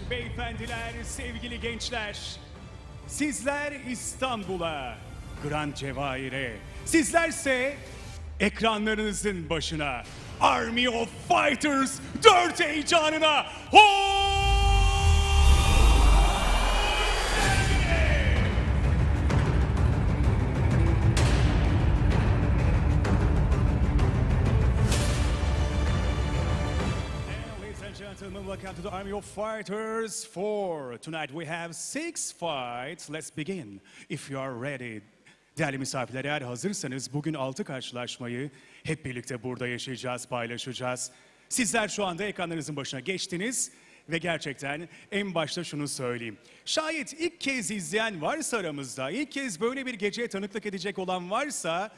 Beyefendiler, sevgili gençler, sizler İstanbul'a, Grand Cevahir'e, sizlerse ekranlarınızın başına, Army of Fighters 4 heyecanına Gentlemen, welcome to the Army of Fighters 4. Tonight we have 6 fights. Let's begin. If you are ready. Değerli misafirler, eğer hazırsanız bugün 6 karşılaşmayı hep birlikte burada yaşayacağız, paylaşacağız. Sizler şu anda ekranlarınızın başına geçtiniz ve gerçekten en başta şunu söyleyeyim. Şayet ilk kez izleyen varsa aramızda, ilk kez böyle bir geceye tanıklık edecek olan varsa,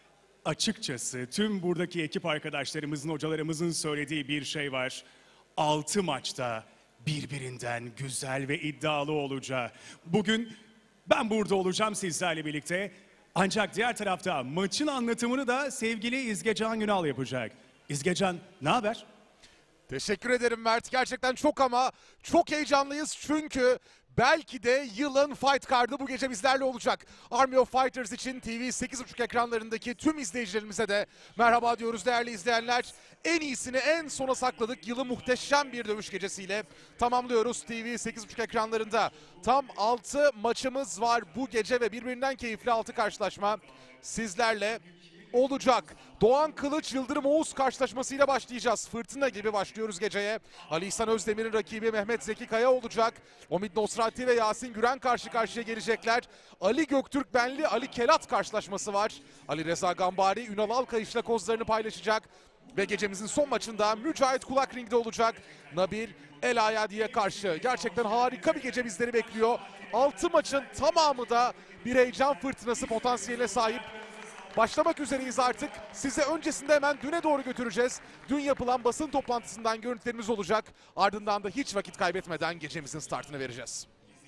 açıkçası tüm buradaki ekip arkadaşlarımızın, hocalarımızın söylediği bir şey var. 6 maçta birbirinden güzel ve iddialı olacak. Bugün ben burada olacağım sizlerle birlikte. Ancak diğer tarafta maçın anlatımını da sevgili İzgecan Günal yapacak. İzgecan, ne haber? Teşekkür ederim Mert. Gerçekten çok heyecanlıyız çünkü belki de yılın fight card'ı bu gece bizlerle olacak. Army of Fighters için TV 8.5 ekranlarındaki tüm izleyicilerimize de merhaba diyoruz değerli izleyenler. En iyisini en sona sakladık. Yılı muhteşem bir dövüş gecesiyle tamamlıyoruz TV 8.5 ekranlarında. Tam 6 maçımız var bu gece ve birbirinden keyifli 6 karşılaşma sizlerle olacak. Doğan Kılıç, Yıldırım Oğuz karşılaşmasıyla başlayacağız. Fırtına gibi başlıyoruz geceye. Ali İhsan Özdemir'in rakibi Mehmet Zeki Kaya olacak. Omid Nosrati ve Yasin Güren karşı karşıya gelecekler. Ali Göktürk Benli, Ali Kelat karşılaşması var. Ali Reza Gambari, Ünal Alkayış'la kozlarını paylaşacak. Ve gecemizin son maçında Mücahit Kulak ringde olacak. Nabil El Ayadi'ye karşı. Gerçekten harika bir gece bizleri bekliyor. 6 maçın tamamı da bir heyecan fırtınası potansiyeline sahip. Başlamak üzereyiz artık. Size öncesinde hemen düne doğru götüreceğiz. Dün yapılan basın toplantısından görüntülerimiz olacak. Ardından da hiç vakit kaybetmeden gecemizin startını vereceğiz.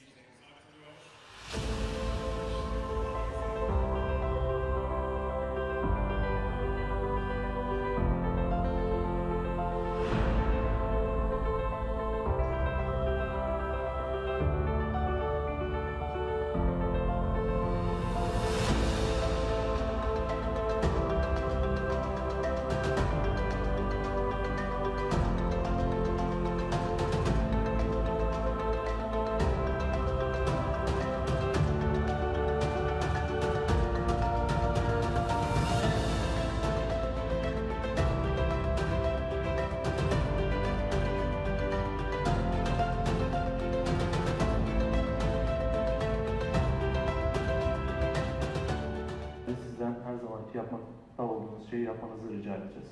Her zamanki yapmakta olduğunuz şeyi yapmanızı rica edeceğiz.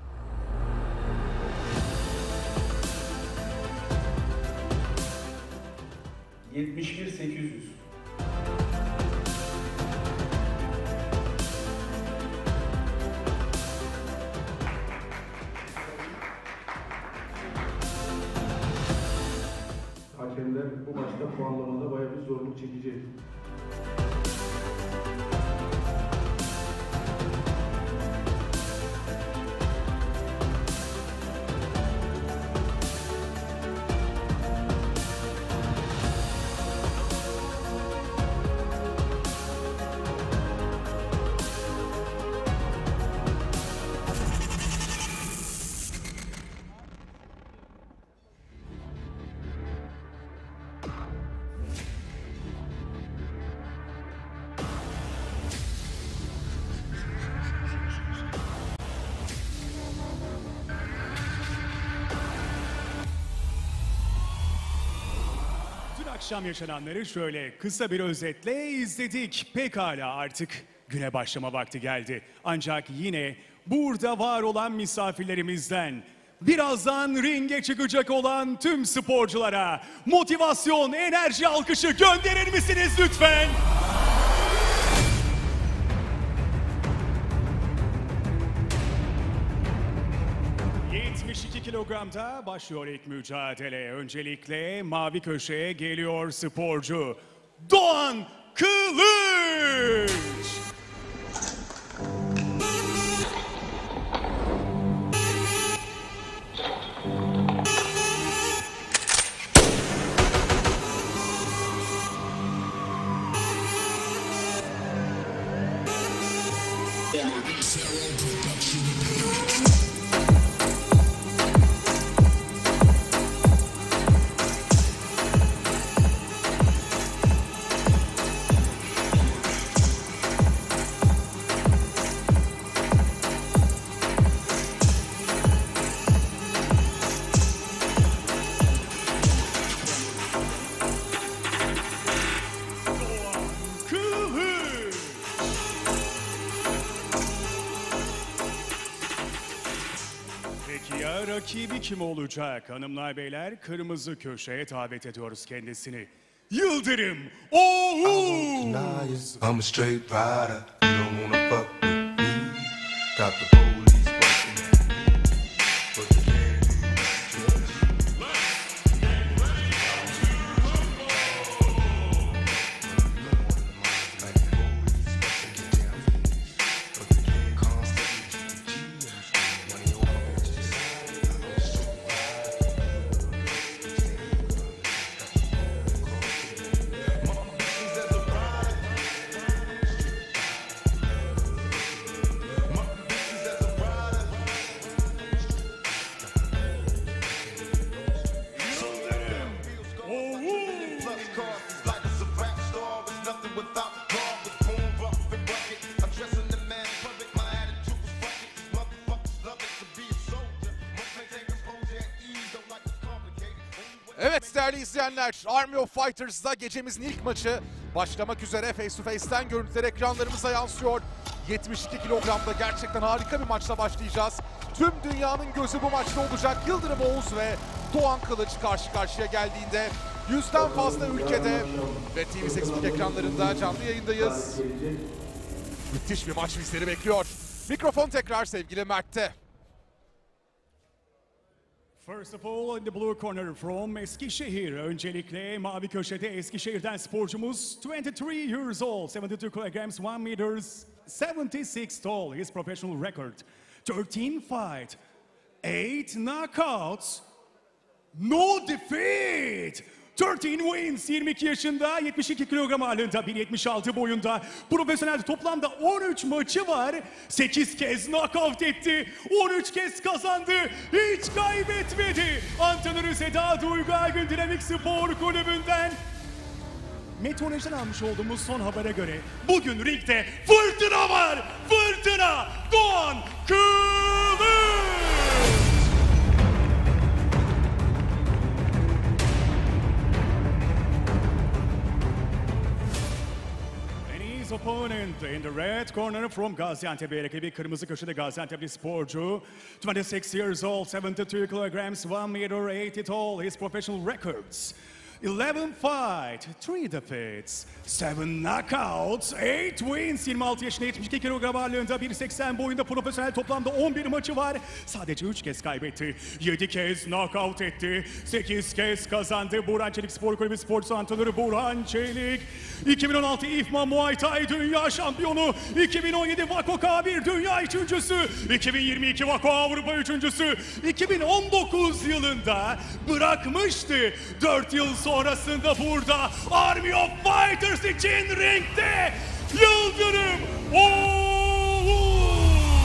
...71.800. Hakemler bu maçta puanlamada bayağı bir zorluk çekecek. Akşam yaşananları şöyle kısa bir özetle izledik. Pekala artık güne başlama vakti geldi. Ancak yine burada var olan misafirlerimizden birazdan ringe çıkacak olan tüm sporculara motivasyon, enerji alkışı gönderir misiniz lütfen? 72 kilogramda başlıyor ilk mücadele. Öncelikle mavi köşeye geliyor sporcu Doğan Kılıç. Peki ya rakibi kim olacak? Hanımlar beyler, kırmızı köşeye davet ediyoruz kendisini. Yıldırım Oğuz! I'm a straight rider. You don't wanna fuck with me. Got the police busting at me. But the Evet değerli izleyenler, Army of Fighters'da gecemizin ilk maçı başlamak üzere. Face to Face'ten görüntüler ekranlarımıza yansıyor. 72 kilogramda gerçekten harika bir maçla başlayacağız. Tüm dünyanın gözü bu maçta olacak. Yıldırım Oğuz ve Doğan Kılıç karşı karşıya geldiğinde 100'den fazla ülkede ve TV8 ekranlarında canlı yayındayız. Müthiş bir maç bizleri bekliyor. Mikrofon tekrar sevgili Mert'te. First of all, in the blue corner from Eskişehir. Öncelikle mavi köşede Eskişehir'den sporcumuz 23 years old, 72 kilograms, 1 meters, 76 tall. His professional record, 13 fight, 8 knockouts, no defeat. 13 wins, 22 yaşında, 72 kilogram ağırlığında, 1.76 boyunda. Profesyonel toplamda 13 maçı var. 8 kez knockout etti, 13 kez kazandı, hiç kaybetmedi. Antrenörü Seda Duygu Aygün Dinamik Spor Kulübü'nden. Meteorolojiden almış olduğumuz son habere göre bugün ringde fırtına var, fırtına! Doğan Kılıç! His opponent in the red corner from Gaziantep rakibi kırmızı köşede Gaziantep'li sporcu 26 years old, 72 kilograms, 1 meter 80 tall. His professional records 11 fight, 3 defeats, 7 knockouts, 8 wins. 26 yaşında, 72 kilogram ağırlığında, 1.80 boyunda, profesyonel toplamda 11 maçı var. Sadece 3 kez kaybetti, 7 kez knockout etti, 8 kez kazandı. Burhan Çelik Spor Kulübü sporcusu antrenörü Burhan Çelik. 2016 IFMA Muay Thai Dünya Şampiyonu, 2017 Vako K1 Dünya Üçüncüsü, 2022 Vako Avrupa Üçüncüsü, 2019 yılında bırakmıştı. 4 yıl sonrasında burada Army of Fighters için ringde Yıldırım Oğuz!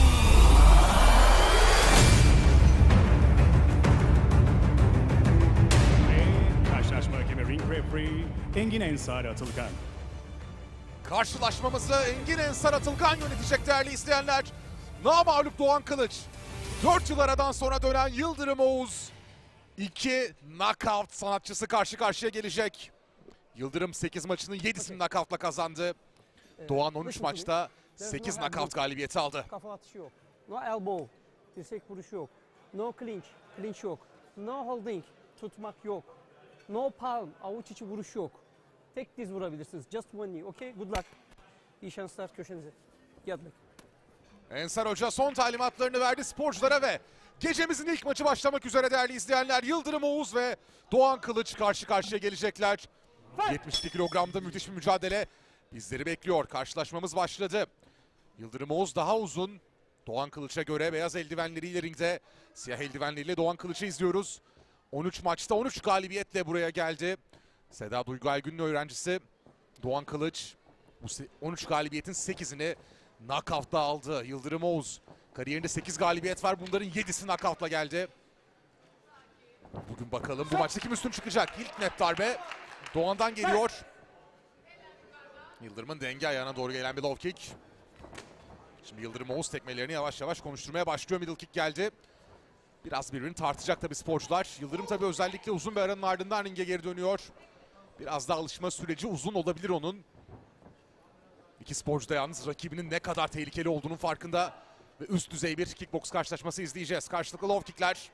Ve karşılaşma hakemi ring referee Engin Ensar Atılgan. Karşılaşmamızı Engin Ensar Atılgan yönetecek değerli izleyenler. Namağlup Doğan Kılıç. 4 yıl aradan sonra dönen Yıldırım Oğuz. 2 knockout sanatçısı karşı karşıya gelecek. Yıldırım 8 maçının 7'sini knockoutla kazandı. Doğan 13 maçta 8 knockout galibiyeti aldı. Kafa atışı yok. No elbow. Dirsek vuruşu yok. No clinch. Clinch yok. No holding. Tutmak yok. No palm. Avuç içi vuruş yok. Tek diz vurabilirsiniz. Just one knee. Okay? Good luck. İyi şanslar köşenize. Good luck. Ensar Hoca son talimatlarını verdi sporculara ve gecemizin ilk maçı başlamak üzere değerli izleyenler. Yıldırım Oğuz ve Doğan Kılıç karşı karşıya gelecekler. 72 kilogramda müthiş bir mücadele bizleri bekliyor. Karşılaşmamız başladı. Yıldırım Oğuz daha uzun. Doğan Kılıç'a göre beyaz eldivenleriyle ringde. Siyah eldivenleriyle Doğan Kılıç'ı izliyoruz. 13 maçta 13 galibiyetle buraya geldi. Seda Duygu Aygün'ün öğrencisi Doğan Kılıç bu 13 galibiyetin 8'ini Knockout'ta aldı Yıldırım Oğuz. Kariyerinde 8 galibiyet var. Bunların 7'si knockout'la geldi. Bugün bakalım bu maçta kim üstün çıkacak? İlk net darbe Doğan'dan geliyor. Yıldırım'ın denge ayağına doğru gelen bir low kick. Şimdi Yıldırım Oğuz tekmelerini yavaş yavaş konuşturmaya başlıyor. Middle kick geldi. Biraz birbirini tartacak tabii sporcular. Yıldırım tabii özellikle uzun bir aranın ardından ringe geri dönüyor. Biraz da alışma süreci uzun olabilir onun. İki sporcu da yalnız rakibinin ne kadar tehlikeli olduğunun farkında. Ve üst düzey bir kickbox karşılaşması izleyeceğiz. Karşılıklı low kickler.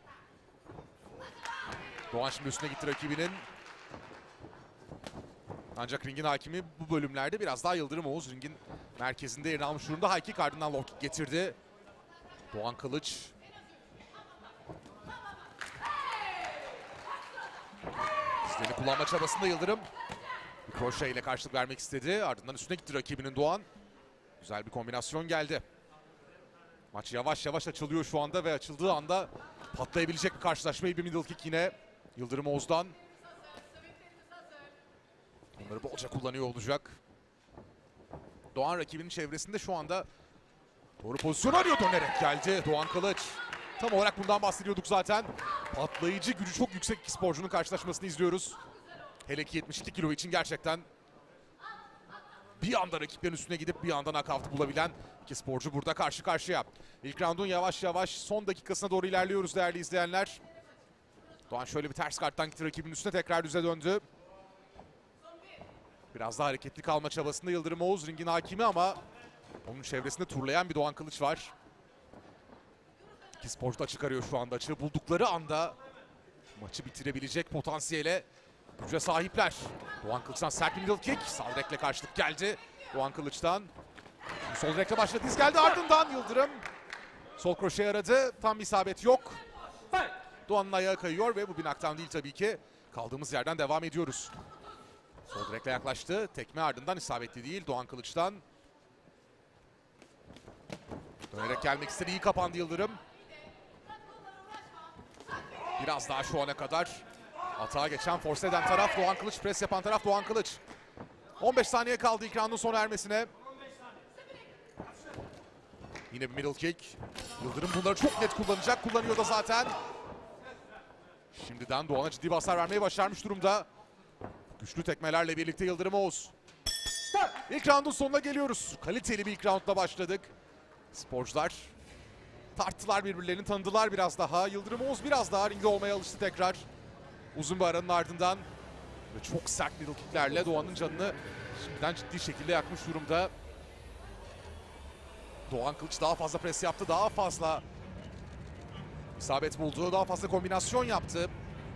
Doğan şimdi üstüne gitti rakibinin. Ancak ringin hakimi bu bölümlerde biraz daha Yıldırım Oğuz. Ringin merkezinde yerini almış durumda. High kick ardından low kick getirdi. Doğan Kılıç. Dizlerini kullanma çabasında Yıldırım. Bir kroşe ile karşılık vermek istedi. Ardından üstüne gitti rakibinin Doğan. Güzel bir kombinasyon geldi. Maç yavaş yavaş açılıyor şu anda ve açıldığı anda patlayabilecek bir karşılaşmayı bir middle kick yine Yıldırım Oğuz'dan. Onları bolca kullanıyor olacak. Doğan rakibinin çevresinde şu anda doğru pozisyon arıyor, dönerek geldi Doğan Kılıç. Tam olarak bundan bahsediyorduk zaten. Patlayıcı gücü çok yüksek iki sporcunun karşılaşmasını izliyoruz. Hele ki 72 kilo için gerçekten bir anda rakiplerin üstüne gidip bir anda knockout'u bulabilen iki sporcu burada karşı karşıya. İlk roundun yavaş yavaş son dakikasına doğru ilerliyoruz değerli izleyenler. Doğan şöyle bir ters karttan gitti rakibinin üstüne, tekrar düze döndü. Biraz daha hareketli kalma çabasında Yıldırım Oğuz, ringin hakimi, ama onun çevresinde turlayan bir Doğan Kılıç var. İki sporcu da çıkarıyor şu anda açığı. Buldukları anda maçı bitirebilecek potansiyele, güce sahipler. Doğan Kılıç'tan sert bir middle kick. Sağ direkle karşılık geldi Doğan Kılıç'tan. Sol direkle başladı, diz geldi, ardından Yıldırım sol kroşe aradı. Tam isabet yok. Doğan'ın ayağı kayıyor ve bu bir knockdown değil tabii ki. Kaldığımız yerden devam ediyoruz. Sol direkle yaklaştı. Tekme ardından isabetli değil Doğan Kılıç'tan. Dönerek gelmek istedi. İyi kapandı Yıldırım. Biraz daha şu ana kadar atağa geçen, force eden taraf Doğan Kılıç. Pres yapan taraf Doğan Kılıç. 15 saniye kaldı ilk roundun sona ermesine. Yine bir middle kick. Yıldırım bunları çok net kullanacak. Kullanıyor da zaten. Şimdiden Doğan'a ciddi bir hasar vermeyi başarmış durumda. Güçlü tekmelerle birlikte Yıldırım Oğuz. İlk roundun sonuna geliyoruz. Kaliteli bir ilk roundla başladık. Sporcular tarttılar birbirlerini, tanıdılar biraz daha. Yıldırım Oğuz biraz daha ringde olmaya alıştı tekrar. Uzun bir aranın ardından ve çok sert middle kicklerle Doğan'ın canını şimdiden ciddi şekilde yakmış durumda. Doğan Kılıç daha fazla pres yaptı, daha fazla isabet buldu, daha fazla kombinasyon yaptı.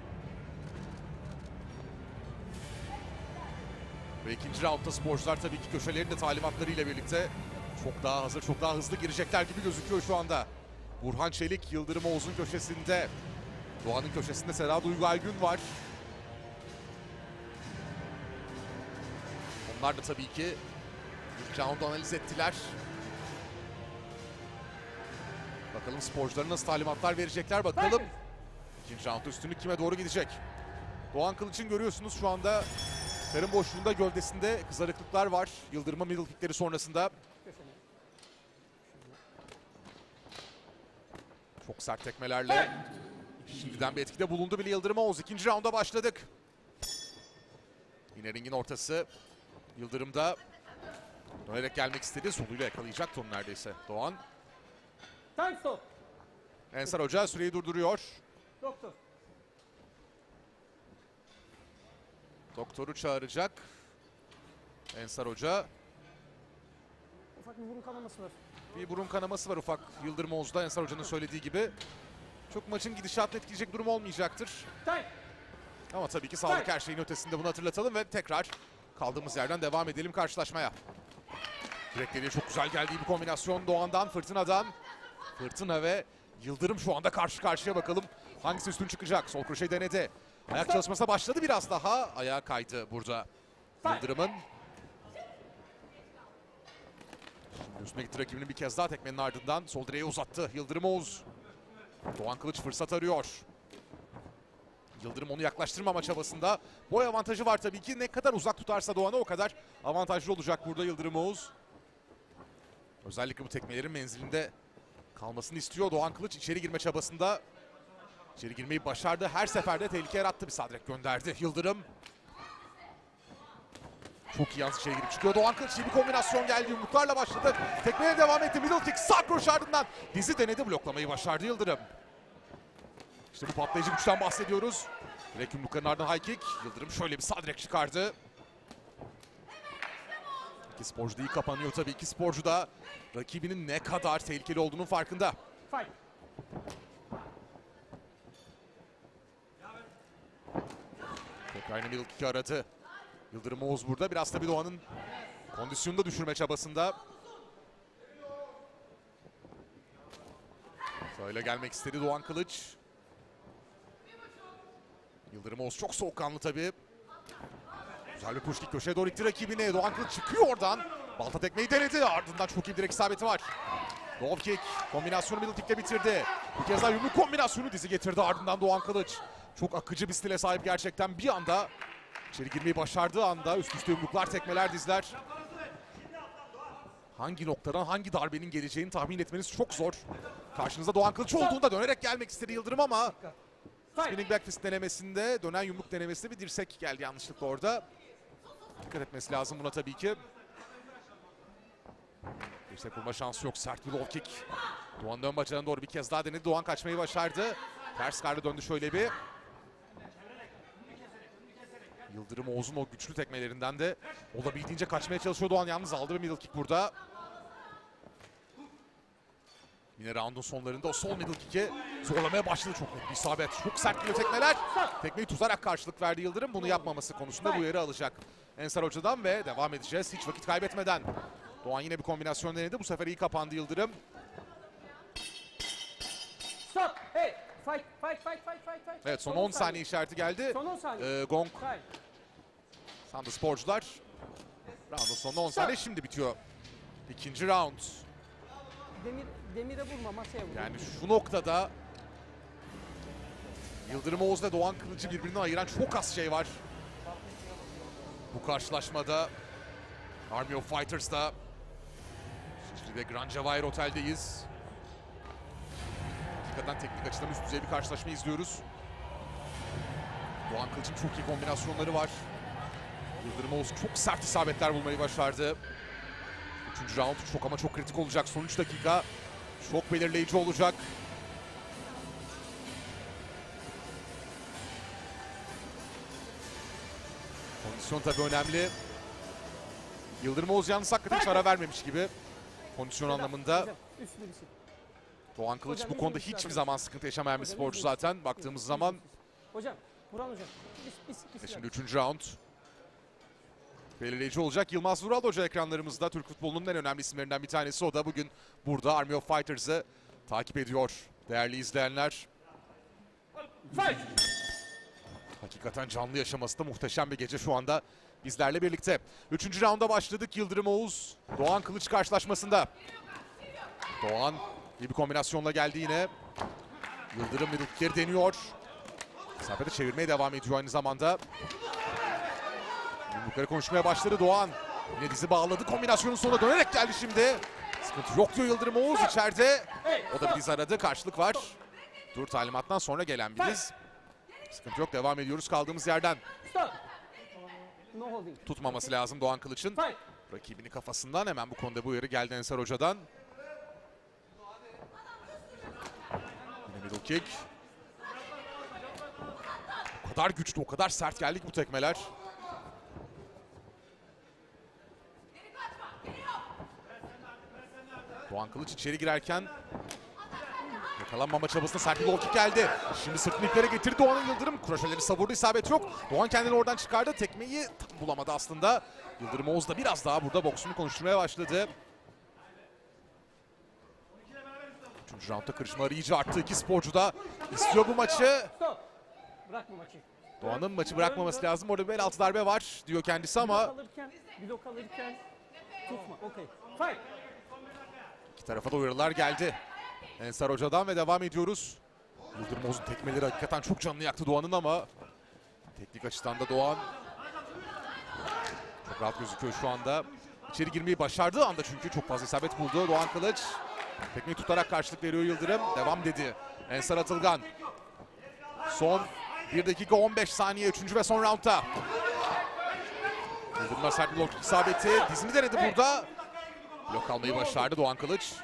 Ve ikinci roundda sporcular tabii ki köşelerin de talimatlarıyla birlikte çok daha hazır, çok daha hızlı girecekler gibi gözüküyor şu anda. Burhan Çelik Yıldırım Oğuz'un köşesinde. Doğan'ın köşesinde Seda Duygu Aygün var. Onlar da tabii ki ilk roundu analiz ettiler. Bakalım sporculara nasıl talimatlar verecekler, bakalım. İkinci roundda üstünlük kime doğru gidecek? Doğan Kılıç'ın görüyorsunuz şu anda karın boşluğunda, gövdesinde kızarıklıklar var. Yıldırım'ın middle kickleri sonrasında. Çok sert tekmelerle şimdiden bir etkide bulundu bile Yıldırım Oğuz. İkinci rounda başladık. Yine ringin ortası. Yıldırım'da dönerek gelmek istedi. Soluyla yakalayacaktı onu neredeyse Doğan. Time stop. Ensar Hoca süreyi durduruyor. Doktor. Doktoru çağıracak Ensar Hoca. Ufak bir burun kanaması var. Bir burun kanaması var ufak Yıldırım Oğuz'da, Ensar Hoca'nın söylediği gibi. Çok maçın gidişatını etkileyecek durum olmayacaktır. Time. Ama tabii ki sağlık her şeyin ötesinde, bunu hatırlatalım ve tekrar kaldığımız yerden devam edelim karşılaşmaya. Direkleriyle çok güzel geldiği bir kombinasyon Doğan'dan, Fırtına'dan. Fırtına ve Yıldırım şu anda karşı karşıya, bakalım hangisi üstün çıkacak. Sol kroşeyi denedi. Ayak çalışmasına başladı biraz daha. Ayağa kaydı burada Yıldırım'ın. Şimdi üstüne gitti rakibinin bir kez daha, tekmenin ardından sol direğe uzattı Yıldırım Oğuz. Doğan Kılıç fırsat arıyor. Yıldırım onu yaklaştırmama çabasında. Boy avantajı var tabii ki. Ne kadar uzak tutarsa Doğan'ı o kadar avantajlı olacak burada Yıldırım Oğuz. Özellikle bu tekmelerin menzilinde kalmasını istiyor. Doğan Kılıç içeri girme çabasında. İçeri girmeyi başardı. Her seferde tehlike yarattı. Bir sağ direkt gönderdi Yıldırım. Çok iyi yalnız içeri girip çıkıyor. Doğan Kılıç iyi bir kombinasyon geldi. Yumruklarla başladı. Tekmeye devam etti. Middle kick sağ kroş ardından dizi denedi. Bloklamayı başardı Yıldırım. İşte bu patlayıcı güçten bahsediyoruz. Direkt yumrukların ardından high kick. Yıldırım şöyle bir sağ direkt çıkardı. İki sporcu da iyi kapanıyor tabii. İki sporcu da rakibinin ne kadar tehlikeli olduğunun farkında. Fight. Tekrar yine middle kick'i aradı. Yıldırım Oğuz burada. Biraz tabii Doğan'ın kondisyonunu da düşürme çabasında. Şöyle gelmek istedi Doğan Kılıç. Yıldırım Oğuz çok soğukkanlı tabii. Güzel bir push kick, köşeye doğru itti rakibine. Doğan Kılıç çıkıyor oradan. Balta tekmeyi denedi. Ardından çok iyi direkt isabeti var. Low kick kombinasyonu middle kick'le bitirdi. Bir kez daha yumruk kombinasyonu dizi getirdi ardından Doğan Kılıç. Çok akıcı bir stile sahip gerçekten. Bir anda içeri girmeyi başardığı anda üst üste yumruklar, tekmeler, dizler. Hangi noktadan hangi darbenin geleceğini tahmin etmeniz çok zor. Karşınızda Doğan Kılıç olduğunda dönerek gelmek istedi Yıldırım ama spinning back fist denemesinde, dönen yumruk denemesinde bir dirsek geldi yanlışlıkla orada. Dikkat etmesi lazım buna tabii ki. Dirsek vurma şansı yok. Sert bir low kick. Doğan ön bacağına doğru bir kez daha denedi. Doğan kaçmayı başardı. Ters karda döndü şöyle bir. Yıldırım Oğuz'un o güçlü tekmelerinden de olabildiğince kaçmaya çalışıyor Doğan. Yalnız aldı bir middle kick burada. Yine round'un sonlarında o sol middle kick'i zorlamaya başladı. Çok net bir isabet. Çok sert bir tekmeler. Tekmeyi tutarak karşılık verdi Yıldırım. Bunu yapmaması konusunda bu uyarı alacak Ensar Hoca'dan ve devam edeceğiz hiç vakit kaybetmeden. Doğan yine bir kombinasyon denedi. Bu sefer iyi kapandı Yıldırım. Stop. Hey. Fight, fight, fight, fight, fight, fight. Evet, son 10 saniye işareti geldi. Son 10 saniye. Gong Fight. sandı sporcular. Round'un sonunda 10 saniye şimdi bitiyor. İkinci round. Demire vurma, masaya vurma. Yani şu noktada Yıldırım Oğuz ve Doğan Kılıç'ı birbirinden ayıran çok az şey var. Bu karşılaşmada Army of Fighters'da Şişli ve Grand Cevahir Otel'deyiz. Hakikaten teknik açıdan üst düzey bir karşılaşma izliyoruz. Doğan Kılıç'ın çok iyi kombinasyonları var. Yıldırım Oğuz çok sert isabetler bulmayı başardı. Üçüncü round çok ama çok kritik olacak. Son 3 dakika çok belirleyici olacak. Kondisyon tabii önemli. Yıldırım Oğuz yalnız hakikaten hiç ara vermemiş gibi. Kondisyon anlamında. Hocam, üst birisi. Doğan Kılıç Hocam, bu konuda izin hiçbir müsaade. zaman sıkıntı yaşamayan bir Hocam, sporcu izin zaten müsaade. baktığımız İzin zaman. müsaade. Hocam, Burhan hocam. Bir Şimdi 3. round. Belirleyici olacak. Yılmaz Vural Hoca ekranlarımızda. Türk futbolunun en önemli isimlerinden bir tanesi. O da bugün burada Army of Fighters'ı takip ediyor. Değerli izleyenler. Fight. Hakikaten canlı yaşaması da muhteşem bir gece şu anda bizlerle birlikte. 3. rounda başladık. Yıldırım Oğuz, Doğan Kılıç karşılaşmasında. Doğan iyi bir kombinasyonla geldi yine. Yıldırım middle kick'leri deniyor. İsabete çevirmeye devam ediyor aynı zamanda. Yumrukları konuşmaya başladı Doğan. Yine dizi bağladı. Kombinasyonun sonuna dönerek geldi şimdi. Sıkıntı yok diyor Yıldırım Oğuz içeride. O da bir diz aradı. Karşılık var. Dur talimattan sonra gelen bir diz. Sıkıntı yok. Devam ediyoruz kaldığımız yerden. Stop. No holding. Tutmaması lazım Doğan Kılıç'ın. Fight. Rakibini kafasından hemen bu konuda bu uyarı geldi Ensar Hoca'dan. Yine middle kick. O kadar güçlü, o kadar sert geldi ki bu tekmeler. Doğan Kılıç içeri girerken yakalanmama çabasına sert bir low kick geldi. Şimdi sırtını iplere getirdi Doğan'ın Yıldırım. Kroşeleri savurdu, isabet yok. Doğan kendini oradan çıkardı. Tekmeyi tam bulamadı aslında. Yıldırım Oğuz da biraz daha burada boksunu konuşturmaya başladı. 3. roundda kırışmalar iyice arttı. İki sporcu da istiyor bu maçı. Stop. Bırakma maçı. Doğan'ın maçı bırakmaması lazım. Orada bir bel altı darbe var diyor kendisi ama Blok alırken tutma. Okey. Fight. iki tarafa da uyarılar geldi Ensar Hoca'dan ve devam ediyoruz. Yıldırım Oğuz'un tekmeleri hakikaten çok canını yaktı Doğan'ın ama teknik açıdan da Doğan çok rahat gözüküyor şu anda. İçeri girmeyi başardığı anda çünkü çok fazla isabet buldu. Doğan Kılıç tekmeyi tutarak karşılık veriyor Yıldırım. Devam dedi Ensar Atılgan. Son 1 dakika 15 saniye 3. ve son roundda. Yıldırımlar sert bir blok isabeti. Dizini denedi burada. Blok almayı başardı Doğan Kılıç.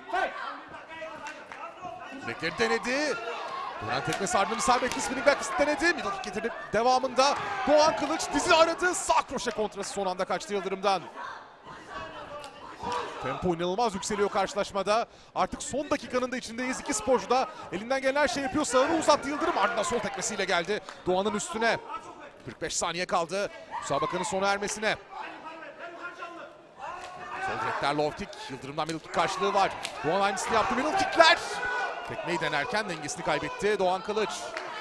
Bilekleri denedi. Doğan tekmesi ardından isabetli spinning back denedi. Middle kick getirdi. Devamında Doğan Kılıç dizini aradı. Sağ kroşe kontrası son anda kaçtı Yıldırım'dan. Tempo inanılmaz yükseliyor karşılaşmada. Artık son dakikanın da içindeyiz. İki sporcu da elinden gelen her şeyi yapıyor. Sağını uzattı Yıldırım. Ardından sol tekmesiyle geldi Doğan'ın üstüne. 45 saniye kaldı müsabakanın sona ermesine. Sol direkler low kick. Yıldırım'dan middle kick karşılığı var. Doğan aynısını yaptı. Middle kickler. Tekmeyi denerken dengesini kaybetti Doğan Kılıç.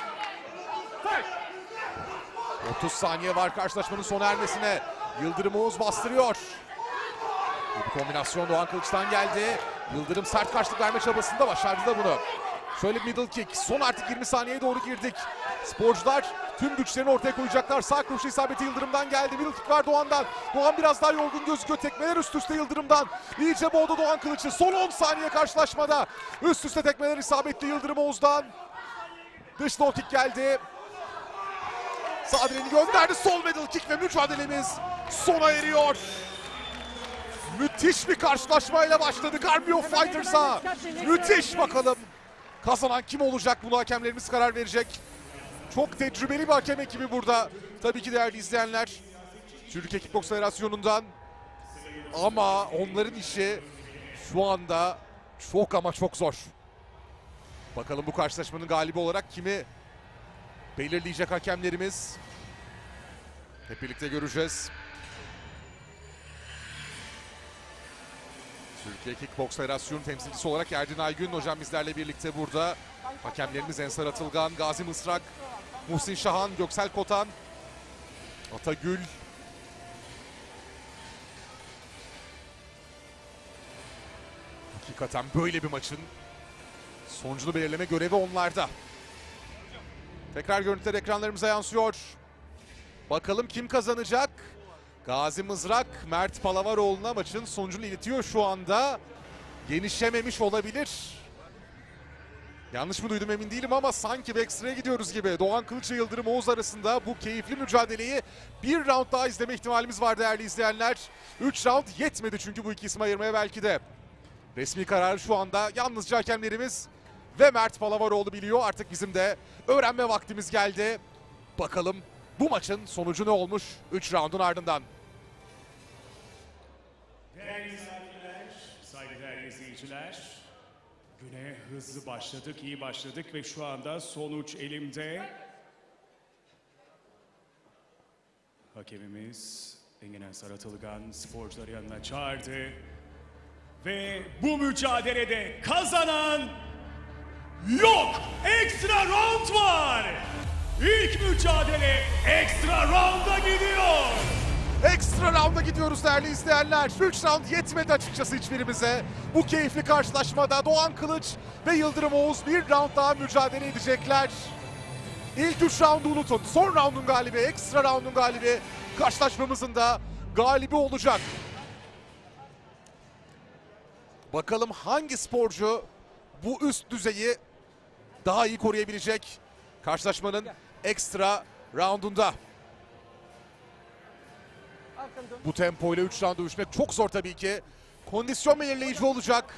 30 saniye var karşılaşmanın sona ermesine. Yıldırım Oğuz bastırıyor. Bu kombinasyon Doğan Kılıç'tan geldi. Yıldırım sert karşılık verme çabasında başardı da bunu. Şöyle bir middle kick. Son artık 20 saniyeye doğru girdik. Sporcular tüm güçlerini ortaya koyacaklar. Sağ kroşe isabeti Yıldırım'dan geldi. Middle kick var Doğan'dan. Doğan biraz daha yorgun gözüküyor. Tekmeler üst üste Yıldırım'dan. İyice boğdu Doğan Kılıç'ı. Son 10 saniye karşılaşmada. Üst üste tekmeler isabetli Yıldırım Oğuz'dan. Dış low kick geldi. Sağ direğini gönderdi. Sol middle kick ve mücadelemiz sona eriyor. Müthiş bir karşılaşmayla başladık Army of Fighters'a. Müthiş, bakalım kazanan kim olacak, bunu hakemlerimiz karar verecek. Çok tecrübeli bir hakem ekibi burada. Tabii ki değerli izleyenler. Türkiye Kickboks Federasyonu'ndan. Ama onların işi şu anda çok ama çok zor. Bakalım bu karşılaşmanın galibi olarak kimi belirleyecek hakemlerimiz. Hep birlikte göreceğiz. Türkiye Kickboks Federasyonu temsilcisi olarak Erdin Aygün hocam bizlerle birlikte burada. Hakemlerimiz Ensar Atılgan, Gazi Mısrak, Muhsin Şahan, Göksel Kotan, Atagül. Hakikaten böyle bir maçın sonucunu belirleme görevi onlarda. Tekrar görüntüler ekranlarımıza yansıyor. Bakalım kim kazanacak? Gazi Mızrak, Mert Palavaroğlu'na maçın sonucunu iletiyor şu anda. Genişlememiş olabilir. Yanlış mı duydum emin değilim ama sanki bir ekstraya gidiyoruz gibi. Doğan Kılıç ve Yıldırım Oğuz arasında bu keyifli mücadeleyi bir round daha izleme ihtimalimiz var değerli izleyenler. 3 round yetmedi çünkü bu iki ismi ayırmaya belki de. Resmi kararı şu anda yalnızca hakemlerimiz ve Mert Palavaroğlu biliyor. Artık bizim de öğrenme vaktimiz geldi. Bakalım bu maçın sonucu ne olmuş 3 roundun ardından. Değerli izleyiciler, saygıdeğer izleyiciler, güne hızlı başladık, iyi başladık ve şu anda sonuç elimde. Hakemimiz Engin Ensar Atılgan sporcuları yanına çağırdı. Ve bu mücadelede kazanan yok, ekstra round var. İlk mücadele ekstra rounda gidiyor. Ekstra rounda gidiyoruz değerli izleyenler. 3 round yetmedi açıkçası hiçbirimize. Bu keyifli karşılaşmada Doğan Kılıç ve Yıldırım Oğuz bir round daha mücadele edecekler. İlk 3 roundu unutun. Son roundun galibi, ekstra roundun galibi karşılaşmamızın da galibi olacak. Bakalım hangi sporcu bu üst düzeyi daha iyi koruyabilecek karşılaşmanın ekstra roundunda. Bu tempoyla 3 round dövüşmek çok zor tabii ki. Kondisyon belirleyici olacak.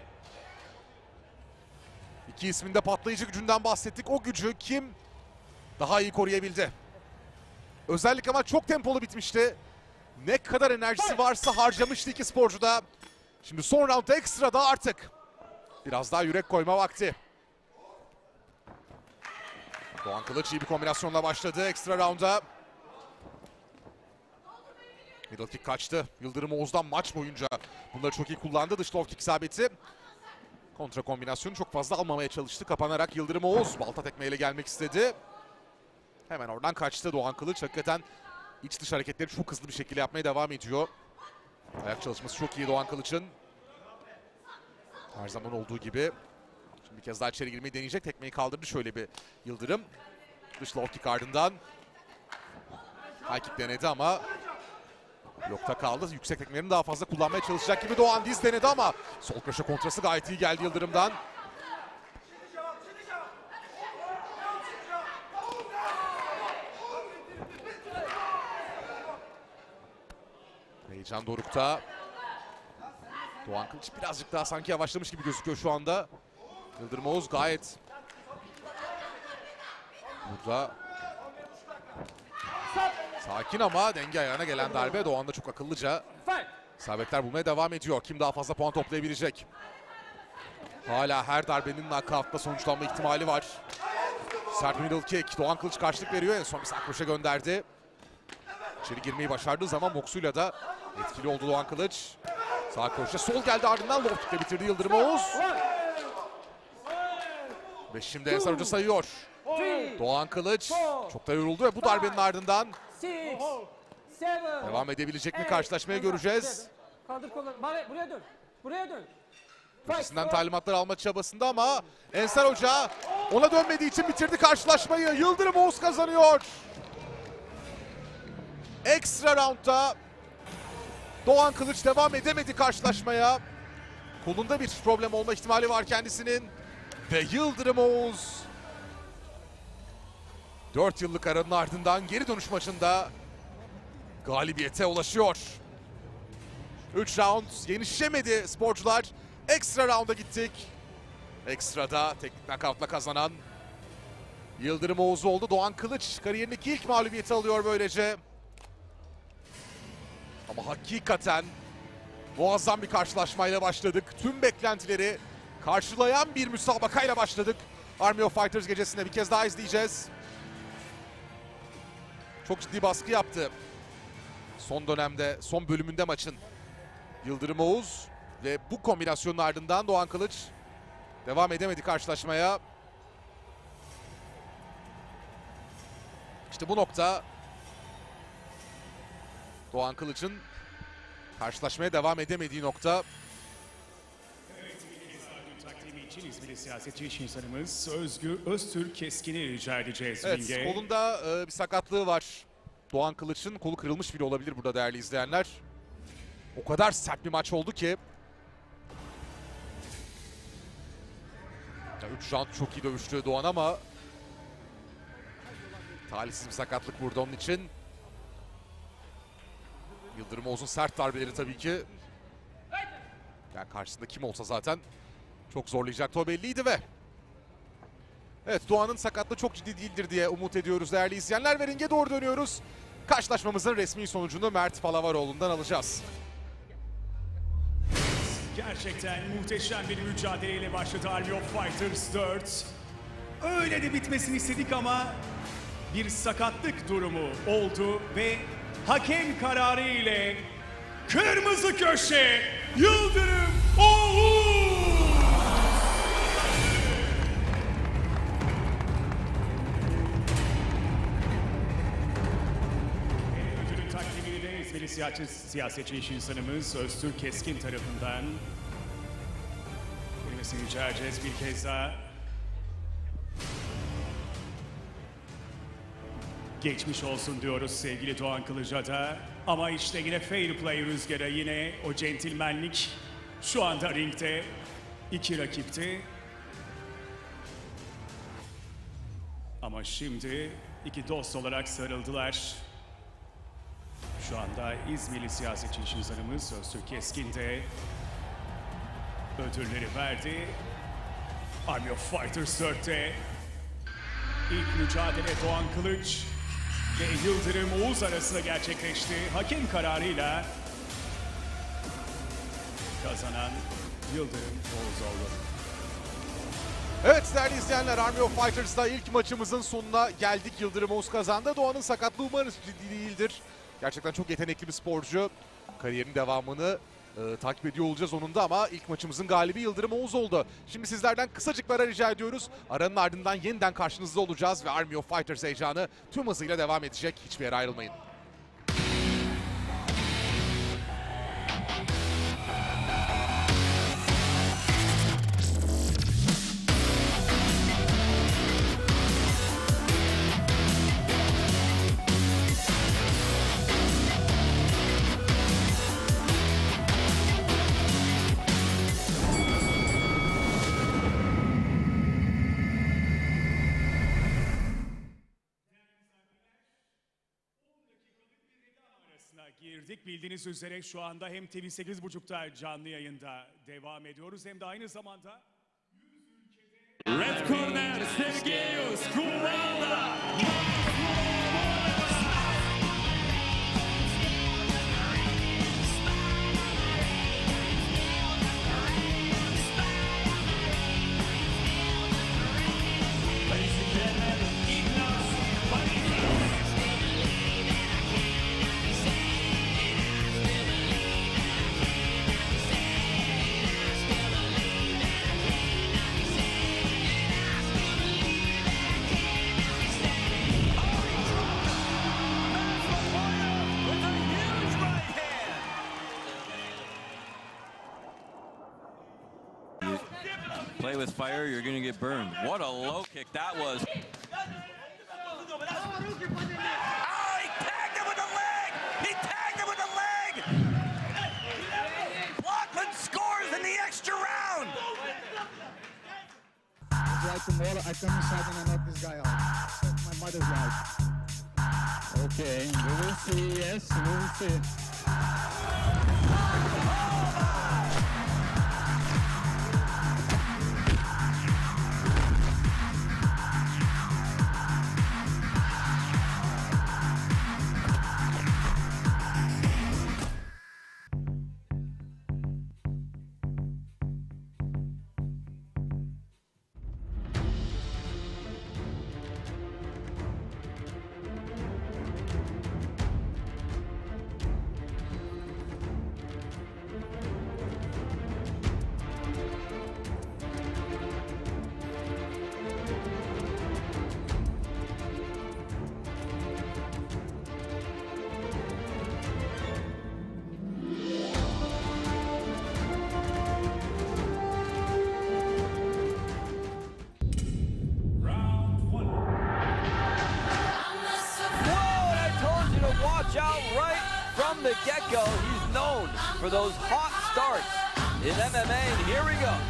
İki isminde patlayıcı gücünden bahsettik. O gücü kim daha iyi koruyabildi? Özellikle ama çok tempolu bitmişti. Ne kadar enerjisi varsa harcamıştı iki sporcu da. Şimdi son roundda ekstra da artık biraz daha yürek koyma vakti. Doğan Kılıç iyi bir kombinasyonla başladı ekstra rounda. Middle kick kaçtı. Yıldırım Oğuz'dan maç boyunca bunları çok iyi kullandı. Dış low kick isabeti. Kontra kombinasyonu çok fazla almamaya çalıştı. Kapanarak Yıldırım Oğuz balta tekmeyle gelmek istedi. Hemen oradan kaçtı Doğan Kılıç. Hakikaten iç dış hareketleri çok hızlı bir şekilde yapmaya devam ediyor. Ayak çalışması çok iyi Doğan Kılıç'ın. Her zaman olduğu gibi. Şimdi bir kez daha içeri girmeyi deneyecek. Tekmeyi kaldırdı şöyle bir Yıldırım. Dış low kick ardından. High kick denedi ama Blokta kaldı. Yüksek tekmelerini daha fazla kullanmaya çalışacak gibi Doğan Diz denedi ama sol köşe kontrası gayet iyi geldi Yıldırım'dan. Heyecan dorukta. Doğan Kılıç birazcık daha sanki yavaşlamış gibi gözüküyor şu anda. Yıldırım Oğuz gayet burada sakin ama denge ayağına gelen darbe. Doğan da çok akıllıca isabetler bulmaya devam ediyor. Kim daha fazla puan toplayabilecek? Hala her darbenin knockout'la sonuçlanma ihtimali var. Sert middle kick. Doğan Kılıç karşılık veriyor. En son bir sağ köşe gönderdi. İçeri girmeyi başardığı zaman boksuyla da etkili oldu Doğan Kılıç. Sağ köşe sol geldi, ardından low kick'le bitirdi Yıldırım Oğuz. Ve şimdi Ensar Hoca sayıyor. Doğan Kılıç çok da yoruldu ve bu darbenin ardından devam edebilecek mi karşılaşmaya göreceğiz. Kaldır kolları. Buraya dön. Buraya dön. Ötesinden talimatlar alma çabasında ama Ensar Hoca ona dönmediği için bitirdi karşılaşmayı. Yıldırım Oğuz kazanıyor. Ekstra roundda Doğan Kılıç devam edemedi karşılaşmaya. Kolunda bir problem olma ihtimali var kendisinin. Ve Yıldırım Oğuz 4 yıllık aranın ardından geri dönüş maçında galibiyete ulaşıyor. 3 round yenişemedi sporcular. Ekstra rounda gittik. Ekstrada teknik knockout'la kazanan Yıldırım Oğuz oldu. Doğan Kılıç kariyerindeki ilk mağlubiyeti alıyor böylece. Ama hakikaten muazzam bir karşılaşmayla başladık. Tüm beklentileri karşılayan bir müsabakayla başladık. Army of Fighters gecesinde bir kez daha izleyeceğiz. Çok ciddi baskı yaptı. Son dönemde, son bölümünde maçın Yıldırım Oğuz ve bu kombinasyonun ardından Doğan Kılıç devam edemedi karşılaşmaya. İşte bu nokta Doğan Kılıç'ın karşılaşmaya devam edemediği nokta. Takdimi için İzmirli siyasetçi iş insanımız Öztürk Keskin'i rica edeceğiz Evet, ringe. kolunda bir sakatlığı var. Doğan Kılıç'ın kolu kırılmış bile olabilir burada değerli izleyenler. O kadar sert bir maç oldu ki. 3 round çok iyi dövüştü Doğan ama talihsiz bir sakatlık burada onun için. Yıldırım Oğuz'un sert darbeleri tabii ki. Yani karşısında kim olsa zaten çok zorlayacaktı, o belliydi ve evet, Doğan'ın sakatlığı çok ciddi değildir diye umut ediyoruz değerli izleyenler ve ringe doğru dönüyoruz. Karşılaşmamızın resmi sonucunu Mert Palavaroğlu'ndan alacağız. Gerçekten muhteşem bir mücadeleyle başladı Army of Fighters 4. Öyle de bitmesini istedik ama bir sakatlık durumu oldu ve hakem kararı ile kırmızı köşe Yıldırım Oğuz! Ödülün takdimini de İzmirli siyasetçi iş insanımız Öztürk Keskin tarafından verilmesini rica edeceğiz bir kez daha. Geçmiş olsun diyoruz sevgili Doğan Kılıç'a da. Ama işte yine fair play rüzgarı, yine o centilmenlik şu anda ringde. İki rakipti. Ama şimdi iki dost olarak sarıldılar. Şu anda İzmirli siyasetçi iş insanımız Öztürk Keskin de ödülleri verdi. Army of Fighters 4'te ilk mücadele Doğan Kılıç ve Yıldırım Oğuz arasında gerçekleşti. Hakem kararıyla kazanan Yıldırım Oğuz oldu. Evet değerli izleyenler, Army of Fighters'da ilk maçımızın sonuna geldik. Yıldırım Oğuz kazandı. Doğan'ın sakatlığı umarız ciddi değildir. Gerçekten çok yetenekli bir sporcu. Kariyerin devamını takip ediyor olacağız onun da ama ilk maçımızın galibi Yıldırım Oğuz oldu. Şimdi sizlerden kısacık bir ara rica ediyoruz. Aranın ardından yeniden karşınızda olacağız ve Army of Fighters heyecanı tüm hızıyla devam edecek. Hiçbir yere ayrılmayın. arasına girdik. Bildiğiniz üzere şu anda hem TV 8.30'da canlı yayında devam ediyoruz hem de aynı zamanda Red Corner Sergeyus Kuvalda. Play with fire, you're going to get burned. What a low kick that was. Oh, he tagged him with the leg! He tagged him with the leg! Lachlan scores in the extra round! Like tomorrow, I come inside and I knock this guy out. That's my mother's life. Okay, we will see, yes, we will see. Watch out right from the get-go. He's known for those hot starts in MMA, and here we go.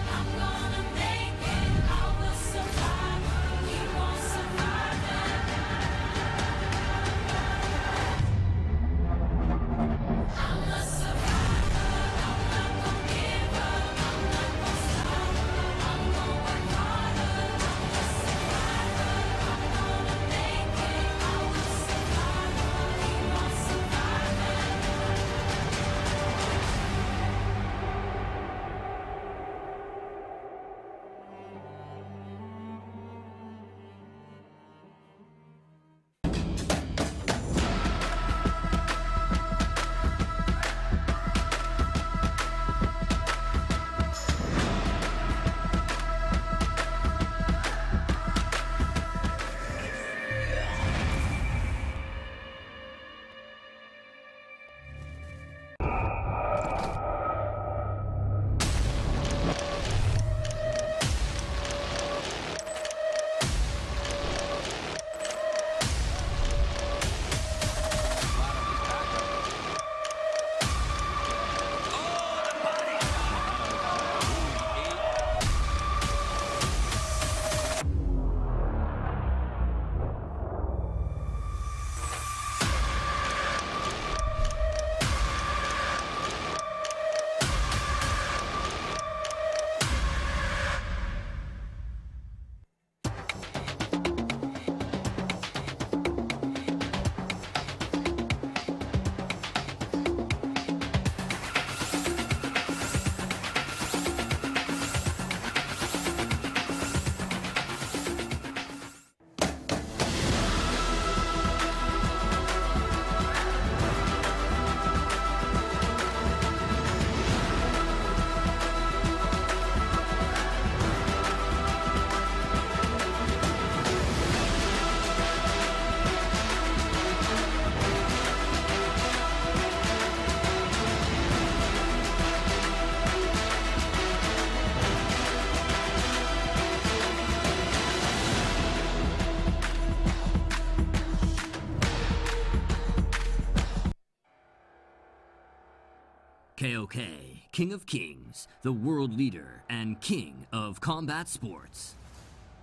KOK, King of Kings, the world leader and king of combat sports.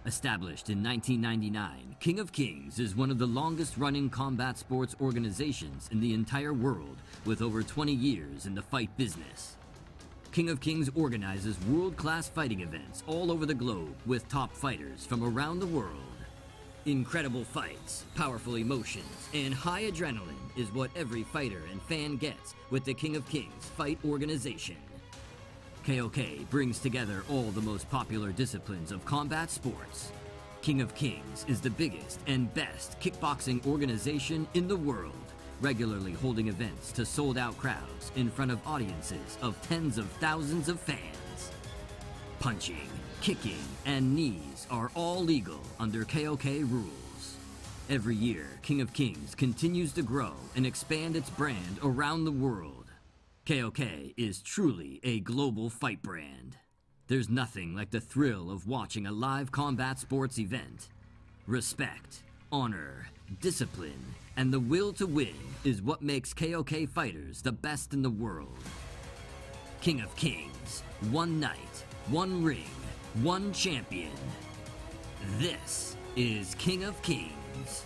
Established in 1999, King of Kings is one of the longest-running combat sports organizations in the entire world, with over 20 years in the fight business. King of Kings organizes world-class fighting events all over the globe with top fighters from around the world. Incredible fights, powerful emotions, and high adrenaline is what every fighter and fan gets with the King of Kings Fight Organization. KOK brings together all the most popular disciplines of combat sports. King of Kings is the biggest and best kickboxing organization in the world, regularly holding events to sold-out crowds in front of audiences of tens of thousands of fans. Punching, kicking, and knees are all legal under KOK rules. Every year, King of Kings continues to grow and expand its brand around the world. KOK is truly a global fight brand. There's nothing like the thrill of watching a live combat sports event. Respect, honor, discipline, and the will to win is what makes KOK fighters the best in the world. King of Kings, one night, one ring, one champion. This is King of Kings.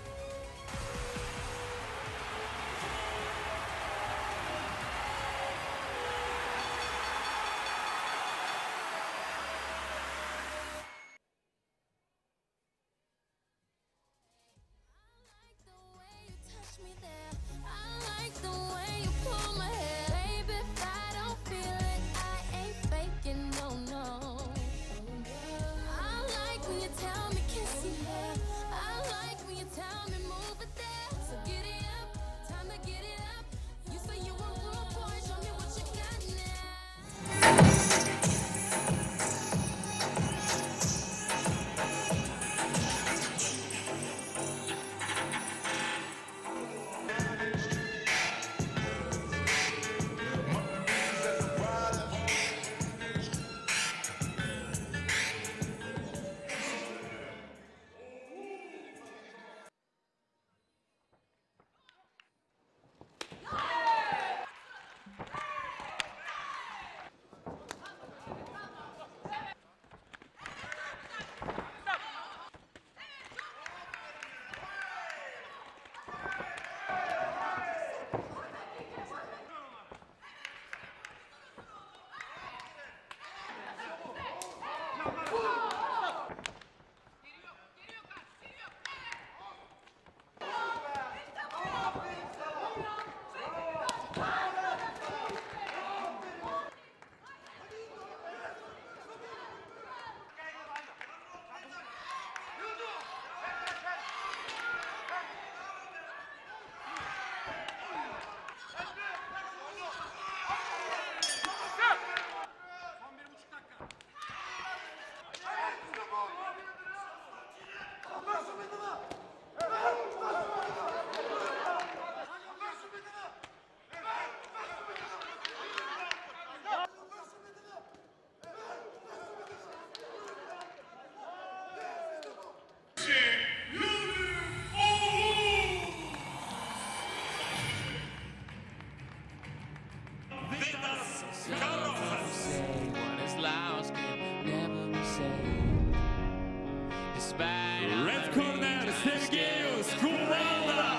Red corner, Sergeyus Kuvalda.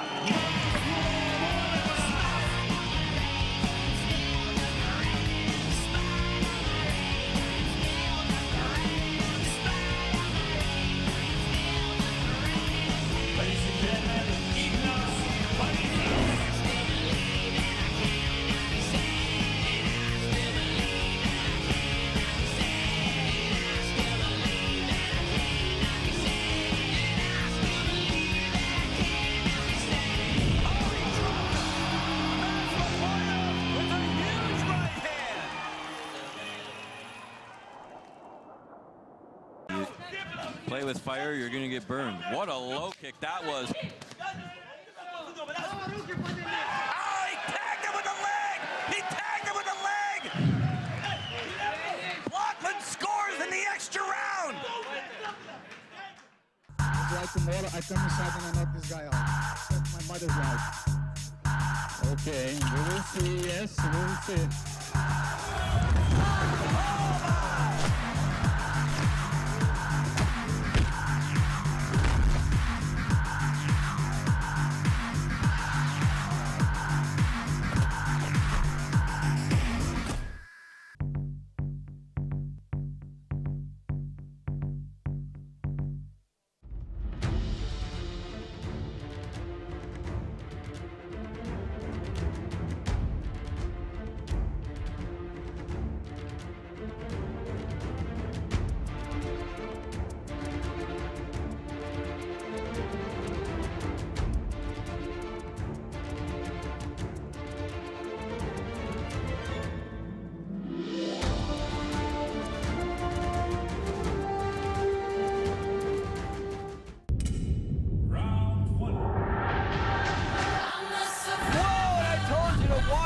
Play with fire, you're going to get burned. What a low kick that was. Oh, he tagged him with the leg! He tagged him with the leg! Lachlan scores in the extra round! Like tomorrow, I come inside and I knock this guy out. That's my mother's life. Okay, we will see. Yes, we will see.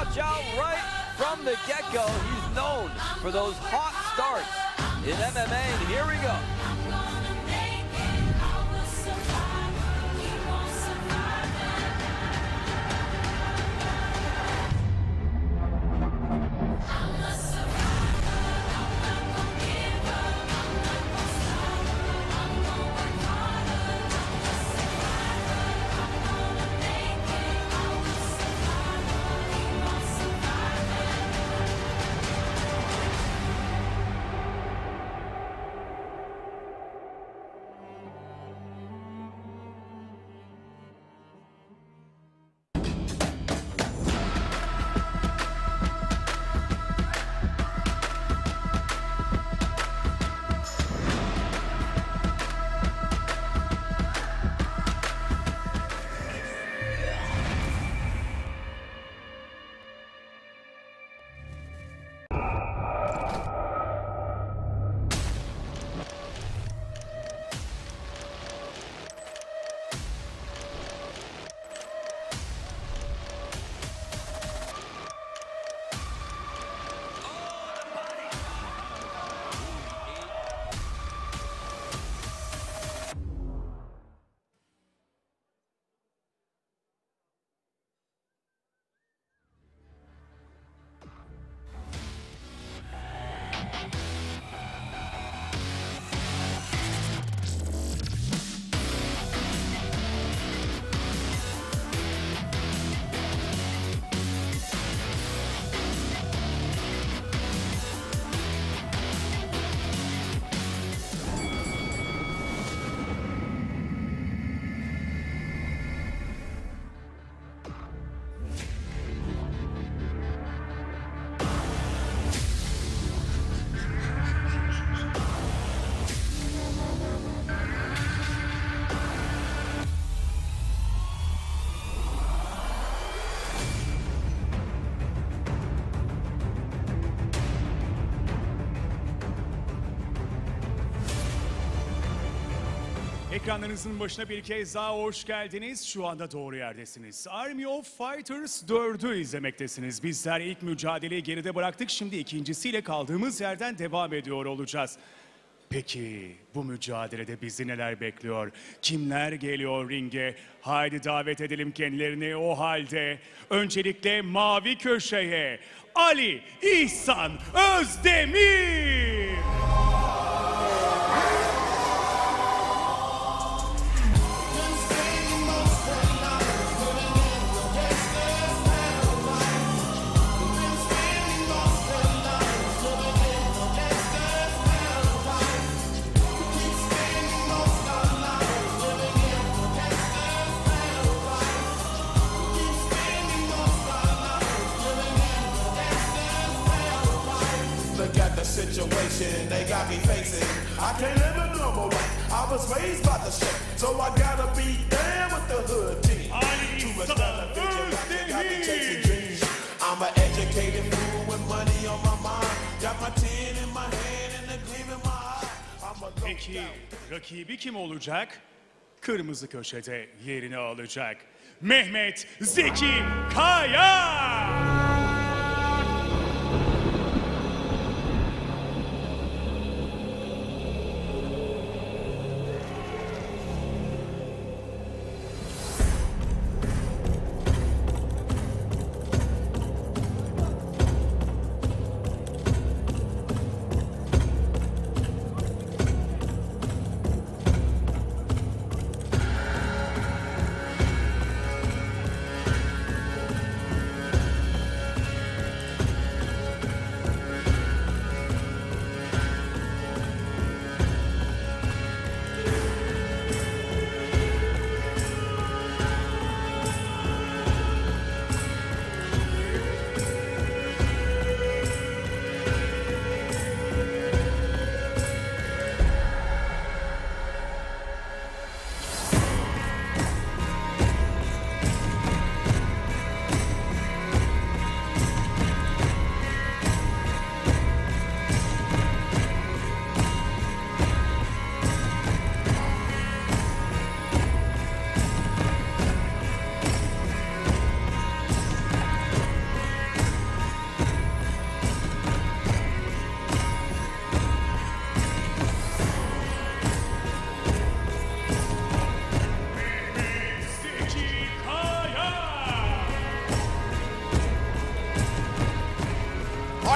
watch out right from the get-go. He's known for those hot starts in MMA, and here we go. Ekranlarınızın başına bir kez daha hoş geldiniz. Şu anda doğru yerdesiniz. Army of Fighters 4'ü izlemektesiniz. Bizler ilk mücadeleyi geride bıraktık. Şimdi ikincisiyle kaldığımız yerden devam ediyor olacağız. Peki bu mücadelede bizi neler bekliyor? Kimler geliyor ringe? Haydi davet edelim kendilerini o halde. Öncelikle mavi köşeye Ali İhsan Özdemir. Situation they got me facing. I can't live a normal life. I was raised by the shit, so I gotta be down with the hood team. Too much television, got me chasing dreams. I'm an educated fool with money on my mind. Got my tin in my hand and a gleam in my eye. Peki rakibi kim olacak? Kırmızı köşede yerini alacak Mehmet Zeki Kaya.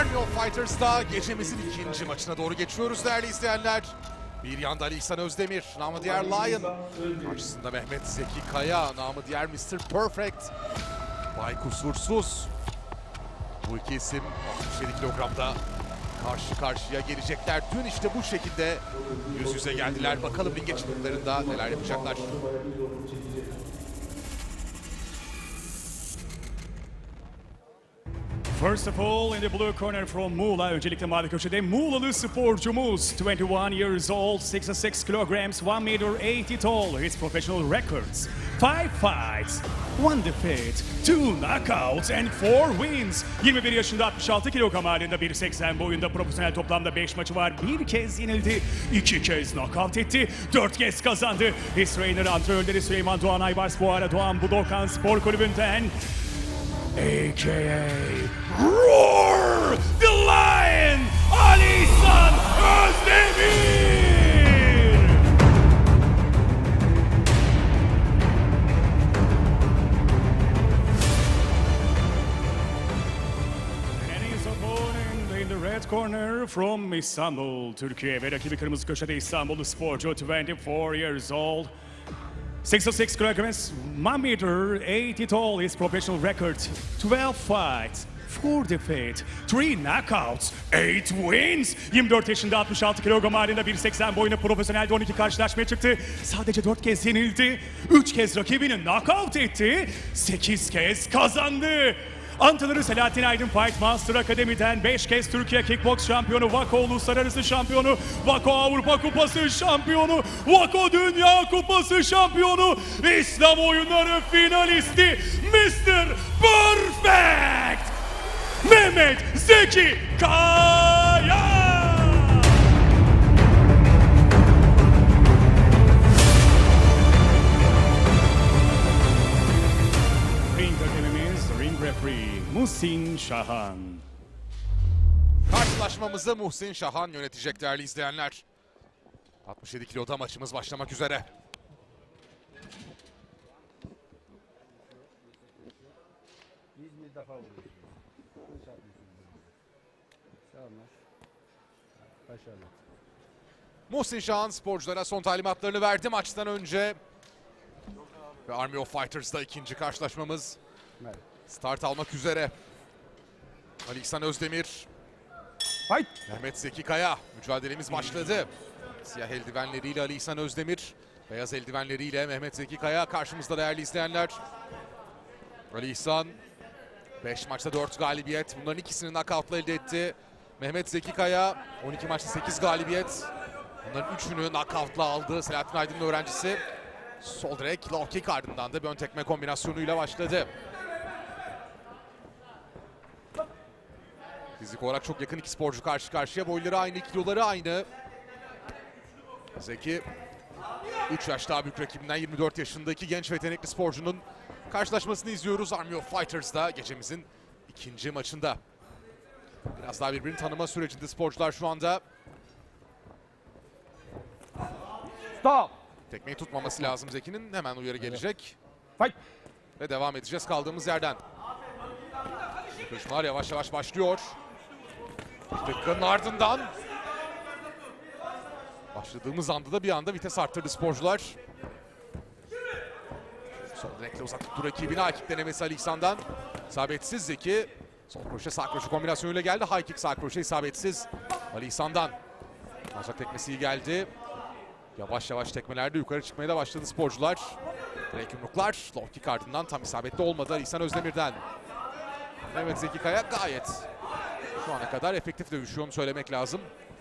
Army of Fighters'da gecemizin ikinci maçına doğru geçiyoruz değerli izleyenler. Bir yanda Ali İhsan Özdemir, namı diğer Lion. Karşısında Mehmet Zeki Kaya, namı diğer Mr. Perfect. Bay Kusursuz. Bu iki isim 67 kilogramda karşı karşıya gelecekler. Dün işte bu şekilde yüz yüze geldiler. Bakalım ringe çıktıklarında neler yapacaklar. First of all, in the blue corner from Muğla, öncelikle mavi köşede Muğlalı sporcumuz, 21 years old, 66 kilograms, 1 meter 80 tall, his professional records, 5 fights, 1 defeat, 2 knockouts and 4 wins. 21 yaşında 66 kilogram halinde 1.80 boyunda profesyonel toplamda 5 maçı var. Bir kez yenildi, 2 kez knockout etti, 4 kez kazandı. His trainer antrenörleri Süleyman Doğan Aybars, bu ara Doğan Budokan Spor Kulübü'nden a.k.a. Roar the Lion, Ali İhsan Özdemir! And his opponent in the red corner from İstanbul, Türkiye ve rakibi kırmızı köşede İstanbullu sporcu, 24 years old. 66 kilograms, 1 meter 80 tall, his professional record, 12 fights, 4 defeat, 3 knockouts, 8 wins. 24 yaşında 66 kilogram halinde 1.80 boyunda profesyonelde 12 karşılaşmaya çıktı. Sadece 4 kez yenildi, 3 kez rakibini knockout etti, 8 kez kazandı. Antrenörü Selahattin Aydın Fight Master Akademi'den 5 kez Türkiye Kickbox şampiyonu, Vako Uluslararası şampiyonu, Vako Avrupa Kupası şampiyonu, Vako Dünya Kupası şampiyonu, İslam oyunları finalisti Mr. Perfect! Mehmet Zeki Kaya! Referee Muhsin Şahan. Karşılaşmamızı Muhsin Şahan yönetecek değerli izleyenler. 67 kiloda maçımız başlamak üzere. Muhsin Şahan sporculara son talimatlarını verdi maçtan önce. Ve Army of Fighters'da ikinci karşılaşmamız start almak üzere. Ali İhsan Özdemir, Fight. Mehmet Zeki Kaya. Mücadelemiz başladı. Siyah eldivenleriyle Ali İhsan Özdemir, beyaz eldivenleriyle Mehmet Zeki Kaya karşımızda değerli izleyenler. Ali İhsan 5 maçta 4 galibiyet. Bunların ikisini knockout'la elde etti. Mehmet Zeki Kaya 12 maçta 8 galibiyet. Bunların 3'ünü knockout'la aldı. Selahattin Aydın'ın öğrencisi. Sol direkt, low kick, ardından da bir ön tekme kombinasyonuyla başladı. Fizik olarak çok yakın iki sporcu karşı karşıya. Boyları aynı, kiloları aynı. Zeki 3 yaş daha büyük rakibinden 24 yaşındaki genç ve yetenekli sporcunun karşılaşmasını izliyoruz. Army of Fighters'da gecemizin ikinci maçında. Biraz daha birbirini tanıma sürecinde sporcular şu anda. Stop. Tekmeyi tutmaması lazım Zeki'nin. Hemen uyarı gelecek. Fight. Ve devam edeceğiz kaldığımız yerden. Yarışmalar yavaş yavaş başlıyor. Dakikanın ardından başladığımız anda da bir anda vites arttırdı sporcular. Sol direkle uzattık rakibini. High kick denemesi Ali İhsan'dan. İsabetsiz Zeki. Sol kroşe sağ kroşe kombinasyonuyla geldi. High kick sağ kroşe isabetsiz Ali İhsan'dan. Uzak tekmesi iyi geldi. Yavaş yavaş tekmelerde yukarı çıkmaya da başladı sporcular. Direkt yumruklar. Low kick ardından tam isabetli olmadı Ali İhsan Özdemir'den. Mehmet Zeki Kaya gayet şu ana kadar efektif dövüşüyor, onu söylemek lazım.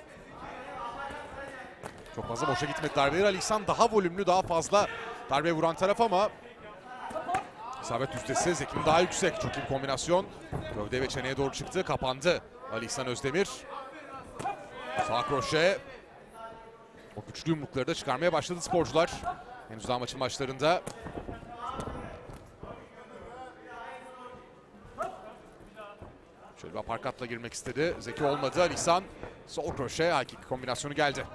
Çok fazla boşa gitmedi darbeleri. Ali İhsan daha volümlü, daha fazla darbe vuran taraf ama isabet yüzdesi Zeki'nin daha yüksek. Çok iyi bir kombinasyon. Gövde ve çeneye doğru çıktı. Kapandı Ali İhsan Özdemir. Sağ kroşe. O güçlü yumrukları da çıkarmaya başladı sporcular. Henüz daha maçın başlarında. Şöyle bir aparkatla girmek istedi. Zeki olmadı. Ali İhsan sol kroşe, high kick kombinasyonu geldi.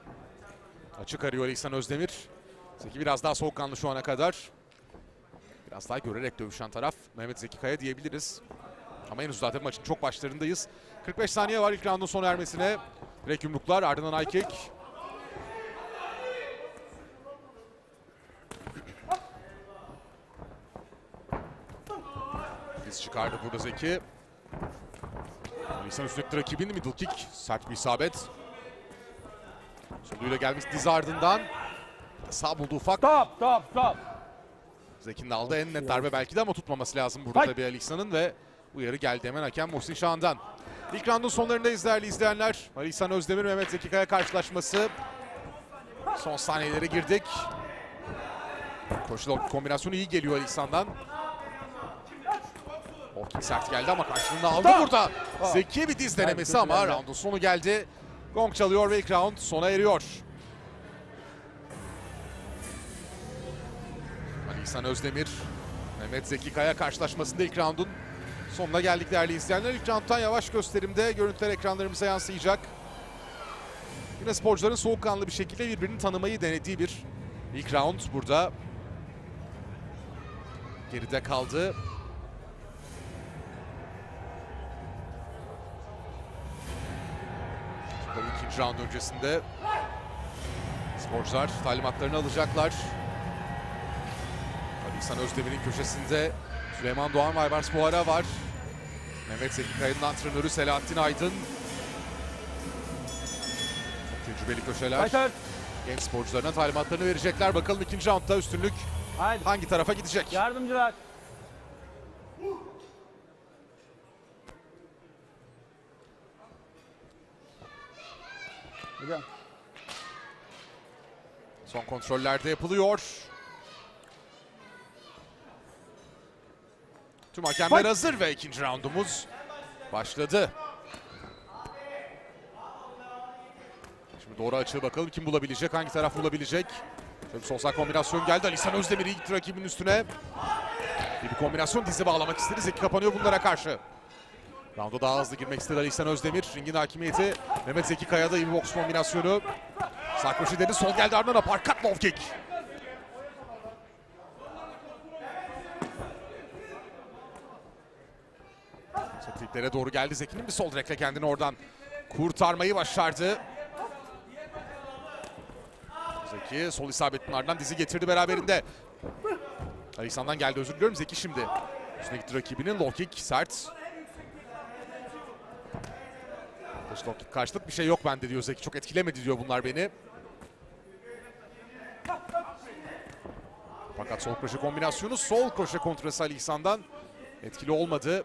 Açık arıyor Ali İhsan Özdemir. Zeki biraz daha soğukkanlı şu ana kadar. Biraz daha görerek dövüşen taraf Mehmet Zeki Kaya diyebiliriz. Ama henüz zaten maçın çok başlarındayız. 45 saniye var ilk roundun sona ermesine. Direkt yumruklar, ardından high kick. Diz çıkardı burada Zeki. Alisan üstteki rakibin middle kick. Sert bir isabet. Soluyla gelmiş diz ardından. Sağ buldu ufak. Stop. Zeki'nin aldığı en net darbe belki de ama tutmaması lazım burada tabii Alisa'nın ve uyarı geldi hemen hakem Muhsin Şahan'dan. İlk roundun sonlarındayız değerli izleyenler. Alisan Özdemir, Mehmet Zeki Kaya karşılaşması. Son saniyelere girdik. Koşu kombinasyonu iyi geliyor Alisan'dan. Orkin sert geldi ama karşılığını aldı burada. Zeki bir diz denemesi ama roundun sonu geldi. Gong çalıyor ve ilk round sona eriyor. Alisan Özdemir, Mehmet Zeki Kaya karşılaşmasında ilk roundun sonuna geldik değerli izleyenler. İlk rounddan yavaş gösterimde görüntüler ekranlarımıza yansıyacak. Yine sporcuların soğukkanlı bir şekilde birbirini tanımayı denediği bir ilk round burada geride kaldı. Tabii ikinci round öncesinde sporcular talimatlarını alacaklar. Alisan Özdemir'in köşesinde Süleyman Doğan ve Aybars Buhara var. Mehmet Zeki Kaya'nın antrenörü Selahattin Aydın. Çok tecrübeli köşeler. Genç sporcularına talimatlarını verecekler. Bakalım ikinci roundda üstünlük hangi tarafa gidecek? Yardımcılar. Hocam. Son kontrollerde yapılıyor. Tüm hakemler hazır ve ikinci roundumuz başladı. Şimdi doğru açığı bakalım kim bulabilecek, hangi taraf bulabilecek. Şöyle bir sol sağ kombinasyon geldi. Alisan Özdemir ilk rakibinin üstüne. Bir kombinasyon dizi bağlamak istedi. Zeki kapanıyor bunlara karşı. Round'a daha hızlı girmek istedi Alisan Özdemir. Ringin hakimiyeti Mehmet Zeki Kaya'da iyi bir boks kombinasyonu. Sağ kroşe dedi, sol geldi ardından aparkat low kick. Tiplere doğru geldi. Zeki'nin bir sol direkle kendini oradan kurtarmayı başardı. Zeki sol isabetinin ardından dizi getirdi beraberinde. Alisan'dan geldi, özür diliyorum. Zeki şimdi üstüne gitti rakibinin, low kick sert. Low kick karşılık bir şey yok bende diyor Zeki. Çok etkilemedi diyor bunlar beni. Fakat sol kroşe kombinasyonu, sol kroşe kontrası Alisan'dan etkili olmadı.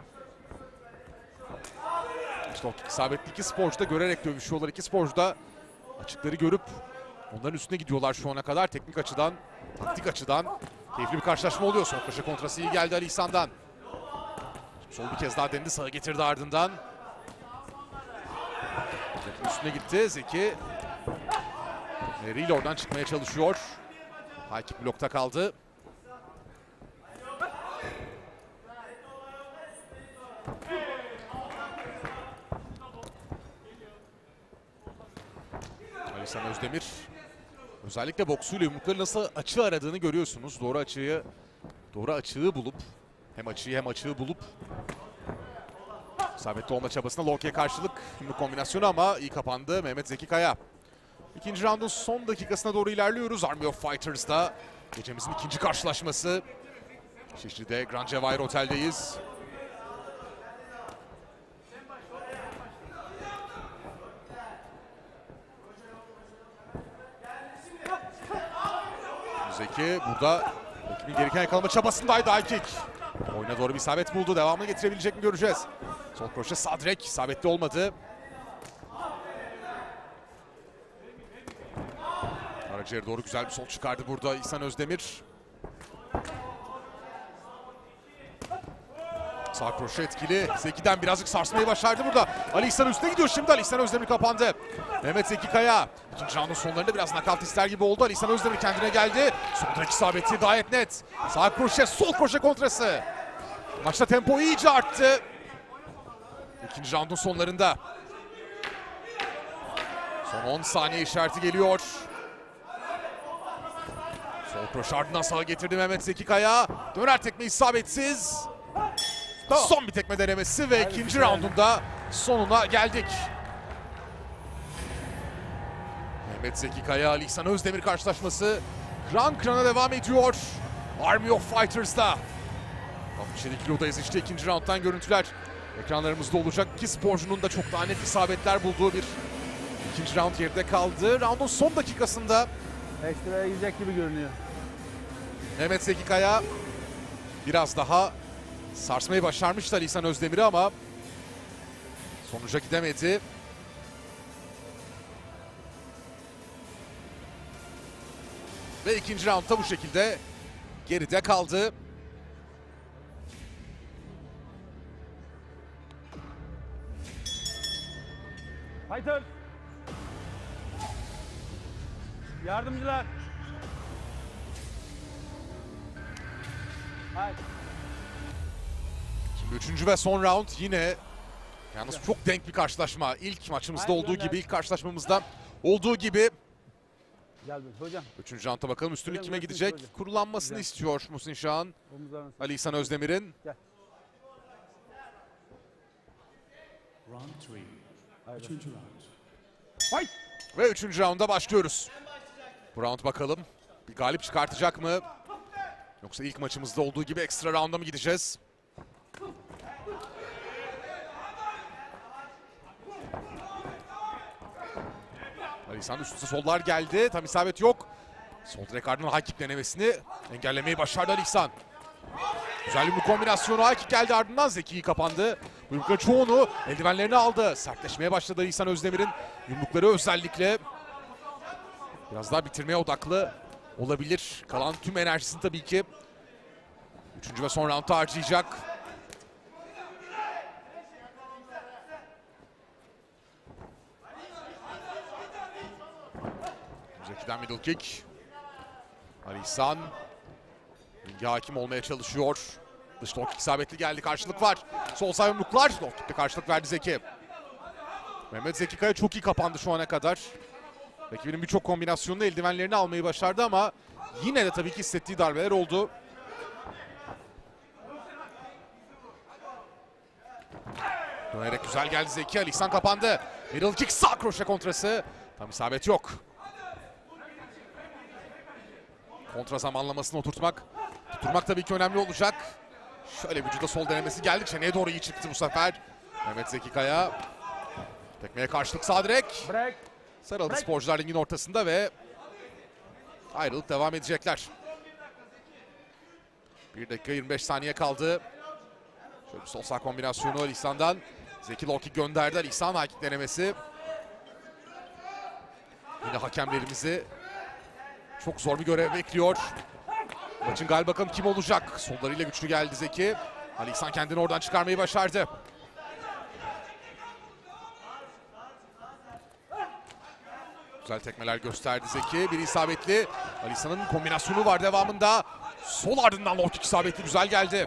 Low kick isabetli iki sporcu da görerek dövüşüyorlar. İki sporcu da açıkları görüp onların üstüne gidiyorlar şu ana kadar. Teknik açıdan, taktik açıdan keyifli bir karşılaşma oluyor. Sol köşe kontrası iyi geldi Alisan'dan. Sol bir kez daha denedi, sağa getirdi ardından. Zeki'nin üstüne gitti. Zeki eliyle oradan çıkmaya çalışıyor. High kick blokta kaldı. Alisan Özdemir özellikle boksuyla yumrukları nasıl açı aradığını görüyorsunuz. Doğru açığı bulup hem açığı bulup isabetli olma çabasına low kick'e karşılık yumruk kombinasyonu ama iyi kapandı Mehmet Zeki Kaya. İkinci roundun son dakikasına doğru ilerliyoruz. Army of Fighters'da gecemizin ikinci karşılaşması. Şişli'de Grand Cevahir Otel'deyiz. Zeki burada rakibin gereken yakalama çabasındaydı. High kick. Oyuna doğru bir isabet buldu. Devamını getirebilecek mi göreceğiz. Sol kroşe sağ direk isabetli olmadı. Karaciğer'e doğru güzel bir sol çıkardı burada İhsan Özdemir. Sağ kroşe etkili. Zeki'den birazcık sarsmayı başardı burada. Ali İhsan üstüne gidiyor şimdi. Ali İhsan Özdemir kapandı. Mehmet Zeki Kaya. İkinci roundun sonlarında biraz nakavt ister gibi oldu. Ali İhsan Özdemir kendine geldi. Sol direk isabeti gayet net. Sağ kroşe, sol kroşe kontrası. Maçta tempo iyice arttı. İkinci roundun sonlarında. Son 10 saniye işareti geliyor. Sol kroşe ardından sağa getirdi Mehmet Zeki Kaya. Döner tekme isabetsiz. Son bir tekme denemesi ve ikinci roundunda sonuna geldik. Mehmet Zeki Kaya, Ali İhsan Özdemir karşılaşması kran krana devam ediyor. Army of Fighters'da. 67 kilodayız işte, ikinci rounddan görüntüler ekranlarımızda olacak. İki sporcunun da çok daha net isabetler bulduğu bir ikinci round geride kaldı. Roundun son dakikasında Ekstraya gidecek gibi görünüyor. Mehmet Zeki Kaya biraz daha sarsmayı başarmıştı Ali İhsan Özdemir'i ama sonuca gidemedi. Ve ikinci roundda bu şekilde geride kaldı. Fighter. Yardımcılar. Hayır. Şimdi üçüncü ve son round yine yalnız çok denk bir karşılaşma. İlk maçımızda olduğu gibi, ilk karşılaşmamızda olduğu gibi. Gel hocam. Üçüncü rounda bakalım üstünlük Hocam, kime üstünlük gidecek? hocam. Kurulanmasını Güzel. istiyor Muhsin Şahan. Ali İhsan Özdemir'in. Gel. Round 3. Üçüncü round. Fight. Ve üçüncü rounda başlıyoruz. Bu round bakalım bir galip çıkartacak mı? Yoksa ilk maçımızda olduğu gibi ekstra rounda mı gideceğiz? Ali İhsan üst üste sollar geldi. Tam isabet yok. Sol direk ardından high kick denemesini engellemeyi başardı Ali İhsan. Güzel bir kombinasyonu, high kick geldi ardından Zeki'yi kapandı. Bu yumrukların çoğunu eldivenlerini aldı. Sertleşmeye başladı Ali İhsan Özdemir'in yumrukları özellikle. Biraz daha bitirmeye odaklı olabilir. Kalan tüm enerjisini tabii ki üçüncü ve son roundda harcayacak. Zeki'den middle kick. Ali İhsan ringe hakim olmaya çalışıyor. Dış low kick isabetli geldi. Karşılık var. Sol sağ yumruklar. Low kick'te karşılık verdi Zeki. Mehmet Zeki Kaya çok iyi kapandı şu ana kadar. Rakibinin birçok kombinasyonunda eldivenlerini almayı başardı ama yine de tabii ki hissettiği darbeler oldu. Dönerek güzel geldi Zeki. Ali İhsan kapandı. Middle kick, sağ kroşe kontrası. Tam isabet yok. Kontra zamanlamasını oturtmak tabii ki önemli olacak. Şöyle vücuda sol denemesi geldi. Çeneye doğru iyi çıktı bu sefer. Mehmet Zeki Kaya. Tekmeye karşılık sağ direk. Sarıldı sporcular ringin ortasında ve ayrılık devam edecekler. 1 dakika 25 saniye kaldı. Şöyle bir sol sağ kombinasyonu Ali İhsan'dan. Zeki low kick gönderdi. Ali İhsan high kick denemesi. Yine hakemlerimizi çok zor bir görev bekliyor. Maçın galiba bakalım kim olacak? Sollarıyla güçlü geldi Zeki. Ali İhsan kendini oradan çıkarmayı başardı. Güzel tekmeler gösterdi Zeki. Bir isabetli. Ali İhsan'ın kombinasyonu var devamında. Sol ardından low kick isabetli, güzel geldi.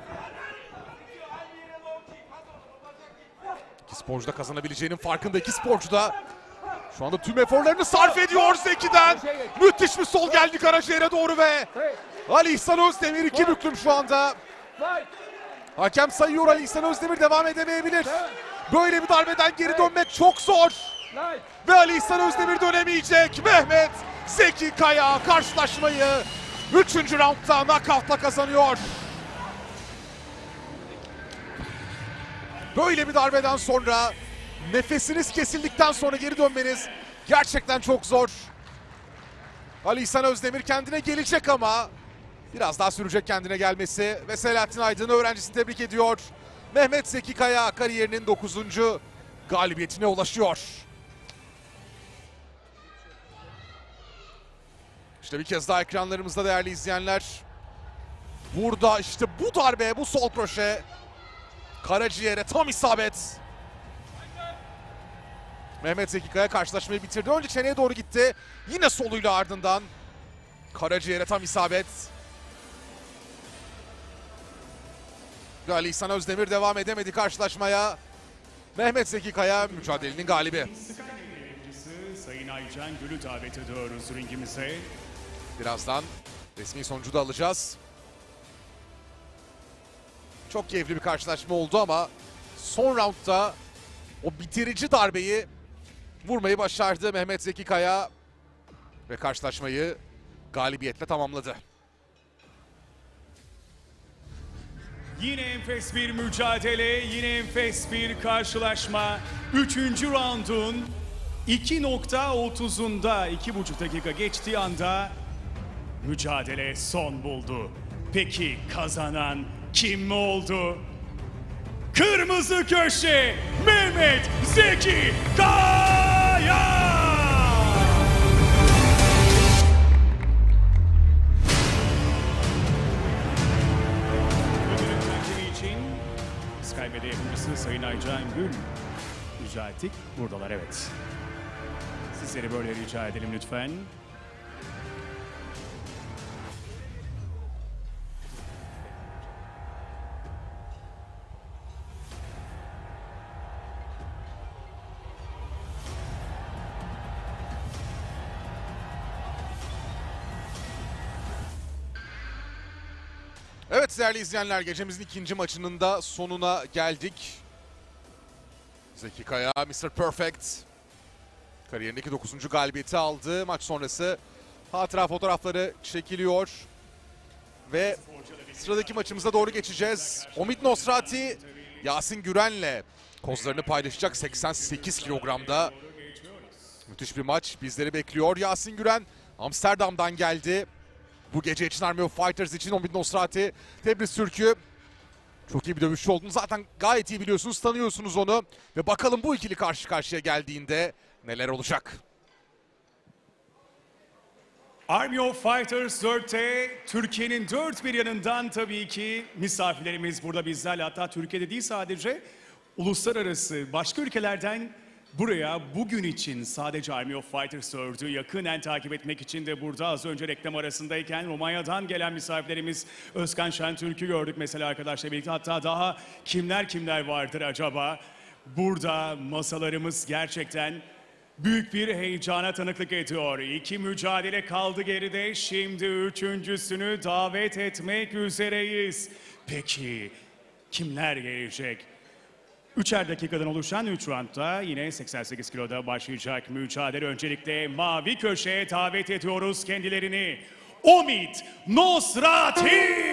İki sporcu da kazanabileceğinin farkında. İki sporcu da şu anda tüm eforlarını sarf ediyor Zeki'den. Müthiş bir sol geldi karaciğere doğru ve Ali İhsan Özdemir iki büklüm şu anda. Hakem sayıyor, Ali İhsan Özdemir devam edemeyebilir. Böyle bir darbeden geri dönmek çok zor. Ve Ali İhsan Özdemir dönemeyecek. Mehmet Zeki Kaya karşılaşmayı 3. roundda knockout'la kazanıyor. Böyle bir darbeden sonra, nefesiniz kesildikten sonra geri dönmeniz gerçekten çok zor. Ali İhsan Özdemir kendine gelecek ama biraz daha sürecek kendine gelmesi ve Selahattin Aydın öğrencisini tebrik ediyor. Mehmet Zeki Kaya kariyerinin 9. galibiyetine ulaşıyor. İşte bir kez daha ekranlarımızda değerli izleyenler. Burada işte bu darbe, bu sol kroşe karaciğere tam isabet. Mehmet Zeki Kaya karşılaşmayı bitirdi. Önce çeneye doğru gitti. Yine soluyla ardından karaciğere tam isabet. Ali İhsan Özdemir devam edemedi karşılaşmaya. Mehmet Zeki Kaya mücadelenin galibi. Sayın Aycan Gül'ü davet ediyoruz ringimize. Birazdan Resmi sonucu da alacağız. Çok keyifli bir karşılaşma oldu ama son roundda o bitirici darbeyi vurmayı başardı Mehmet Zeki Kaya ve karşılaşmayı galibiyetle tamamladı. Yine enfes bir mücadele, yine enfes bir karşılaşma. 3. roundun 2.30'unda 2,5 dakika geçtiği anda mücadele son buldu. Peki kazanan kim oldu? Kırmızı köşe Mehmet Zeki Kaya! Ödülün takdimi için Skybede yapımcısı Sayın Aycan Gül rica ettik. Buradalar, evet. Sizleri böyle rica edelim lütfen. Evet değerli izleyenler, gecemizin ikinci maçının da sonuna geldik. Zeki Kaya, Mr. Perfect kariyerindeki 9. galibiyeti aldı. Maç sonrası hatıra fotoğrafları çekiliyor. Ve sıradaki maçımıza doğru geçeceğiz. Omid Nosrati, Yasin Güren'le kozlarını paylaşacak 88 kilogramda. Müthiş bir maç bizleri bekliyor. Yasin Güren Amsterdam'dan geldi. Bu gece için Army of Fighters için Omid Nosrati, Tebriz Türk'ü. Çok iyi bir dövüşçü olduğunu zaten gayet iyi biliyorsunuz, tanıyorsunuz onu. Ve bakalım bu ikili karşı karşıya geldiğinde neler olacak? Army of Fighters 4'te Türkiye'nin dört bir yanından tabii ki misafirlerimiz burada bizlerle. Hatta Türkiye'de değil, sadece uluslararası başka ülkelerden buraya bugün için sadece Army of Fighters 4'ü yakından takip etmek için de burada. Az önce reklam arasındayken Romanya'dan gelen misafirlerimiz Özkan Şentürk'ü gördük mesela arkadaşlar birlikte. Hatta daha kimler vardır acaba? Burada masalarımız gerçekten büyük bir heyecana tanıklık ediyor. 2 mücadele kaldı geride. Şimdi 3.'sünü davet etmek üzereyiz. Peki kimler gelecek? 3'er dakikadan oluşan 3 roundda yine 88 kiloda başlayacak mücadele. Öncelikle mavi köşeye davet ediyoruz kendilerini. Omid Nosrati!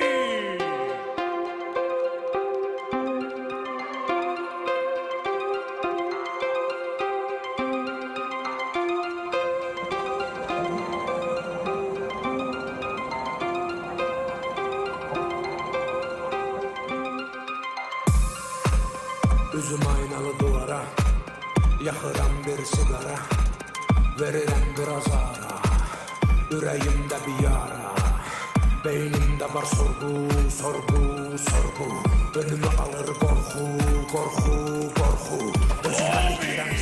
Üzüm aynalı duvara, yakıram bir sigara, veririm biraz ara, yüreğimde bir yara, beynimde var sorgu, önümü alır korku, özüme dikilen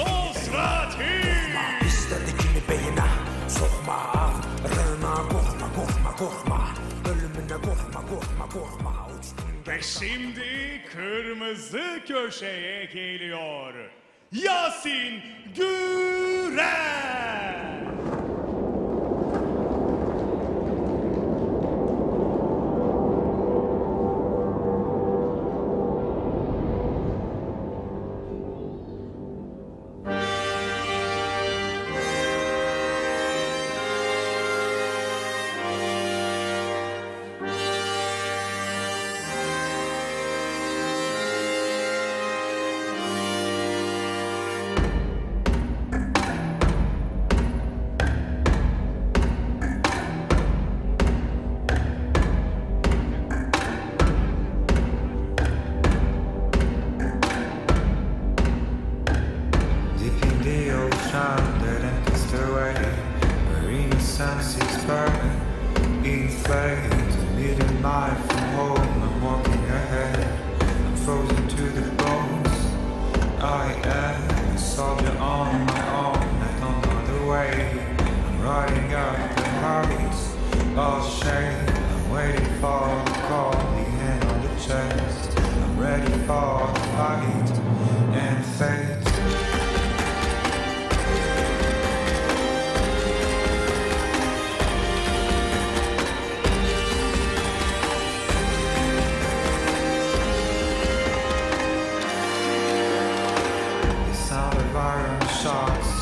istedikini beyine sokma, rına korkma, ölümüne korkma, Ve şimdi kırmızı köşeye geliyor Yasin Güren.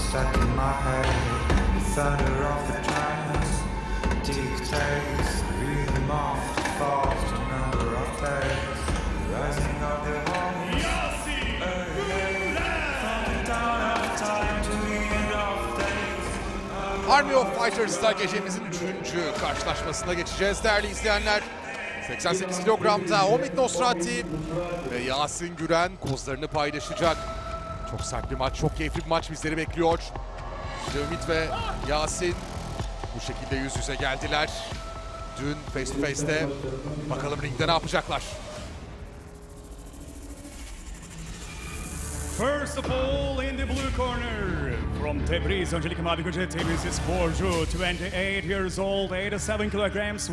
stuck in my head. The thunder of the drums dictates the rhythm of the fast number of days. Rising of the horns, from the dawn of time to the end of days. Army of Fighters'da gecemizin 3. karşılaşmasına geçeceğiz değerli izleyenler. 88 kilogramda Omid Nosrati ve Yasin Güren kozlarını paylaşacak. Çok sert bir maç, çok keyifli bir maç bizleri bekliyor. İşte Ümit ve Yasin bu şekilde yüz yüze geldiler. Dün face to face'te bakalım ringde ne yapacaklar. First of all, in the blue corner, from Tebriz, öncelikle mavi gücü Tebrizli sporcu, 28 years old, 87 kilograms,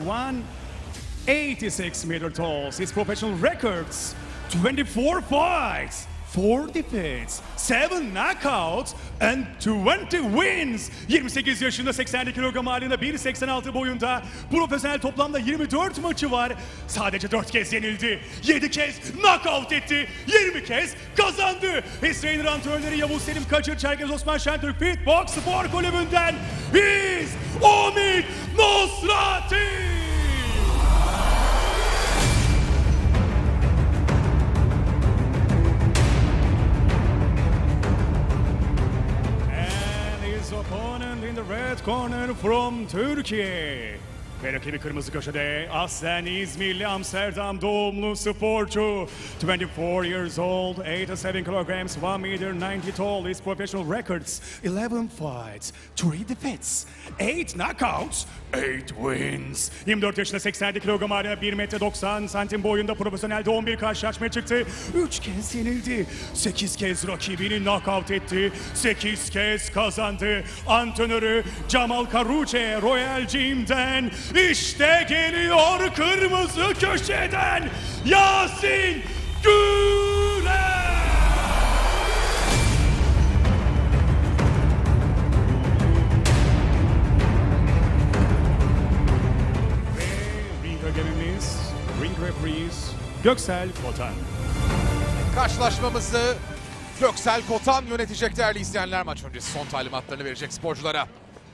186 meter tall. His professional records, 24 fights, 4 defeats, 7 knockouts and 20 wins. 28 yaşında, 80 kilogram halinde, 1.86 boyunda. Profesyonel toplamda 24 maçı var. Sadece 4 kez yenildi. 7 kez knockout etti. 20 kez kazandı. His trainer antrenörleri Yavuz Selim Kaçır, Çerkez Osman Şentürk Fitbox Spor Kulübü'nden is Omid Nosrati. Opponent in the red corner from Turkey. Ve rakibi kırmızı köşede aslen İzmirli, Amsterdam doğumlu sporcu. 24 years old, 87 kilograms, 1 meter 90 tall. His professional records, 11 fights, 3 defeats, 8 knockouts, 8 wins. 24 yaşında, 87 kilogram halinde, 1 metre 90 santim boyunda, profesyonelde 11 karşılaşmaya çıktı. 3 kez yenildi. 8 kez rakibini knockout etti. 8 kez kazandı. Antrenörü Cemal Karuçe, Royal Gym'den işte geliyor kırmızı köşeden Yasin Güren. Ring hakemimiz, ring referees Göksel Kotan. Karşılaşmamızı Göksel Kotan yönetecek değerli izleyenler. Maç öncesi son talimatlarını verecek sporculara.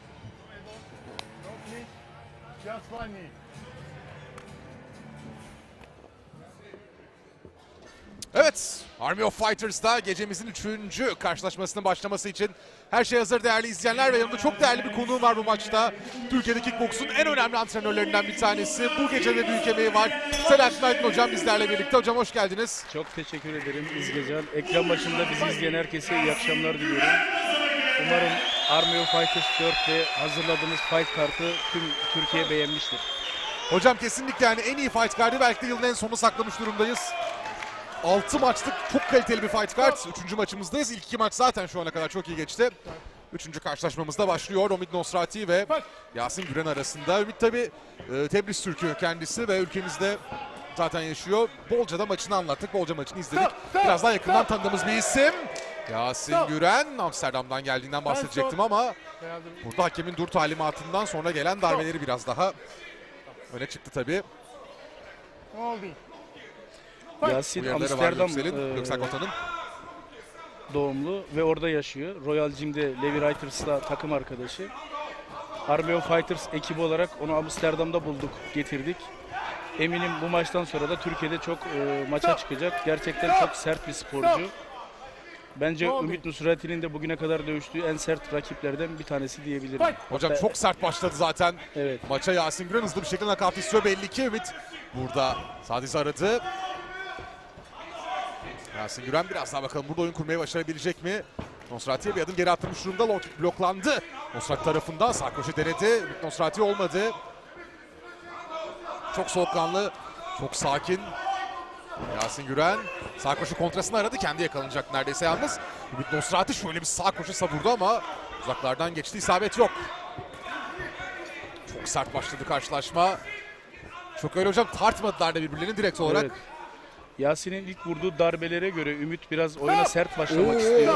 Evet, Army of Fighters'da gecemizin 3. karşılaşmasının başlaması için her şey hazır değerli izleyenler ve yanımda çok değerli bir konuğum var bu maçta. Türkiye'de kickboksun en önemli antrenörlerinden bir tanesi. Bu gece de büyük emeği var. Selahattin Aydın hocam bizlerle birlikte. Hocam hoş geldiniz. Çok teşekkür ederim İzgecan. Ekran başında bizi izleyen herkese iyi akşamlar diliyorum. Umarım Army of Fighters 4 ve hazırladığımız fight kartı tüm Türkiye beğenmiştir. Hocam kesinlikle yani en iyi fight kartı belki de yılın en sonunu saklamış durumdayız. 6 maçlık çok kaliteli bir fight kart. 3. maçımızdayız. İlk 2 maç zaten şu ana kadar çok iyi geçti. 3. karşılaşmamızda başlıyor. Omid Nosrati ve Yasin Güren arasında. Ümit tabi Tebriz Türk'ü kendisi ve ülkemizde zaten yaşıyor. Bolca da maçını anlattık. Bolca maçını izledik. Biraz daha yakından tanıdığımız bir isim. Yasin Güren, Amsterdam'dan geldiğinden bahsedecektim ama burada hakemin dur talimatından sonra gelen darbeleri biraz daha öne çıktı tabi. Yasin Amsterdam Göksel Kotan'ın doğumlu ve orada yaşıyor. Royal Gym'de Levi Reiters'la takım arkadaşı. Army of Fighters ekibi olarak onu Amsterdam'da bulduk, getirdik. Eminim bu maçtan sonra da Türkiye'de çok maça çıkacak. Gerçekten çok sert bir sporcu. Bence Ümit Nosrati'nin de bugüne kadar dövüştüğü en sert rakiplerden bir tanesi diyebilirim. Hocam çok sert başladı zaten. Evet. Maça Yasin Güren hızlı bir şekilde nakavt istiyor belli ki. Ümit burada Sadiz'i aradı. Yasin Güren biraz daha bakalım burada oyun kurmayı başarabilecek mi? Nosrati'ye bir adım geri attırmış durumda. Low kick bloklandı. Nosrati tarafından sağ koşu denedi. Ümit Nosrati olmadı. Çok soğukkanlı, çok sakin. Yasin Güren sağ koşu kontrasını aradı. Kendi yakalanacak neredeyse yalnız. Ümit Nosrati şöyle bir sağ koşu savurdu ama uzaklardan geçti. İsabet yok. Çok sert başladı karşılaşma. Çok öyle hocam tartmadılar da birbirlerini direkt olarak. Evet. Yasin'in ilk vurduğu darbelere göre Ümit biraz oyuna sert başlamak istiyor.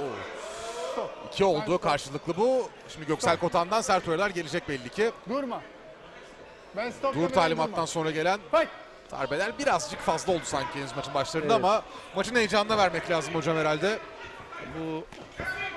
2 oldu karşılıklı bu. Şimdi Göksel Kotan'dan sert oyunlar gelecek belli ki. Durma. Dur talimattan sonra gelen darbeler birazcık fazla oldu sanki henüz maçın başlarında ama maçın heyecanına vermek lazım hocam herhalde. Bu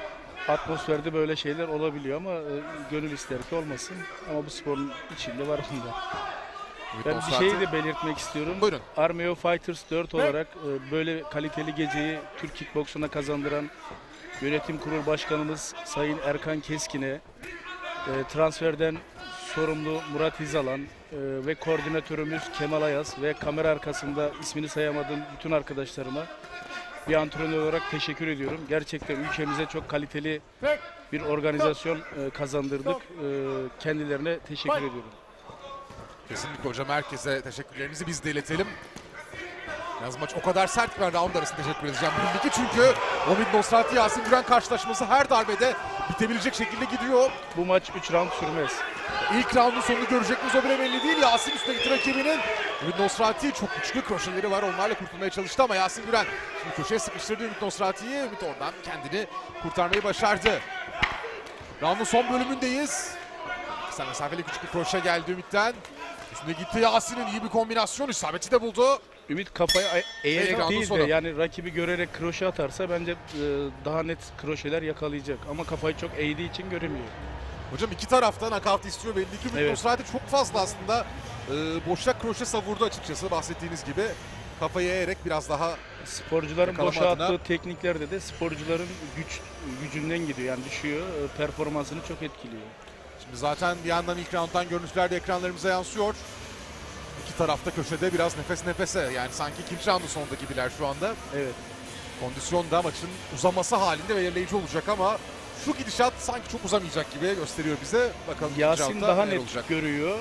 Atmosferde böyle şeyler olabiliyor ama gönül ister ki olmasın. Ama bu sporun içinde var bunlar. Ben bir şeyi de belirtmek istiyorum. Buyurun. Army of Fighters 4 olarak böyle kaliteli geceyi Türk kickboksuna kazandıran yönetim kurulu başkanımız Sayın Erkan Keskin'e, transferden sorumlu Murat Hizalan ve koordinatörümüz Kemal Ayaz ve kamera arkasında ismini sayamadığım bütün arkadaşlarıma bir antrenör olarak teşekkür ediyorum. Gerçekten ülkemize çok kaliteli bir organizasyon kazandırdık. Kendilerine teşekkür ediyorum. Kesinlikle hocam, herkese teşekkürlerimizi biz de iletelim. Yalnız maç o kadar sert ki ben round arasında teşekkür edeceğim. Bugünkü çünkü Omid Nosrati Yasin Güren karşılaşması her darbede bitebilecek şekilde gidiyor. Bu maç 3 round sürmez. İlk roundun sonunu görecek miyiz o bile belli değil. Yasin üstteki rakibinin Omid Nosrati çok güçlü kroşeleri var. Onlarla kurtulmaya çalıştı ama Yasin Güren şimdi köşeye sıkıştırdı Omid Nosrati'yi. Omid oradan kendini kurtarmayı başardı. Roundun son bölümündeyiz. Kısa mesafeli küçük bir kroşe geldi Ümit'ten. Üstüne gitti Yasin'in iyi bir kombinasyon, isabeti de buldu. Ümit kafayı eğerek değil de yani rakibi görerek kroşe atarsa bence daha net kroşeler yakalayacak. Ama kafayı çok eğdiği için göremiyor. Hocam iki taraftan nakavt istiyor belli ki. Ümit Nosrati çok fazla aslında boşa kroşe savurdu açıkçası bahsettiğiniz gibi. Kafayı eğerek biraz daha sporcuların boşa attığı tekniklerde de sporcuların gücünden gidiyor. Yani düşüyor, performansını çok etkiliyor. Şimdi zaten bir yandan ilk rounddan görüntüler de ekranlarımıza yansıyor. İki tarafta köşede biraz nefes nefese. Yani sanki ikinci roundun sonunda gibiler şu anda. Evet. Kondisyon da maçın uzaması halinde belirleyici olacak ama şu gidişat sanki çok uzamayacak gibi gösteriyor bize. Bakalım Yasin daha net olacak. Görüyor.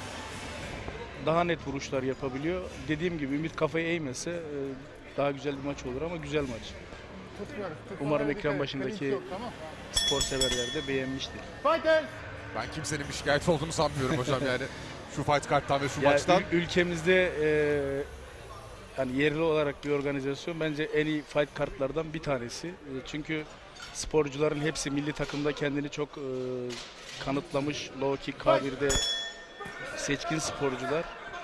Daha net vuruşlar yapabiliyor. Dediğim gibi Ümit kafayı eğmese daha güzel bir maç olur ama güzel maç. Umarım ekran başındaki spor severler de beğenmiştir. Ben kimsenin bir şikayet olduğunu sanmıyorum hocam yani. Şu fight karttan ve şu maçtan. Ülkemizde yani yerli olarak bir organizasyon bence en iyi fight kartlardan bir tanesi. Çünkü sporcuların hepsi milli takımda kendini çok kanıtlamış. Low kick, K1'de seçkin sporcular.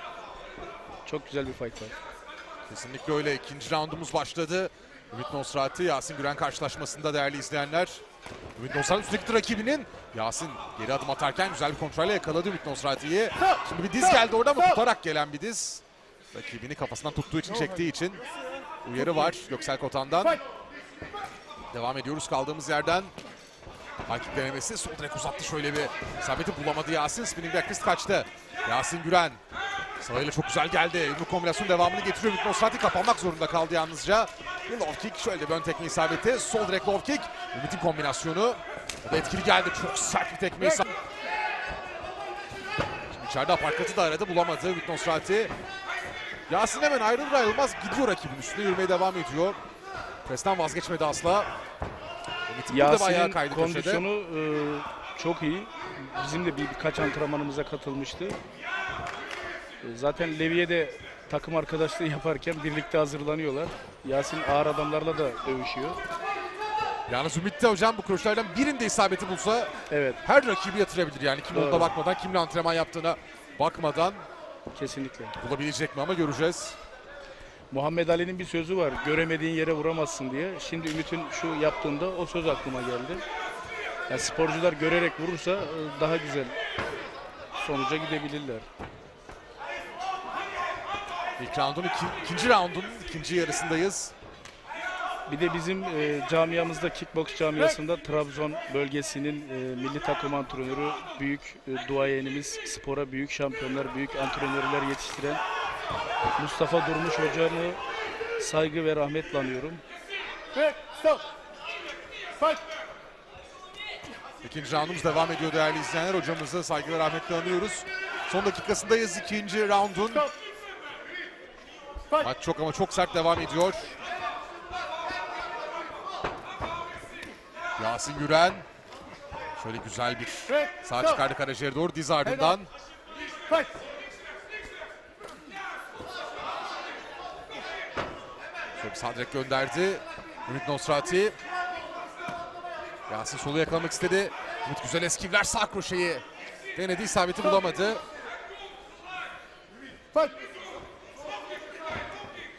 Çok güzel bir fight var. Kesinlikle öyle. İkinci roundumuz başladı. Ümit Nosrati Yasin Güren karşılaşmasında değerli izleyenler. Ümit Nosrati üstteki rakibinin Yasin geri adım atarken güzel bir kontrolle yakaladı Ümit Nosrati'yi. Şimdi bir diz geldi orada ama tutarak gelen bir diz. Rakibini kafasından tuttuğu için, çektiği için uyarı var Göksel Kotan'dan. Devam ediyoruz kaldığımız yerden. Hakik denemesi. Sol direkt uzattı, şöyle bir isabeti bulamadı Yasin. Spinning back fist kaçtı. Yasin Güren sağıyla çok güzel geldi. Bu kombinasyon devamını getiriyor. Ümit Nosrati kapanmak zorunda kaldı yalnızca. Bir low kick, şöyle bir ön tekme isabeti. Sol direkt low kick. Ümit'in kombinasyonu. O da etkili geldi. Çok sert bir tekme isabeti. Şimdi içeride aparkatı da aradı, bulamadı Ümit Nosrati. Yasin hemen ayrılır ayrılmaz gidiyor rakibin üstüne, yürümeye devam ediyor. Presten vazgeçmedi asla. Yasin'in kondisyonu çok iyi. Bizim de birkaç antrenmanımıza katılmıştı. Zaten Levi'ye de takım arkadaşlığı yaparken birlikte hazırlanıyorlar. Yasin ağır adamlarla da dövüşüyor. Yalnız Ümit de hocam bu kroşelerden birinde isabeti bulsa her rakibi yatırabilir. Yani kim olduğuna bakmadan, kimle antrenman yaptığına bakmadan. Kesinlikle. Bulabilecek mi ama göreceğiz. Muhammed Ali'nin bir sözü var. Göremediğin yere vuramazsın diye. Şimdi Ümit'in şu yaptığında o söz aklıma geldi. Yani sporcular görerek vurursa daha güzel sonuca gidebilirler. İlk roundun ikinci roundun ikinci yarısındayız. Bir de bizim camiamızda, kickbox camiasında Trabzon bölgesinin milli takım antrenörü, büyük duayenimiz, spora büyük şampiyonlar, büyük antrenörler yetiştiren Mustafa Durmuş hocamı saygı ve rahmetle anıyorum. İkinci roundumuz devam ediyor değerli izleyenler. Hocamızı saygı ve rahmetle anıyoruz. Son dakikasındayız ikinci roundun. Maç çok ama çok sert devam ediyor. Yasin Güren şöyle güzel bir sağ çıkardı karaciğeri doğru, diz ardından. Şöyle sağ direkt gönderdi Ümit Nosrati. Yasin solu yakalamak istedi. Ümit güzel eskivler, sağ kroşeyi denedi, isabeti bulamadı.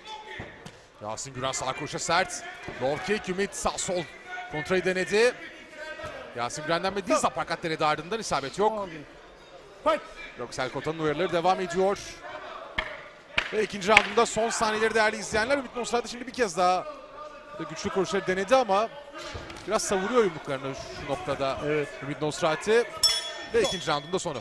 Yasin Güren sağ kroşe sert. Low kick, Ümit sağ sol kontrayı denedi. Yasin Güren'den ve diz aparkat denedi, ardından isabet yok. Göksel Kotan'ın uyarıları devam ediyor. Ve ikinci roundunda son saniyeleri değerli izleyenler. Ümit Nosrati şimdi bir kez daha güçlü kuruşları denedi ama biraz savuruyor yumruklarını şu noktada. Evet. Ümit Nosrati ve ikinci roundunda sonu.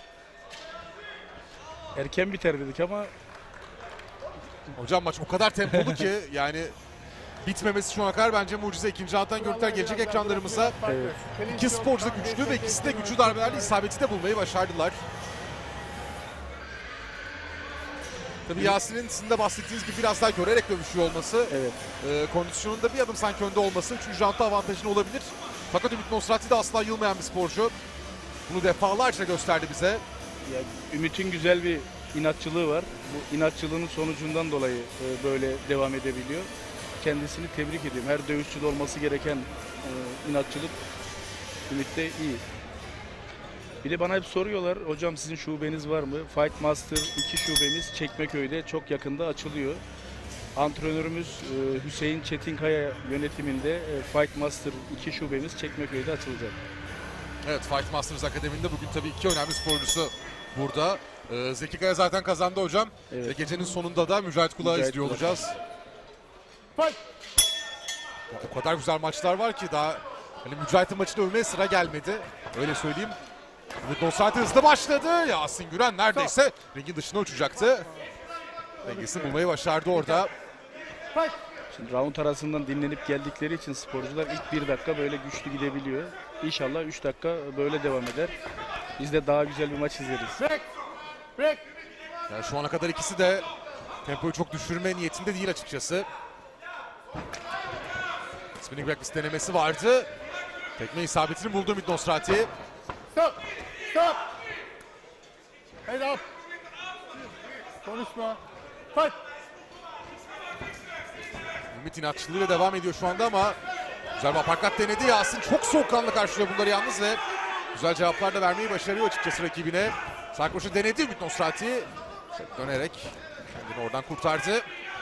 Erken biter dedik ama hocam maç o kadar tempolu ki yani bitmemesi şu ana kadar bence mucize. İkinci rounddan görüntüler gelecek ekranlarımıza. evet. İki sporcu da güçlü ve ikisi de güçlü darbelerle isabeti de bulmayı başardılar. Tabii Yasin'in sizin de bahsettiğiniz gibi biraz daha görerek dövüşüyor olması, evet. Kondisyonunda bir adım sanki önde olması 3. roundda avantajın olabilir. Fakat Ümit Nosrati de asla yılmayan bir sporcu. Bunu defalarca gösterdi bize. Ya, Ümit'in güzel bir inatçılığı var. Bu inatçılığının sonucundan dolayı böyle devam edebiliyor. Kendisini tebrik ediyorum. Her dövüşçüde olması gereken inatçılık Ümit'te iyi. Bir de bana hep soruyorlar, hocam sizin şubeniz var mı? Fight Master 2 şubemiz Çekmeköy'de çok yakında açılıyor. Antrenörümüz Hüseyin Çetinkaya yönetiminde Fight Master 2 şubemiz Çekmeköy'de açılacak. Evet, Fight Masters Akademi'nde bugün tabii iki önemli sporcusu burada. Zeki Kaya zaten kazandı hocam. Evet. Ve gecenin sonunda da Mücahit Kulak'ı izliyor olacağız. O kadar güzel maçlar var ki daha hani Mücahit'in maçını övmeye sıra gelmedi. Öyle söyleyeyim. Ümit Nosrati hızlı başladı. Yasin Güren neredeyse ringin dışına uçacaktı. Dengesini bulmayı başardı orada. Şimdi round arasından dinlenip geldikleri için sporcular ilk 1 dakika böyle güçlü gidebiliyor. İnşallah 3 dakika böyle devam eder. Biz de daha güzel bir maç izleriz. Yani şu ana kadar ikisi de tempoyu çok düşürme niyetinde değil açıkçası. Spinning back denemesi vardı. Tekme isabetini buldu Ümit Nosrati. Stop! Head up! Konuşma. Fight! Ümit inatçılığıyla devam ediyor şu anda ama güzel bir aparkat denedi. Yasin çok soğukkanlı karşılıyor bunları yalnız ve güzel cevaplar da vermeyi başarıyor açıkçası rakibine. Sarkoş'u denedi Ümit Nosrati. Dönerek kendini oradan kurtardı.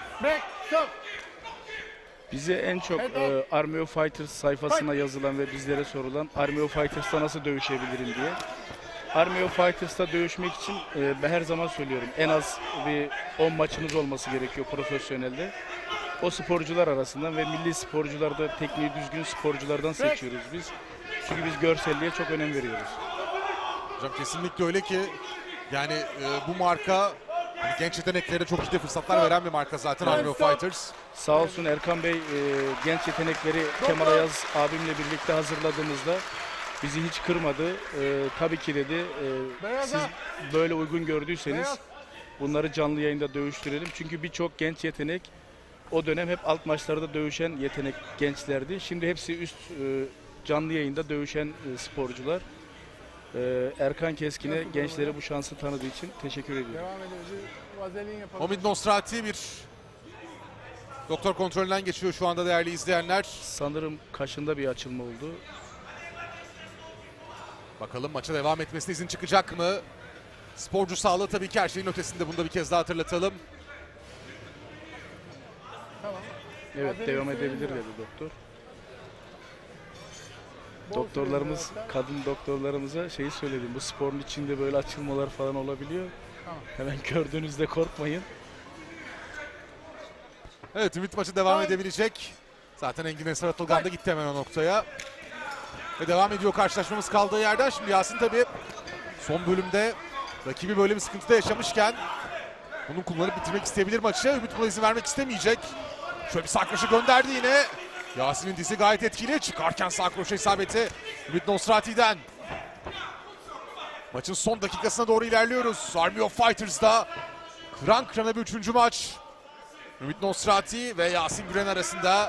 Bize en çok Army of Fighters sayfasına yazılan ve bizlere sorulan Army of Fighters'ta nasıl dövüşebilirim diye. Army of Fighters'ta dövüşmek için ben her zaman söylüyorum en az bir 10 maçınız olması gerekiyor profesyonelde. O sporcular arasından ve milli sporcularda tekniği düzgün sporculardan seçiyoruz biz. Çünkü biz görselliğe çok önem veriyoruz. Hocam kesinlikle öyle ki yani bu marka genç yeteneklere çok ciddi fırsatlar veren bir marka zaten Army of Fighters. Sağ olsun Erkan Bey genç yetenekleri Kemal Ayaz abimle birlikte hazırladığımızda bizi hiç kırmadı. Tabii ki dedi siz böyle uygun gördüyseniz bunları canlı yayında dövüştürelim. Çünkü birçok genç yetenek o dönem hep alt maçlarda dövüşen yetenek gençlerdi. Şimdi hepsi üst canlı yayında dövüşen sporcular. Erkan Keskin'e gençlere bu şansı tanıdığı için teşekkür ediyorum. Ümit Nosrati bir doktor kontrolünden geçiyor şu anda değerli izleyenler. Sanırım kaşında bir açılma oldu. Bakalım maça devam etmesine izin çıkacak mı? Sporcu sağlığı tabii ki her şeyin ötesinde. Bunu da bir kez daha hatırlatalım. Evet, devam edebilir dedi doktor. Doktorlarımız, kadın doktorlarımıza şeyi söyledim. Bu sporun içinde böyle açılmalar falan olabiliyor. Hemen gördüğünüzde korkmayın. Evet, Ümit maçı devam edebilecek. Zaten Engin Eser Atılgan da gitti hemen o noktaya. Ve devam ediyor karşılaşmamız kaldığı yerden. Şimdi Yasin tabii son bölümde rakibi böyle bir sıkıntıda yaşamışken bunu kullanıp bitirmek isteyebilir maçı. Ümit buna izin vermek istemeyecek. Şöyle bir sağ kroşe gönderdi yine. Yasin'in dizi gayet etkili. Çıkarken sağ kroşe isabeti Ümit Nosrati'den. Maçın son dakikasına doğru ilerliyoruz. Army of Fighters'da kıran kırana bir 3. maç. Ümit Nosrati ve Yasin Güren arasında.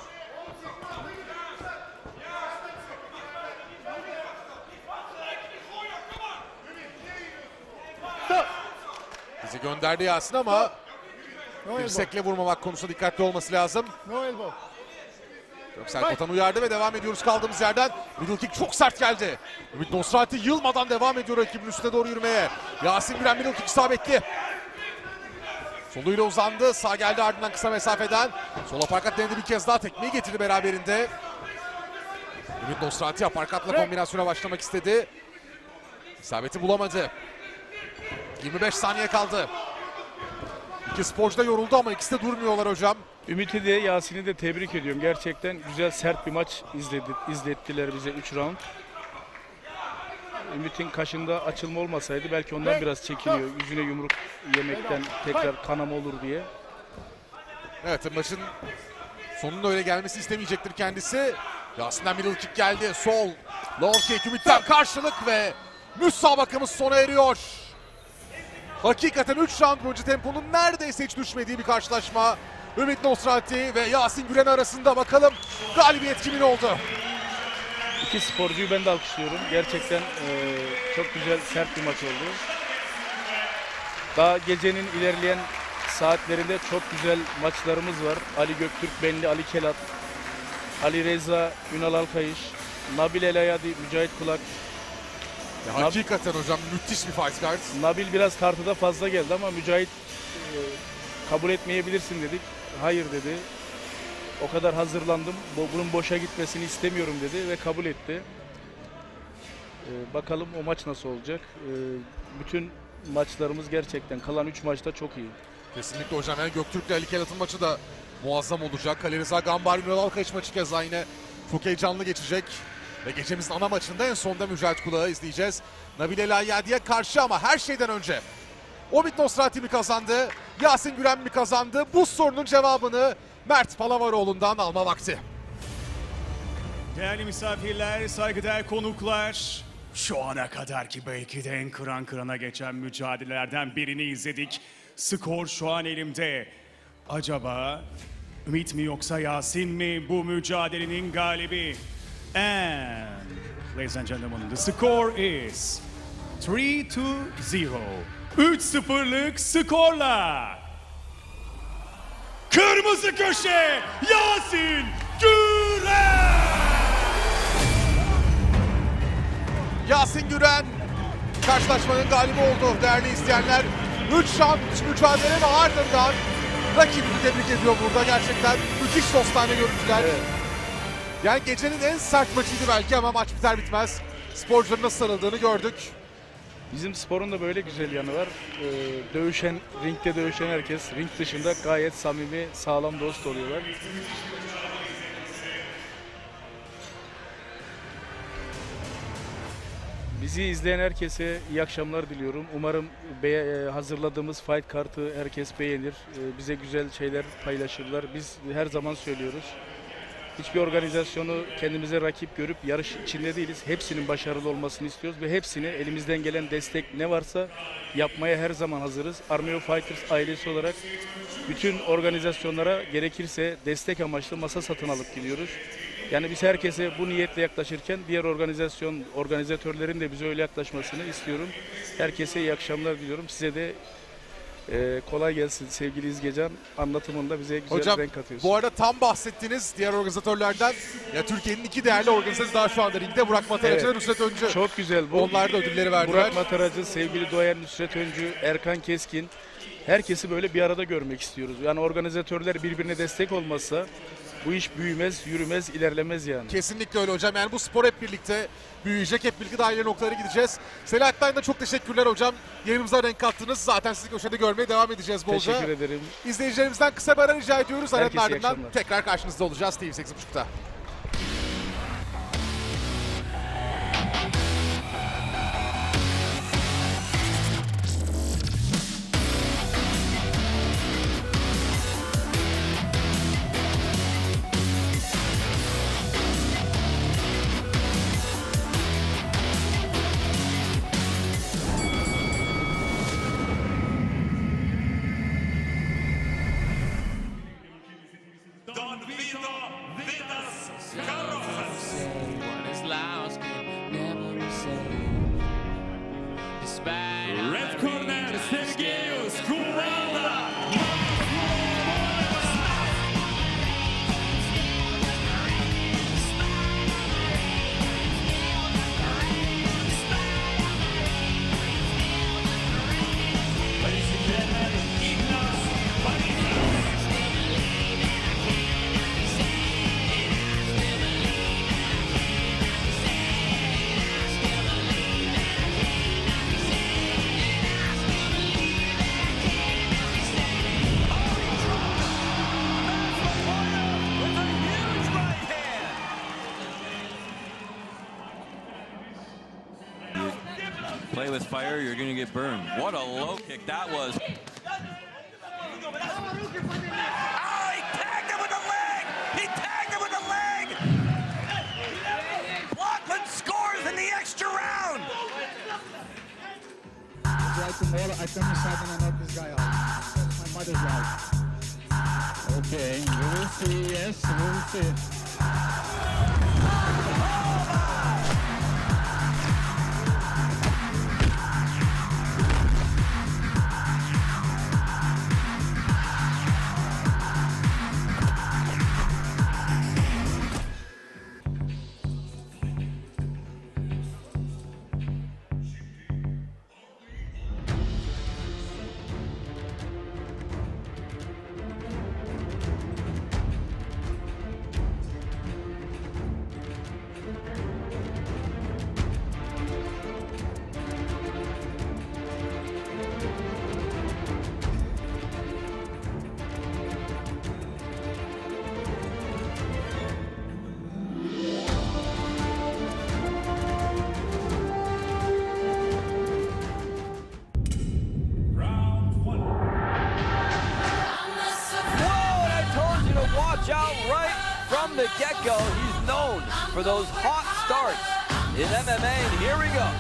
Bizi gönderdi Yasin ama dirsekle vurmamak konusunda dikkatli olması lazım. Göksel Kotan uyardı ve devam ediyoruz kaldığımız yerden. Middle kick çok sert geldi. Ümit Nosrati yılmadan devam ediyor rakibin üstüne doğru yürümeye. Yasin Güren middle kick isabetli. Soluyla uzandı. Sağ geldi ardından kısa mesafeden. Sol aparkat denedi bir kez daha. Tekmeyi getirdi beraberinde. Ümit Nosrati aparkatla kombinasyona başlamak istedi. İsabeti bulamadı. 25 saniye kaldı. İki sporcu da yoruldu ama ikisi de durmuyorlar hocam. Ümit'i de Yasin'i de tebrik ediyorum. Gerçekten güzel, sert bir maç izlettiler bize 3 round. Ümit'in kaşında açılma olmasaydı belki ondan biraz çekiniyor. Yüzüne yumruk yemekten tekrar kanama olur diye. Evet, maçın sonunda öyle gelmesi istemeyecektir kendisi. Yasin'den middle kick geldi. Sol low kick, Ümit'ten karşılık ve müsabakamız sona eriyor. Hakikaten 3 round boyunca temponun neredeyse hiç düşmediği bir karşılaşma. Ümit Nosrati ve Yasin Güren arasında, bakalım galibiyet kimin oldu? İki sporcuyu ben de alkışlıyorum. Gerçekten çok güzel, sert bir maç oldu. Daha gecenin ilerleyen saatlerinde çok güzel maçlarımız var. Ali Göktürk Benli, Ali Kelat, Ali Reza, Ünal Alkayış, Nabil El Ayadi, Mücahit Kulak. Hakikaten hocam müthiş bir fight card. Nabil biraz tartıda fazla geldi ama Mücahit kabul etmeyebilirsin dedik. Hayır dedi. O kadar hazırlandım. Bunun boşa gitmesini istemiyorum dedi ve kabul etti. Bakalım o maç nasıl olacak. Bütün maçlarımız gerçekten kalan 3 maçta çok iyi. Kesinlikle hocam. Yani Göktürk'le Ali Kelat'ın maçı da muazzam olacak. Ali Reza Gambar, Ünal Alkayış maçı keza yine çok heyecanlı geçecek. Ve gecemizin ana maçında en sonunda Mücahit Kulak'ı izleyeceğiz. Nabil El Ayadi'ye karşı ama her şeyden önce Ümit Nosrati mi kazandı, Yasin Güren mi kazandı? Bu sorunun cevabını Mert Palavaroğlu'ndan alma vakti. Değerli misafirler, saygıdeğer konuklar, şu ana kadar ki belki de en kıran kırana geçen mücadelelerden birini izledik. Skor şu an elimde. Acaba Ümit mi yoksa Yasin mi bu mücadelenin galibi? And ladies and gentlemen, the score is 3-0. 3-0'lık skorla kırmızı köşe Yasin Güren! Yasin Güren karşılaşmanın galibi oldu değerli izleyenler. 3 round mücadelenin ardından rakibini tebrik ediyor burada. Gerçekten müthiş dostane görüntüler. Evet. Yani gecenin en sert maçıydı belki ama maç biter bitmez sporcuların nasıl sarıldığını gördük. Bizim sporun da böyle güzel yanı var. Ringde dövüşen herkes ring dışında gayet samimi, sağlam dost oluyorlar. Bizi izleyen herkese iyi akşamlar diliyorum. Umarım hazırladığımız fight kartı herkes beğenir. Bize güzel şeyler paylaşırlar. Biz her zaman söylüyoruz. Hiçbir organizasyonu kendimize rakip görüp yarış içinde değiliz. Hepsinin başarılı olmasını istiyoruz ve hepsini elimizden gelen destek ne varsa yapmaya her zaman hazırız. Army of Fighters ailesi olarak bütün organizasyonlara gerekirse destek amaçlı masa satın alıp gidiyoruz. Yani biz herkese bu niyetle yaklaşırken diğer organizatörlerin de bize öyle yaklaşmasını istiyorum. Herkese iyi akşamlar diliyorum. Size de kolay gelsin sevgili İzgecan. Anlatımında bize güzel hocam, renk katıyorsun. Bu arada tam bahsettiğiniz diğer organizatörlerden ya Türkiye'nin 2 değerli organizatörü daha şu anda ringde. Burak Mataracı ve Nusret Öncü. Çok güzel bu. Onlar da ödülleri verdiler. Burak Mataracı, sevgili Doğayan Nusret Öncü, Erkan Keskin. Herkesi böyle bir arada görmek istiyoruz. Yani organizatörler birbirine destek olmazsa bu iş büyümez, yürümez, ilerlemez yani. Kesinlikle öyle hocam. Yani bu spor hep birlikte büyüyecek. Hep birlikte daha ileri noktalara gideceğiz. Selahattin'e çok teşekkürler hocam. Yayınımıza renk kattınız. Zaten sizi köşede görmeye devam edeceğiz bolca. Teşekkür ederim. İzleyicilerimizden kısa bir ara rica ediyoruz. Aranın ardından akşamlar. tekrar karşınızda olacağız TV 8.30'da. Red corner, Sergeyus Kuvalda. play with fire, you're going to get burned. What a low kick that was. Oh, he tagged him with the leg! He tagged him with the leg! Lachlan scores in the extra round! Try tomorrow, I come inside and I knock this guy out. That's my mother's life. Okay, we will see, yes, we will see. Watch out right from the get-go. He's known for those hot starts in MMA, and here we go.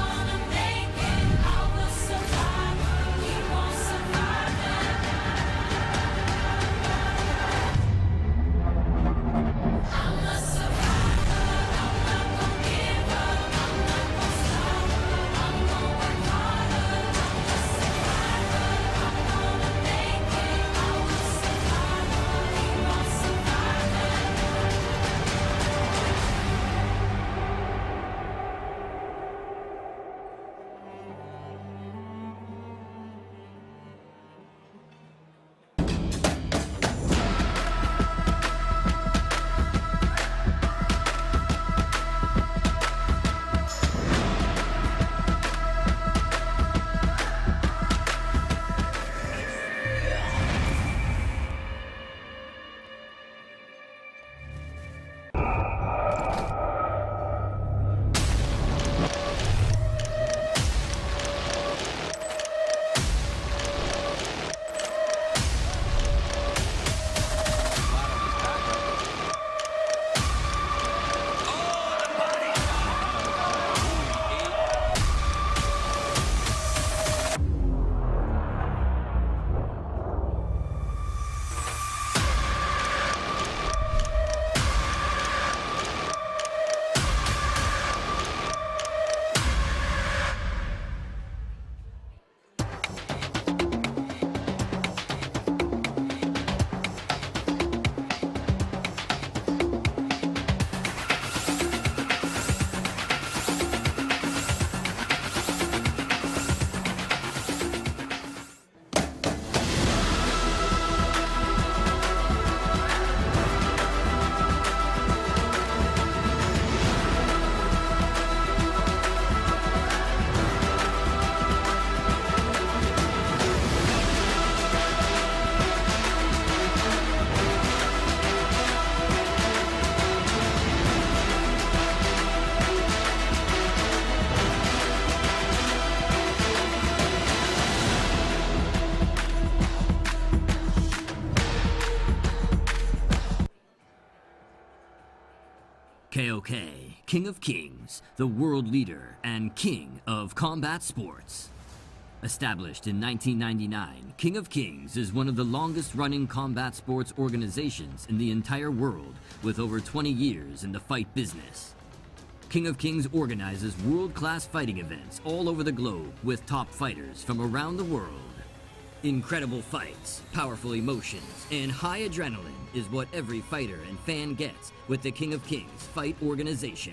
KOK, King of Kings, the world leader and king of combat sports. Established in 1999, King of Kings is one of the longest-running combat sports organizations in the entire world, with over 20 years in the fight business. King of Kings organizes world-class fighting events all over the globe with top fighters from around the world. Incredible fights, powerful emotions, and high adrenaline is what every fighter and fan gets with the King of Kings Fight Organization.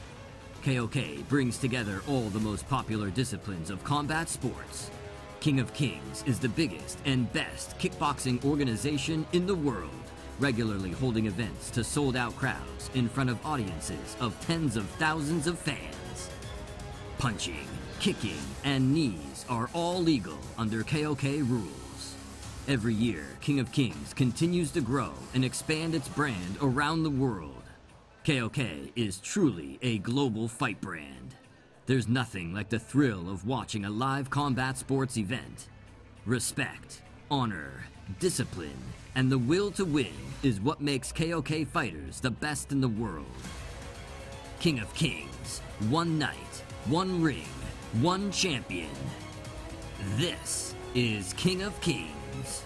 KOK brings together all the most popular disciplines of combat sports. King of Kings is the biggest and best kickboxing organization in the world, regularly holding events to sold-out crowds in front of audiences of tens of thousands of fans. Punching, kicking, and knees are all legal under KOK rules. Every year, King of Kings continues to grow and expand its brand around the world. KOK is truly a global fight brand. There's nothing like the thrill of watching a live combat sports event. Respect, honor, discipline, and the will to win is what makes KOK Fighters the best in the world. King of Kings, one night, one ring, one champion. This is King of Kings.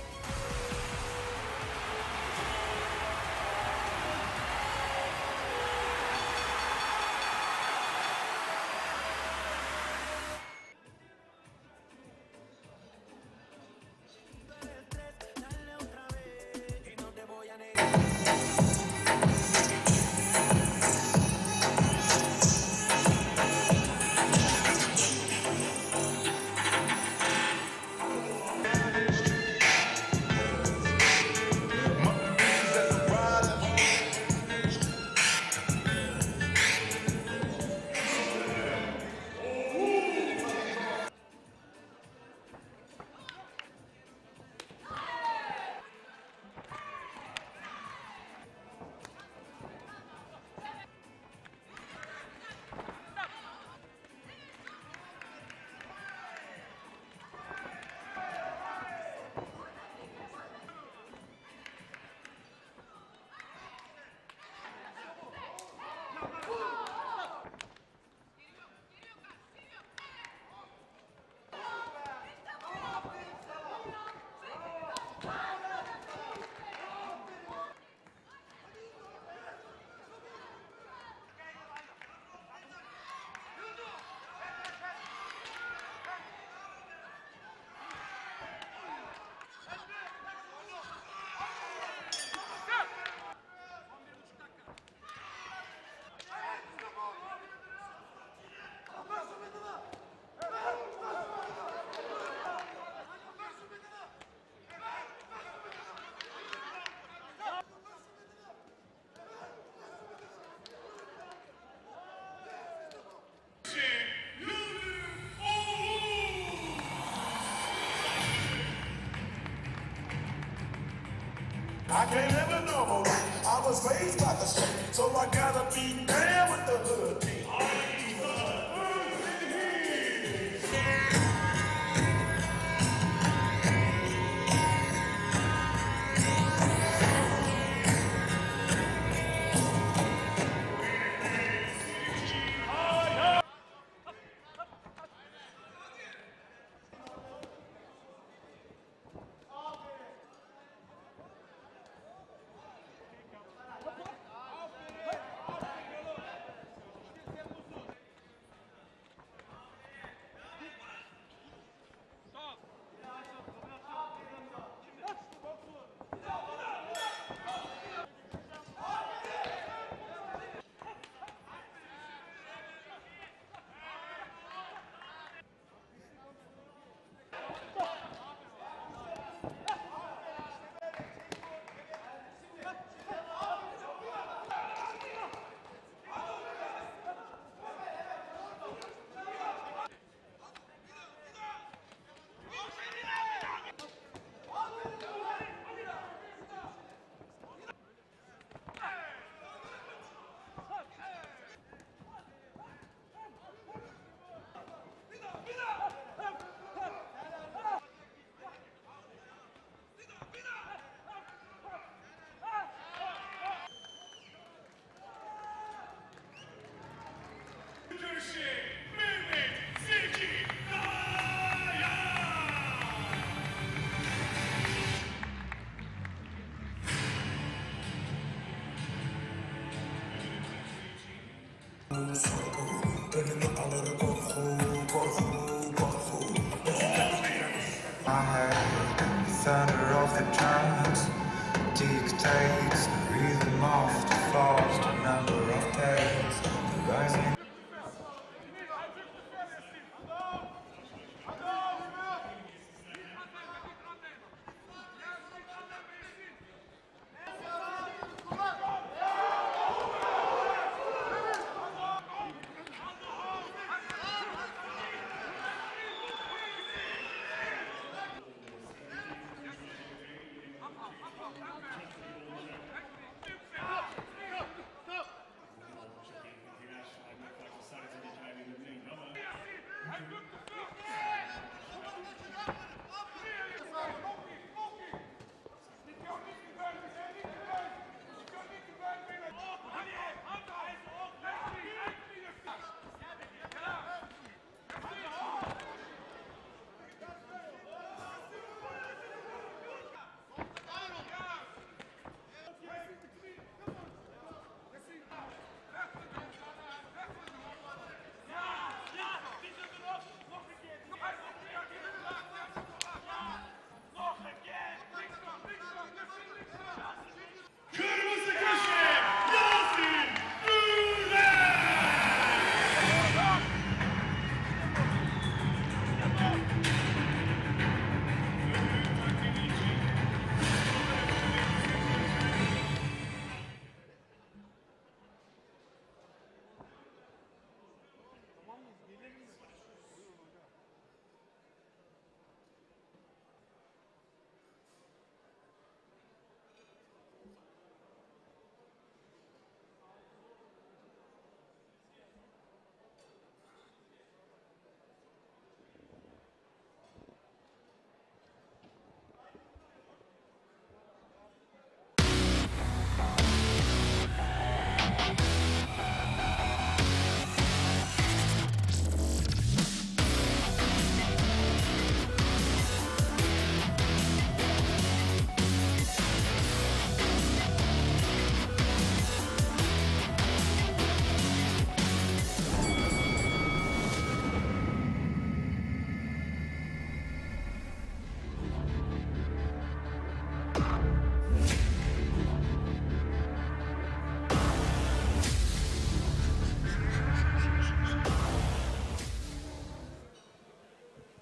I can't live a normal life. I was raised by the street, so I gotta be down with the hood team. My head, the thunder of the drums dictates the rhythm of the fast, a number of days, the rising.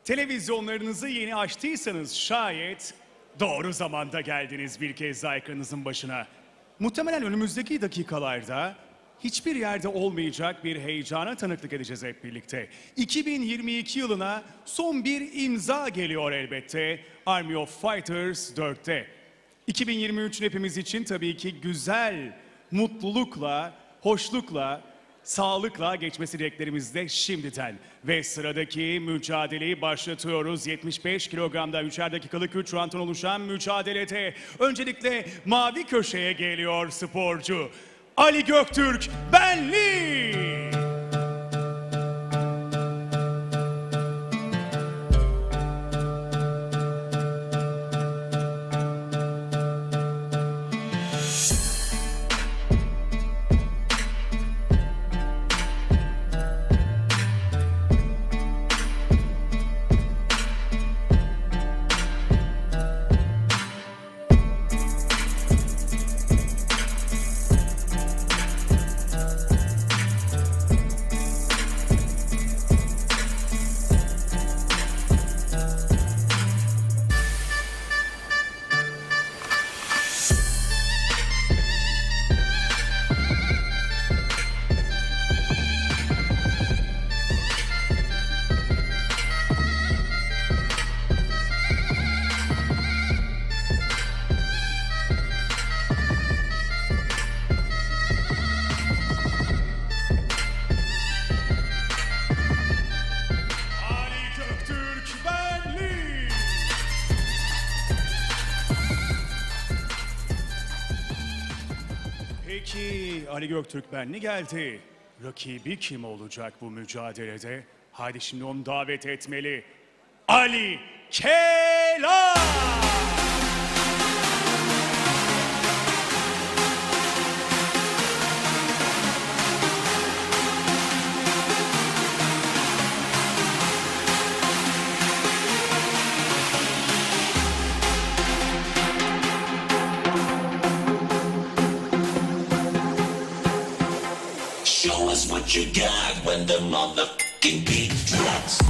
Televizyonlarınızı yeni açtıysanız şayet doğru zamanda geldiniz bir kez daha ekranınızın başına. Muhtemelen önümüzdeki dakikalarda hiçbir yerde olmayacak bir heyecana tanıklık edeceğiz hep birlikte. 2022 yılına son bir imza geliyor elbette Army of Fighters 4'te. 2023 hepimiz için tabii ki güzel, mutlulukla, hoşlukla, sağlıkla geçmesi dileklerimiz de şimdiden. Ve sıradaki mücadeleyi başlatıyoruz. 75 kilogramda 3'er dakikalık 3 round'dan oluşan mücadelede. Öncelikle mavi köşeye geliyor sporcu Ali Göktürk Benli. Peki Ali Göktürk Benli geldi. Rakibi kim olacak bu mücadelede? Haydi şimdi onu davet etmeli. Ali Kelan! Show us what you got when the motherfucking beat drops.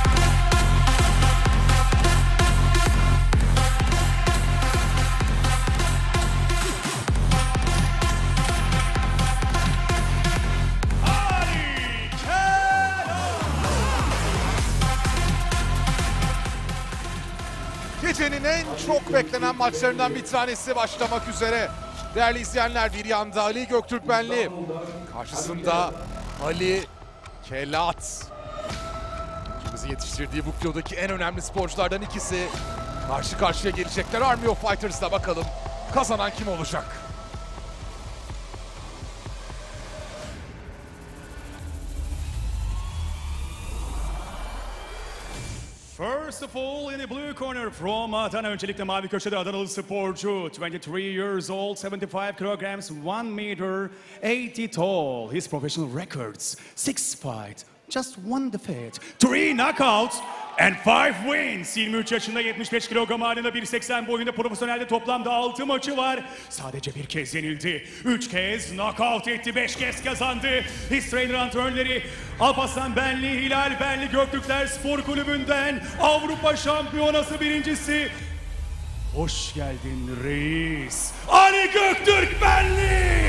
Gecenin en çok beklenen maçlarından bir tanesi başlamak üzere. Değerli izleyenler, bir yanda Ali Göktürk Benli, karşısında Ali Kelat. Ülkemizin yetiştirdiği bu kilodaki en önemli sporculardan ikisi karşı karşıya gelecekler. Army of Fighters'da bakalım kazanan kim olacak? First of all, in the blue corner from Adana, öncelikle mavi köşede Adanalı sporcu, 23 years old, 75 kilograms, 1 meter, 80 tall. His professional records, 6 fights, just 1 defeat, 3 knockouts and 5 wins. 23 yaşında 75 kilogram ağırlığında 1.80 boyunda profesyonelde toplamda 6 maçı var. Sadece bir kez yenildi. 3 kez knockout etti, 5 kez kazandı. His trainer antrenörleri Alparslan Benli, Hilal Benli Göktürkler Spor Kulübü'nden Avrupa Şampiyonası birincisi. Hoş geldin reis. Ali Göktürk Benli!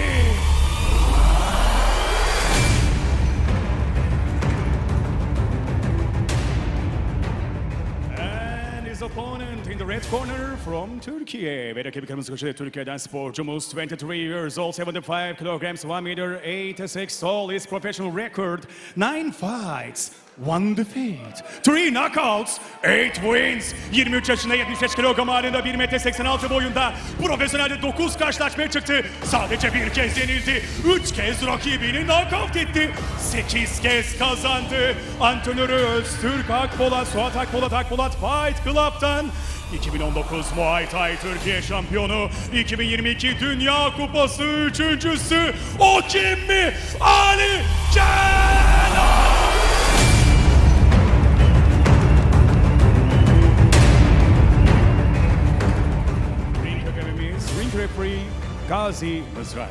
His opponent in the red corner from Türkiye. Ve rakibi kırmızı köşede Türkiye'den sporcumuz 23 years old, 75 kilograms, 1 meter, 86 tall. His professional record 9 fights, 1 defeat, 3 knockouts, 8 wins. 23 yaşında 75 kilogram ağırlığında 1 metre 86 boyunda profesyonelde 9 karşılaşmaya çıktı. Sadece bir kez yenildi. 3 kez rakibini knockout etti. 8 kez kazandı. Antrenörü Öztürk Akpolat, Suat Akpolat Fight Club'tan 2019 Muay Thai Türkiye şampiyonu, 2022 Dünya Kupası üçüncüsü. O kim mi? Ali Kenan! Ring referee Gazi Mızrak.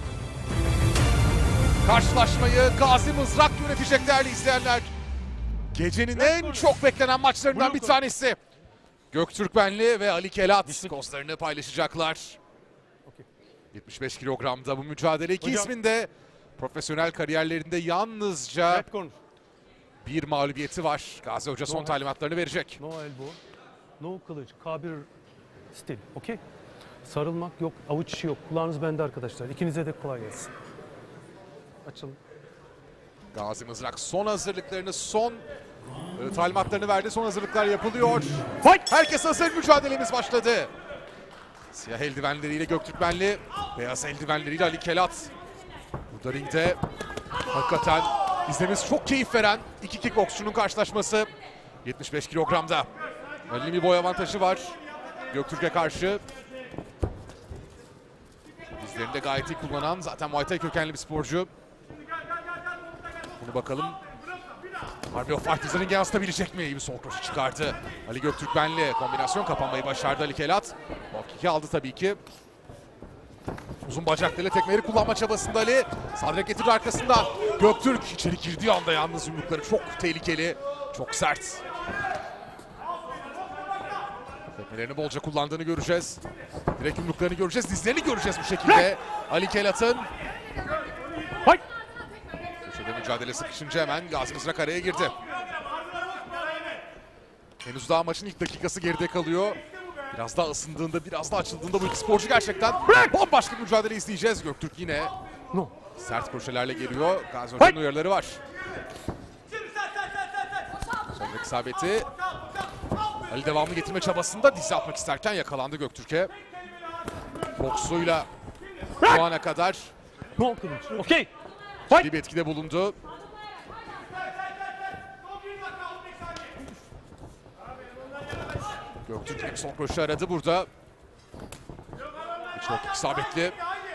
Karşılaşmayı Gazi Mızrak yönetecek değerli izleyenler. Gecenin en çok beklenen maçlarından bir tanesi. Göktürkbenli ve Ali Kelat kozlarını paylaşacaklar. 75 kilogramda bu mücadele. İki ismin de profesyonel kariyerlerinde yalnızca bir mağlubiyeti var. Gazi Hoca son talimatlarını verecek. No elbow, no kılıç, kabir stil. Okey? Sarılmak yok, avuç içi yok. Kulağınız bende arkadaşlar. İkinize de kolay gelsin. Açılın. Gazi Mızrak son hazırlıklarını, son talimatlarını verdi. Son hazırlıklar yapılıyor. Herkes hazır, mücadelemiz başladı. Siyah eldivenleriyle Göktürkbenli, beyaz eldivenleriyle Ali Kelat. Burada ringde hakikaten izlemesi çok keyif veren iki kickboksçunun karşılaşması. 75 kilogramda. Ali'nin bir boy avantajı var Göktürk'e karşı. Dizlerini de gayet iyi kullanan, zaten Muay Thai kökenli bir sporcu. Bunu bakalım. Army of Fighters'ın yansıtabilecek mi? İyi bir sol kroşe çıkardı. Ali Göktürkbenli kombinasyon kapanmayı başardı Ali Kelat. Bak 2 aldı tabii ki. Uzun bacaklarıyla tekmeleri kullanma çabasında Ali. Sadrek getirdi arkasından. Göktürk içeri girdiği anda yalnız yumrukları çok tehlikeli. Çok sert. Tekmelerini bolca kullandığını göreceğiz. Direkt yumruklarını göreceğiz. Dizlerini göreceğiz bu şekilde. Ali Kelat'ın. Köşede mücadele sıkışınca hemen Gazi Mızrak araya girdi. Henüz daha maçın ilk dakikası geride kalıyor. Biraz daha ısındığında, biraz daha açıldığında bu iki sporcu gerçekten bambaşka bir mücadele izleyeceğiz. Göktürk yine sert kroşelerle geliyor. Gazi Hoca'nın uyarıları var. Sonraki isabeti. Ali devamlı getirme çabasında dizi atmak isterken yakalandı Göktürk'e. Boksuyla şu ana kadar ciddi bir etkide bulundu. Göktürk bir son koşu aradı burada. Çok isabetli.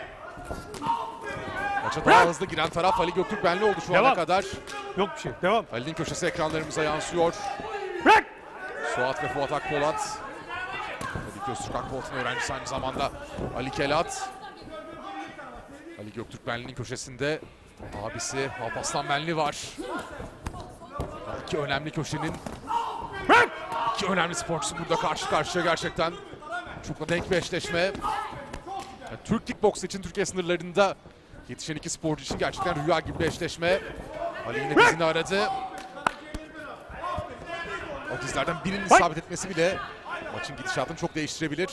Maça daha hızlı giren taraf Ali Göktürkbenli oldu şu ana kadar. Yok bir şey. Devam. Ali'nin köşesi ekranlarımıza yansıyor. Suat ve Fuat Akpolat. Ali Göktürk Akpolat'ın öğrencisi aynı zamanda Ali Kelat. Ali Göktürkbenli'nin köşesinde abisi Alparslanbenli var. İki önemli köşenin iki önemli sporcusu burada karşı karşıya, gerçekten çok da denk bir eşleşme. Yani Türk kickboks için Türkiye sınırlarında yetişen iki sporcu için gerçekten rüya gibi bir eşleşme. Ali yine dizini aradı. O dizlerden birinin isabet etmesi bile maçın gidişatını çok değiştirebilir.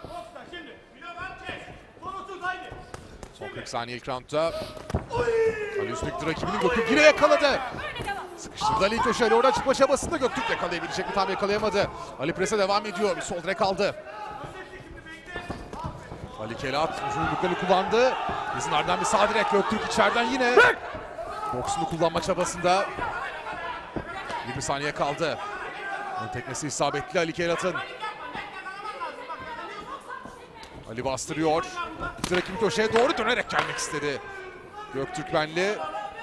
Son 40 saniye ilk roundda. Ali üstteki rakibinin Göktürk yine yakaladı. Sıkıştırdı Ali'yi köşeyle, oradan çıkma çabasında Göktürk yakalayabilecek mi? Tam yakalayamadı. Ali prese devam ediyor. Bir sol direk aldı. Ali Kelat uzun yumruklarını kullandı. Dizin ardından bir sağ direk. Göktürk içeriden yine boksunu kullanma çabasında. 20 saniye kaldı. Ön tekmesi isabetli Ali Kelat'ın. Ali bastırıyor. Rakibi köşeye doğru dönerek gelmek istedi Göktürkbenli.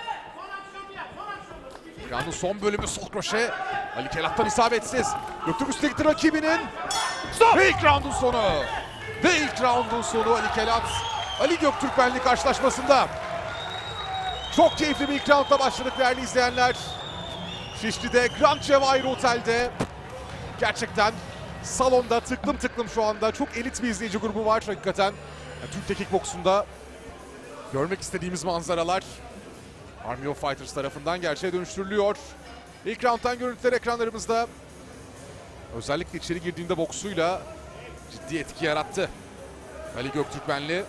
Round'un son bölümü sol kroşe. Ali Kelat'tan isabetsiz. Göktürk üstteki rakibinin. Ve ilk round'un sonu. Ve ilk round'un sonu Ali Kelat. Ali Göktürkbenli karşılaşmasında. Çok keyifli bir ilk round'la başladık değerli izleyenler. Şişli'de Grand Cevahir Otel'de. Gerçekten salonda tıklım tıklım şu anda. Çok elit bir izleyici grubu var hakikaten. Yani Türkiye kickboksunda görmek istediğimiz manzaralar Army of Fighters tarafından gerçeğe dönüştürülüyor. İlk round'dan görüntüler ekranlarımızda. Özellikle içeri girdiğinde boksuyla ciddi etki yarattı Ali Göktürkbenli.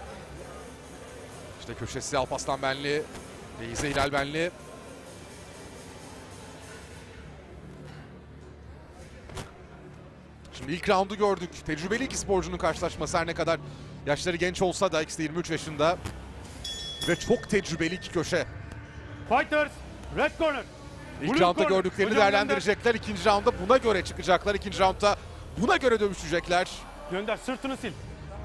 İşte köşesi Alparslanbenli, Beyze Hilalbenli. Şimdi ilk roundu gördük. Tecrübeli iki sporcunun karşılaşması, her ne kadar yaşları genç olsa da ikisi de 23 yaşında. Ve çok tecrübeli iki köşe. Fighters, red corner. İlk roundda gördüklerini değerlendirecekler. İkinci roundda buna göre çıkacaklar. İkinci roundda buna göre dövüşecekler. Gönder, sırtını sil.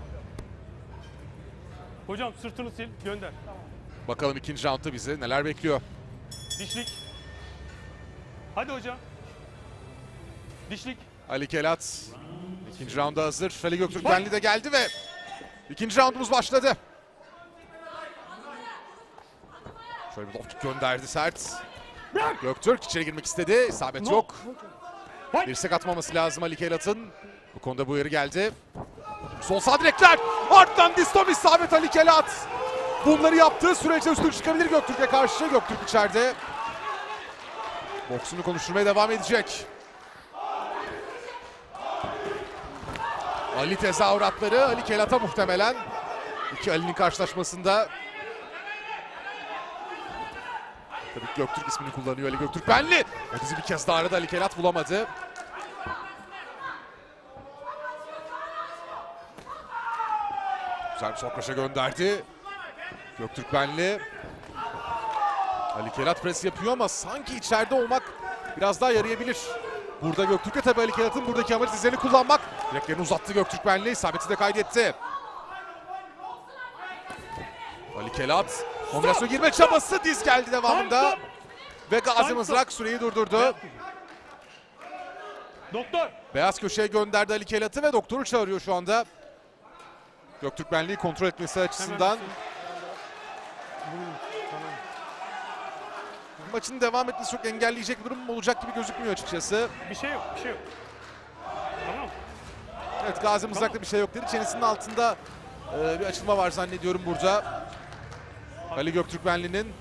Hocam sırtını sil, gönder. Bakalım ikinci roundda bizi neler bekliyor. Dişlik. Hadi hocam. Dişlik. Ali Kelat ikinci rounda hazır. Ali Göktürkbenli de geldi ve ikinci roundumuz başladı. Şöyle bir loft gönderdi sert. Göktürk içeri girmek istedi. İsabet yok. Dirsek atmaması lazım Ali Kelat'ın. Bu konuda bu uyarı geldi. Sol sağ direkler. Ardından distom isabet Ali Kelat. Bunları yaptığı sürece üstüne çıkabilir Göktürk'e karşı. Göktürk içeride. Boksunu konuşturmaya devam edecek. Ali tezahüratları Ali Kelat'a muhtemelen. İki Ali'nin karşılaşmasında. Tabii Göktürk ismini kullanıyor Ali Göktürk Benli. O dizi bir kez daha aradı, Ali Kelat bulamadı. Güzel bir sokraşa gönderdi. Göktürk Benli. Ali Kelat pres yapıyor ama sanki içeride olmak biraz daha yarayabilir. Burada Göktürk'e tabii Ali Kelat'ın buradaki amacı dizlerini kullanmak. Direklerini uzattı Göktürk Benli. İsabeti de kaydetti. Ali Kelat kombinasyon girme çabası, diz geldi devamında. Ve Gazi Mızrak süreyi durdurdu. Doktor. Beyaz köşeye gönderdi Ali Kelat'ı ve doktoru çağırıyor şu anda. Göktürk Benli'yi kontrol etmesi açısından. Maçın devam etmesi çok engelleyecek bir durum olacak gibi gözükmüyor açıkçası. Bir şey yok, bir şey yok. Tamam. Evet, Gazi Mızrak'ta bir şey yok dedi. Çenesinin altında bir açılma var zannediyorum burada. Ali Göktürk Benli'nin.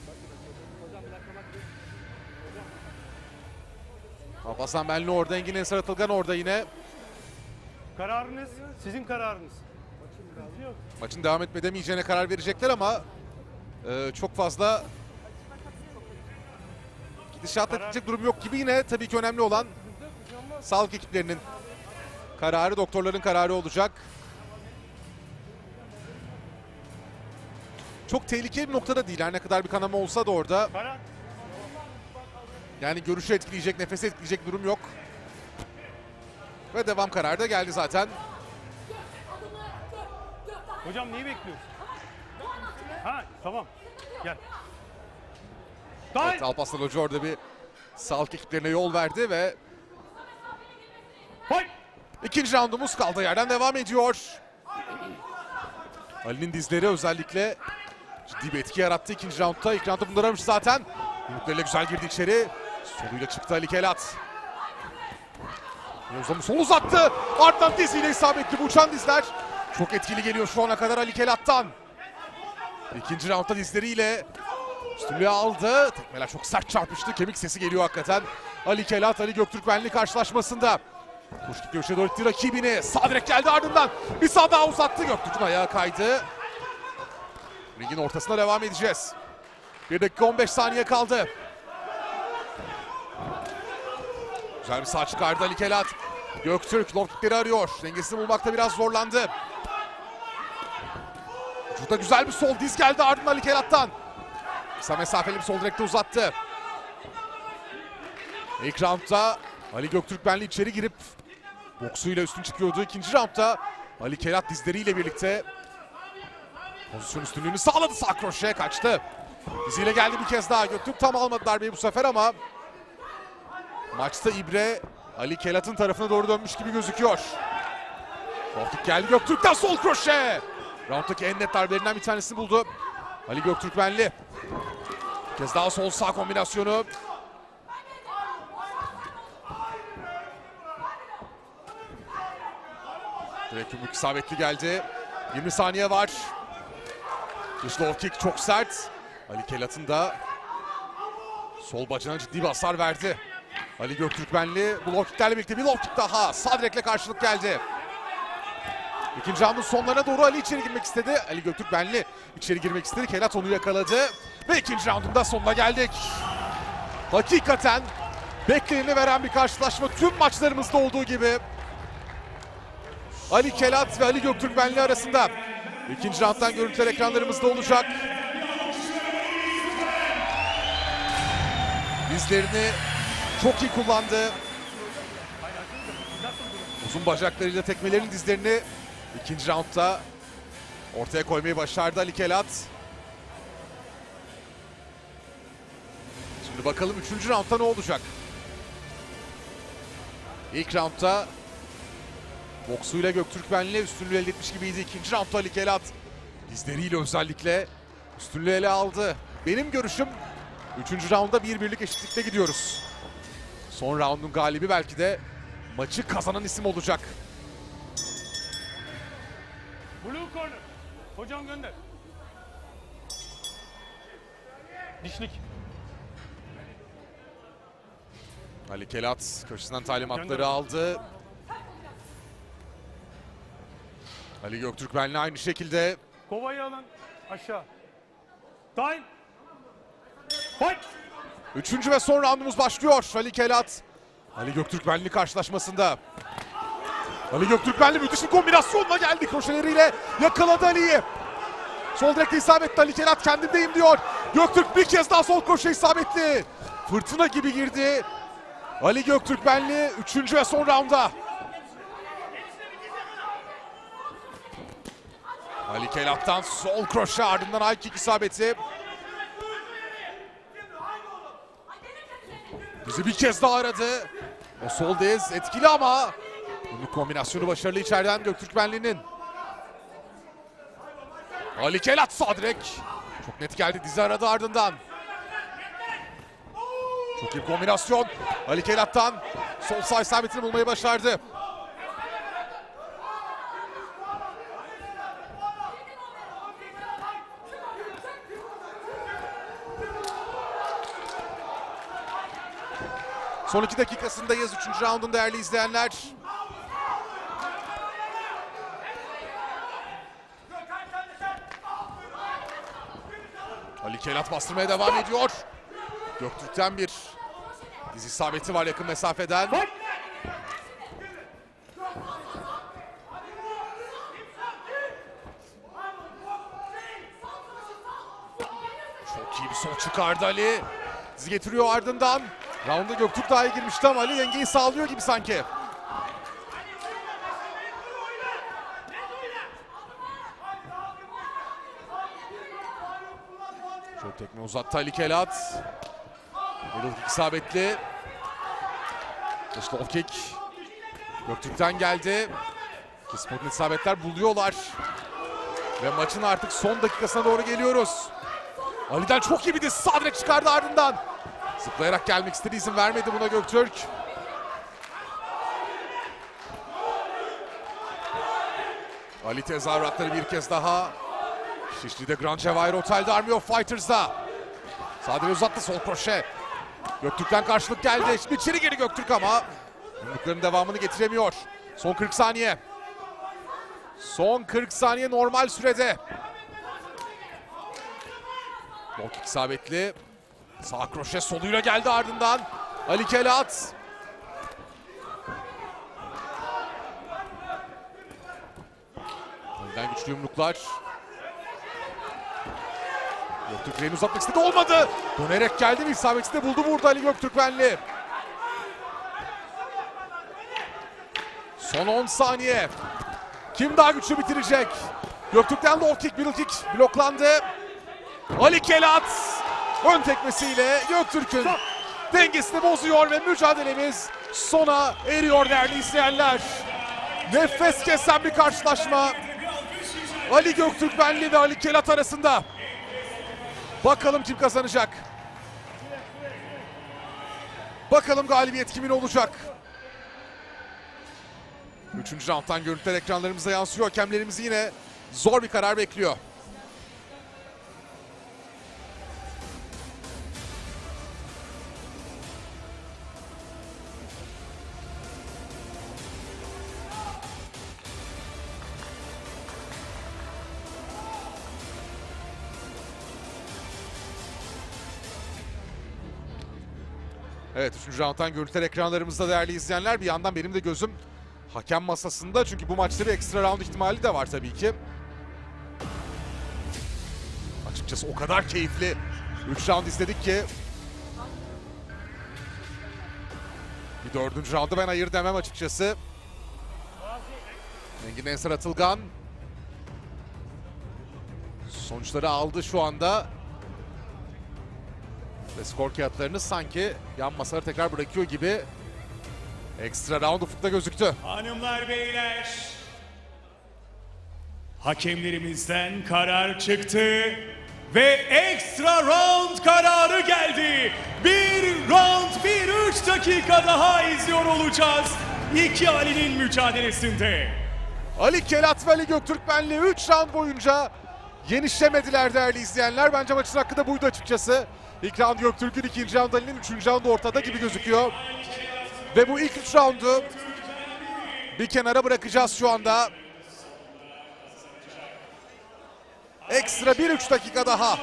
Alparslan Benli orada, Engin Ensar Atılgan orada yine. Kararınız, sizin kararınız. Maçın devam etme demeyeceğine karar verecekler ama çok fazla gidişat edecek durum yok gibi. Yine tabii ki önemli olan sağlık ekiplerinin kararı, doktorların kararı olacak. Çok tehlikeli bir noktada değil. Her ne kadar bir kanama olsa da orada. Yani görüşü etkileyecek, nefesi etkileyecek durum yok. Ve devam kararı da geldi zaten. Hocam neyi bekliyorsun? Ha tamam. Gel. Evet, Alparslan Hoca orada bir sağlık ekiplerine yol verdi ve ikinci roundumuz kaldığı yerden devam ediyor. Ali'nin dizleri özellikle ciddi bir etki yarattı ikinci roundda. İlk roundda bunları aramış zaten. Yumruklarıyla güzel girdi içeri. Soluyla çıktı Ali Kelat. Sol uzattı. Ardından diziyle isabetli bu uçan dizler. Çok etkili geliyor şu ana kadar Ali Kelat'tan. İkinci roundda dizleriyle üstünlüğü aldı. Tekmeler çok sert çarpıştı. Kemik sesi geliyor hakikaten. Ali Kelat, Ali Göktürk Benli karşılaşmasında. Kuşluk köşeye doğru itti rakibini. Sağ direkt geldi ardından. Bir sağ daha uzattı. Göktürk'ün ayağı kaydı. Ringin ortasına devam edeceğiz. 1 dakika 15 saniye kaldı. Güzel bir sağ çıkardı Ali Kelat. Göktürk low kickleri arıyor. Dengesini bulmakta biraz zorlandı. Vücuda güzel bir sol diz geldi ardından Ali Kelat'tan. Kısa mesafeli bir sol direkte uzattı. İlk roundda Ali Göktürk Benli içeri girip boksuyla üstün çıkıyordu. İkinci roundda Ali Kelat dizleriyle birlikte pozisyon üstünlüğünü sağladı. Sağ kroşeye kaçtı. Diziyle geldi bir kez daha. Göktürk tam almadı darbeyi bu sefer ama maçta ibre Ali Kelat'ın tarafına doğru dönmüş gibi gözüküyor. Korktuk geldi Göktürk'ten sol kroşe. Round'daki en net darbelerinden bir tanesini buldu Ali Göktürk Benli. Bir kez daha sol sağ kombinasyonu. Direkt yumruk isabetli geldi. 20 saniye var. Dış low kick çok sert. Ali Kelat'ın da sol bacağına ciddi bir hasar verdi. Ali Göktürk Benli bu low kicklerle birlikte bir low kick daha. Sağ direkle karşılık geldi. İkinci roundun sonlarına doğru Ali içeri girmek istedi. Ali Göktürk Benli içeri girmek istedi. Kelat onu yakaladı. Ve ikinci roundun da sonuna geldik. Hakikaten bekleneni veren bir karşılaşma. Tüm maçlarımızda olduğu gibi. Ali Kelat ve Ali Göktürk Benli arasında. İkinci rounddan görüntüler ekranlarımızda olacak. Dizlerini çok iyi kullandı. Uzun bacaklarıyla tekmelerin dizlerini ikinci roundda ortaya koymayı başardı Ali Kelat. Şimdi bakalım 3. roundda ne olacak? İlk roundda boksuyla Göktürk Benli üstünlüğü elde etmiş gibiydi. İkinci roundda Ali Kelat dizleriyle özellikle üstünlüğü ele aldı. Benim görüşüm Üçüncü raunda 1-1'lik eşitlikte gidiyoruz. Son raundun galibi belki de maçı kazanan isim olacak. Blue corner. Hocam gönder. Dişlik. Ali Kelat köşesinden talimatları aldı. Ali Göktürkmenli aynı şekilde. Kovayı alın. Aşağı. Time. Fight. Üçüncü ve son roundumuz başlıyor. Ali Kelat, Ali Göktürkmenli karşılaşmasında. Ali Göktürkmenli müthiş bir kombinasyonla geldi. Kroşeleriyle yakaladı Ali'yi. Sol direkte isabetli Ali Kelat, kendimdeyim diyor. Göktürk bir kez daha sol kroşe isabetli. Fırtına gibi girdi. Ali Göktürkmenli 3. ve son rounda. Ali Kelat'tan sol kroşe, ardından high kick isabeti. Bizi bir kez daha aradı. O sol dez etkili ama bunun kombinasyonu başarılı içeriden Göktürkmenli'nin. Ali Kelat sağ direk. Çok net geldi, dizi aradı ardından. Çok iyi kombinasyon. Ali Kelat'tan sol sağ isabetini bulmayı başardı. Son 2 dakikasındayız 3. raundun değerli izleyenler. Ali Kelat bastırmaya devam ediyor. Göktürk'ten bir diz isabeti var yakın mesafeden. Çok iyi bir sol çıkardı Ali. Dizi getiriyor ardından. Round'a Göktürk daha iyi girmişti ama Ali dengeyi sağlıyor gibi sanki. Çok tekme uzattı Ali Kelat. Middle kick isabetli. İşte o kick Göktürk'ten geldi. Spotun isabetler buluyorlar. Ve maçın artık son dakikasına doğru geliyoruz. Ali'den çok iyi bir diz sağ direkt çıkardı ardından. Zıplayarak gelmek istedi, izin vermedi buna Göktürk. Ali tezahüratları bir kez daha. Şişli'de Grand Cevahir Otel'de Army of Fighters'da. Sadece uzattı sol kroşe. Göktürk'ten karşılık geldi. Şimdi içeri geri Göktürk ama yumrukların devamını getiremiyor. Son 40 saniye. Son 40 saniye normal sürede. Low kick isabetli. Sağ kroşe soluyla geldi ardından. Ali Kelat. Ali'den güçlü yumruklar. Göktürk reyini uzatmak istedi, olmadı. Dönerek geldi ve isabetini buldu burada Ali Göktürkmenli. Son 10 saniye. Kim daha güçlü bitirecek? Göktürk'ten low kick, middle kick bloklandı. Ali Kelat ön tekmesiyle Göktürk'ün dengesini bozuyor ve mücadelemiz sona eriyor değerli izleyenler. Nefes kesen bir karşılaşma. Ali Göktürkmenli ve Ali Kelat arasında. Bakalım kim kazanacak? Bakalım galibiyet kimin olacak? 3. round'dan görüntüler ekranlarımıza yansıyor. Hakemlerimiz yine zor bir karar bekliyor. Evet, 3. round'dan görüntüler ekranlarımızda değerli izleyenler. Bir yandan benim de gözüm hakem masasında. Çünkü bu maçta bir ekstra round ihtimali de var tabii ki. Açıkçası o kadar keyifli 3 round izledik ki. Bir 4. round'da ben hayır demem açıkçası. Engin Ensar Atılgan sonuçları aldı şu anda. Ve skor kağıtlarını sanki yan masalara tekrar bırakıyor gibi. Ekstra round ufukta gözüktü. Hanımlar beyler, hakemlerimizden karar çıktı. Ve ekstra round kararı geldi. Bir round, 3 dakika daha izliyor olacağız. İki Ali'nin mücadelesinde. Ali Kelat ve Ali Göktürkmenli 3 round boyunca yenişemediler değerli izleyenler. Bence maçın hakkı da buydu açıkçası. İlk round Göktürk'ün, ikinci round Ali'nin, üçüncü round ortada gibi gözüküyor. Ve bu ilk 3 roundu bir kenara bırakacağız şu anda. Ekstra 1-3 dakika daha.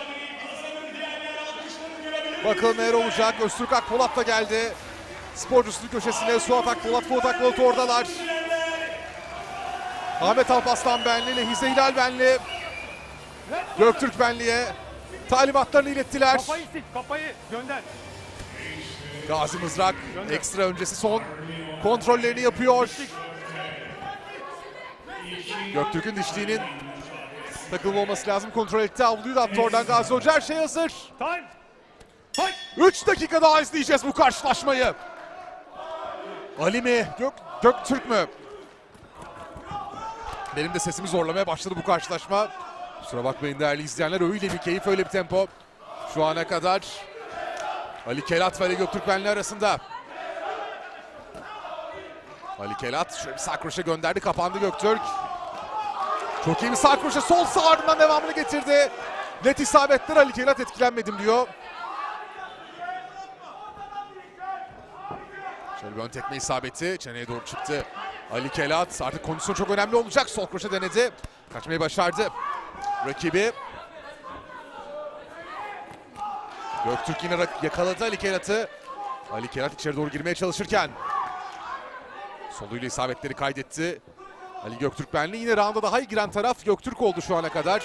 Bakalım neler olacak. Öztürk Akpolat da geldi. Sporcusunun köşesine Suat Akpolat, Fuat Akpolat oradalar. Ahmet Alparslan Benli ile Hize Hilal Benli Göktürk Benli'ye talimatlarını ilettiler. Kafayı sil, kafayı gönder. Gazi Mızrak ekstra öncesi son kontrollerini yapıyor. Göktürk'ün dişliğinin takılma olması lazım. Kontrol etti. Avluyu da attı oradan Gazi Hoca. Her şey hazır. 3 dakika daha izleyeceğiz bu karşılaşmayı. Ali mi? Göktürk mü? Benim de sesimi zorlamaya başladı bu karşılaşma. Kusura bakmayın değerli izleyenler. Öyle bir keyif, öyle bir tempo. Şu ana kadar Ali Kelat ve Ali Göktürkmenli arasında. Ali Kelat şöyle bir sağ kroşe gönderdi. Kapandı Göktürk. Çok iyi bir sağ kroşe. Sol sağ ardından devamını getirdi. Net isabetler. Ali Kelat etkilenmedim diyor. Şöyle bir ön tekme isabeti. Çeneye doğru çıktı. Ali Kelat artık kondisyon çok önemli olacak. Sol kroşe denedi. Kaçmayı başardı rakibi. Göktürk yine yakaladı Ali Kelat'ı. Ali Kelat içeri doğru girmeye çalışırken soluyla isabetleri kaydetti. Ali Göktürkmenli yine rounda daha iyi giren taraf Göktürk oldu şu ana kadar.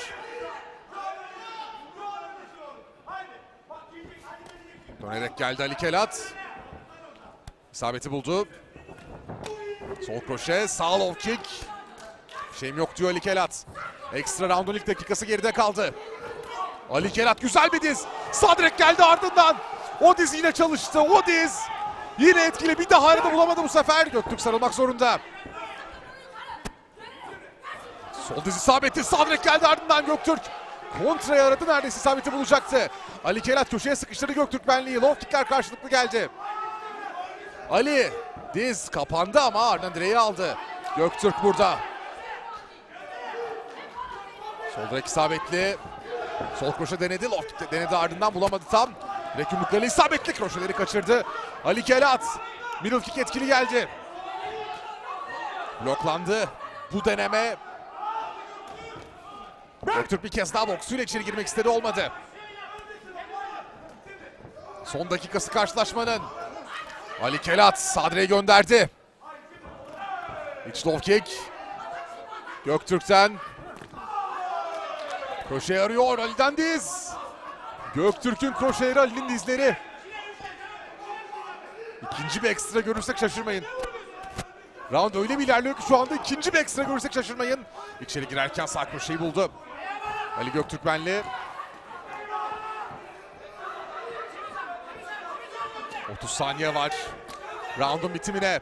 Dönerek geldi Ali Kelat. İsabeti buldu. Sol kroşe, sağ low kick. Şeyim yok diyor Ali Kelat. Ekstra round'un ilk dakikası geride kaldı. Ali Kelat güzel bir diz. Sağ direkt geldi ardından. O diz yine çalıştı. O diz yine etkili. Bir daha arada bulamadı bu sefer. Göktürk sarılmak zorunda. Sol diz isabeti. Sağ direkt geldi ardından Göktürk. Kontraya aradı. Neredeyse isabeti bulacaktı. Ali Kelat köşeye sıkıştırdı Göktürkmenli'yi. Low kickler karşılıklı geldi. Ali diz kapandı ama ardından direği aldı. Göktürk burada. Sol direk isabetli. Sol kroşe denedi. Low kick denedi ardından bulamadı tam. Direk yumrukları isabetli. Kroşeleri kaçırdı. Ali Kelat. Middle kick etkili geldi. Bloklandı. Bu deneme. Göktürk bir kez daha boksuyla içeri girmek istedi, olmadı. Son dakikası karşılaşmanın. Ali Kelat Sadre'ye gönderdi. İç low kick. Göktürk'ten. Kroşe arıyor. Ali'den diz. Göktürk'ün kroşeleri, Ali'nin dizleri. İkinci bir ekstra görürsek şaşırmayın. Round öyle bir ilerliyor ki şu anda ikinci bir ekstra görürsek şaşırmayın. İçeri girerken sağ kroşeyi buldu. Ali Göktürkmenli. 30 saniye var round'un bitimine.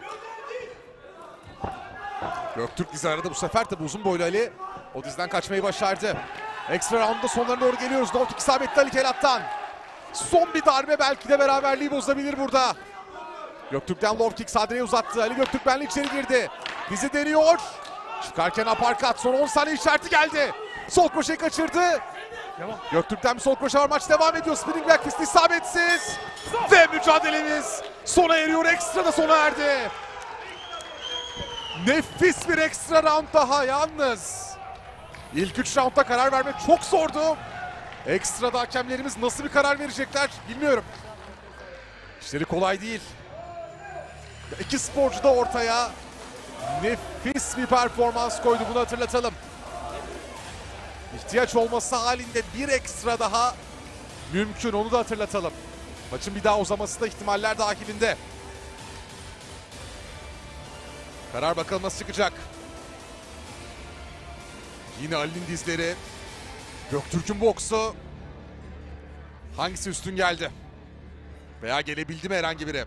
Göktürk dizi aradı bu sefer, tabi uzun boylu Ali o dizden kaçmayı başardı. Ekstra round'da sonlarına doğru geliyoruz. Low kick isabetli Ali Kelat'tan. Son bir darbe belki de beraberliği bozabilir burada. Göktürk'ten low kick Sadre'ye uzattı. Ali Göktürkmenli içeri girdi. Dizi deniyor. Çıkarken aparkat. Son 10 saniye işareti geldi. Sol kroşeyi kaçırdı. Göktürk'ten bir sol kroşe var. Maç devam ediyor. Spinning back fist isabetsiz. Ve mücadelemiz sona eriyor. Ekstra da sona erdi. Nefis bir ekstra round daha yalnız. İlk 3 roundda karar vermek çok zordu. Ekstrada hakemlerimiz nasıl bir karar verecekler bilmiyorum. İşleri kolay değil. İki sporcu da ortaya nefis bir performans koydu, bunu hatırlatalım. İhtiyaç olması halinde bir ekstra daha mümkün, onu da hatırlatalım. Maçın bir daha uzaması da ihtimaller dahilinde. Karar bakalım nasıl çıkacak. Yine Ali'nin dizleri. Göktürk'ün boksu. Hangisi üstün geldi? Veya gelebildi mi herhangi biri?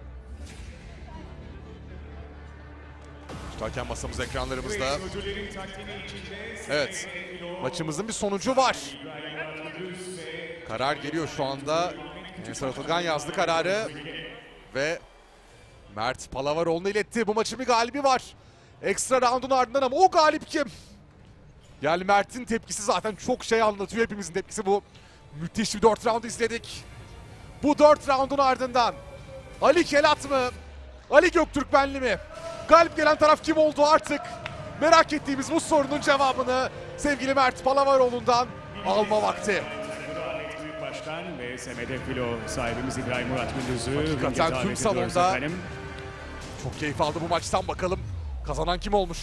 İşte hakem masamız ekranlarımızda. Evet. Maçımızın bir sonucu var. Karar geliyor şu anda. Ensar Atılgan yazdı kararı. Ve Mert Palavaroğlu'na iletti. Bu maçın bir galibi var. Ekstra round'un ardından ama o galip kim? Yani Mert'in tepkisi zaten çok şey anlatıyor. Hepimizin tepkisi bu. Müthiş bir 4 round izledik. Bu 4 round'un ardından Ali Kelat mı? Ali Göktürkbenli mi? Galip gelen taraf kim oldu artık? Merak ettiğimiz bu sorunun cevabını sevgili Mert Palavaroğlu'ndan alma vakti. Büyük Başkan ve SMD Filo sahibimiz İbrahim Murat Gündüz'ü Hakikaten tüm salonda çok keyif aldı bu maçtan. Bakalım kazanan kim olmuş?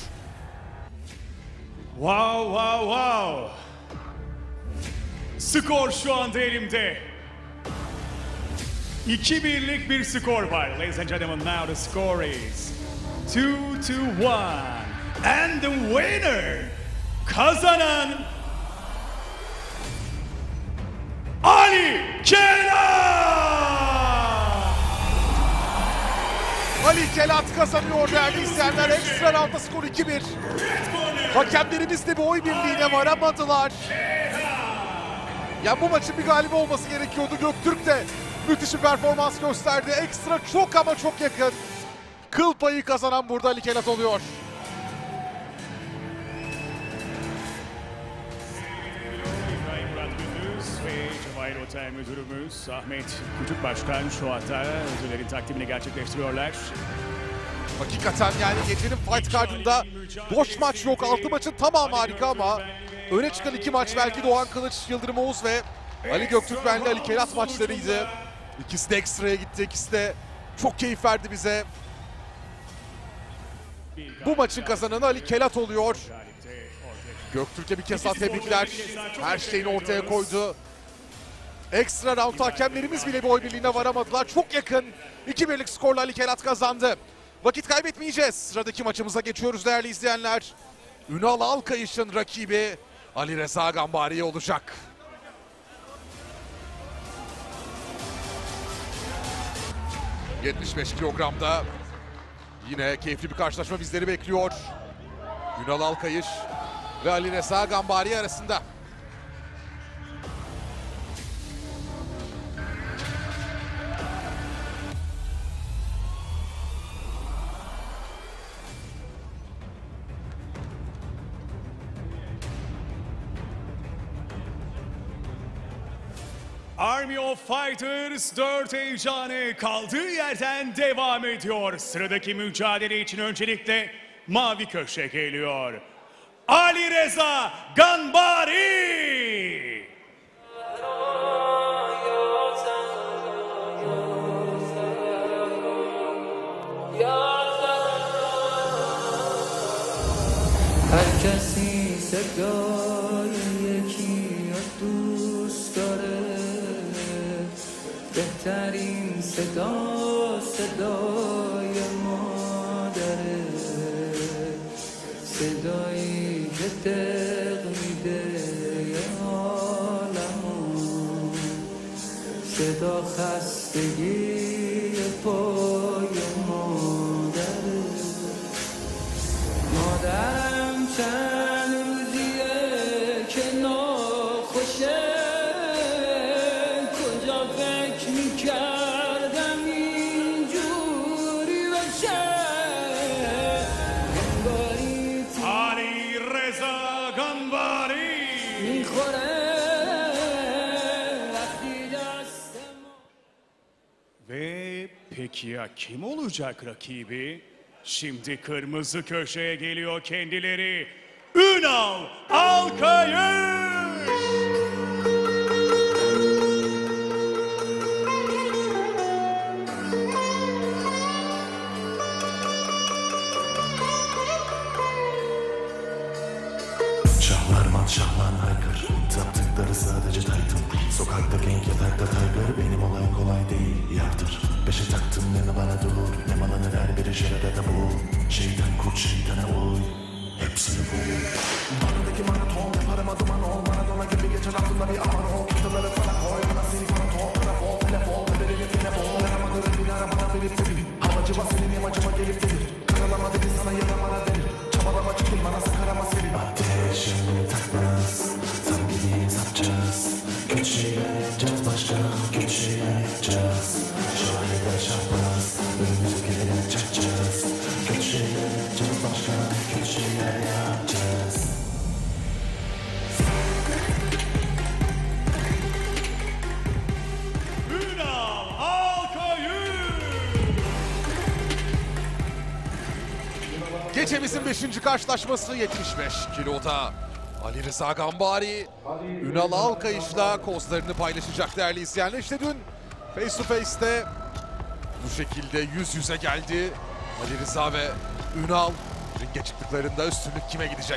Wow, wow, wow. Skor şu anda elimde. 2-1'lik bir skor var. Ladies and gentlemen, now the score is 2-1. And the winner, kazanan Ali Kelat! Ali Kelat kazanıyor değerli izleyenler. Ekstra roundda skor 2-1. Hakemlerimiz de bir oy birliğine varamadılar. Ya bu maçın bir galibi olması gerekiyordu. Göktürk de müthiş bir performans gösterdi. Ekstra çok ama çok yakın. Kıl payı kazanan burada Ali Kelat oluyor. İbrahim Murat Gündüz ve Cevahir Otel Müdürümüz Ahmet Küçük Başkan şu anda ödüllerin takdimini gerçekleştiriyorlar. Hakikaten yani gecenin fight card'ında boş maç yok. 6 maçın tamamı harika ama öne çıkan 2 maç belki Doğan Kılıç, Yıldırım Oğuz ve Ali Göktürkbenli Ali Kelat maçlarıydı. İkisi de ekstraya gitti. İkisi de çok keyif verdi bize. Bu maçın kazananı Ali Kelat oluyor. Göktürk'e bir kez daha tebrikler. Her şeyini ortaya koydu. Ekstra round hakemlerimiz bile bir oy birliğine varamadılar. Çok yakın 2-1'lik skorla Ali Kelat kazandı. Vakit kaybetmeyeceğiz. Sıradaki maçımıza geçiyoruz değerli izleyenler. Ünal Alkayış'ın rakibi Ali Reza Gambari olacak. ...75 kilogramda yine keyifli bir karşılaşma bizleri bekliyor. Ünal Alkayış ve Ali Reza Gambari arasında. Army of Fighters 4 heyecanı kaldığı yerden devam ediyor. Sıradaki mücadele için öncelikle mavi köşe geliyor. Ali Reza Gambari! Herkesi sevdayı yeki dost dاره بهترین صدا صدای مادره صدایی که دق میده عالمو صدا خستگی پای مادره مادرم چند روزیه که ناخوشه Ve peki ya kim olacak rakibi? Şimdi kırmızı köşeye geliyor kendileri. Ünal Alkayış! Şahlarman şahlan haykır. Taptıkları sadece Titan. Sokakta genk yatakta tiger. Benim olayım kolay değil yardır. Beşe taktım ne bana dur. Ne malanır her biri şerede de bu. Şeyden kurt şeytana uy. Hepsini vur. Manadaki maraton yaparım adıman ol. Maradona gibi geçer aklımda bir aman ol. Kıtaları falan koy. Bana seni maraton. Telefon telefon. Bedelini telefon. Aramadığını bir arabana verip de bir. Havacı basının yamacıma gelip gelir. Karalama dedi sana yaramana verir. Çabalama çekil bana sakarama seni. Ateş yanını takmaz. Tam bildiğin sapacağız. Kötü şeyler Gecemizin 5. karşılaşması 75 kiloda. Ali Rıza Gambari, Ünal Alkayış'la kozlarını paylaşacak değerli izleyenler. İşte dün Face to Face'te bu şekilde yüz yüze geldi. Ali Rıza ve Ünal ringe çıktıklarında üstünlük kime gidecek?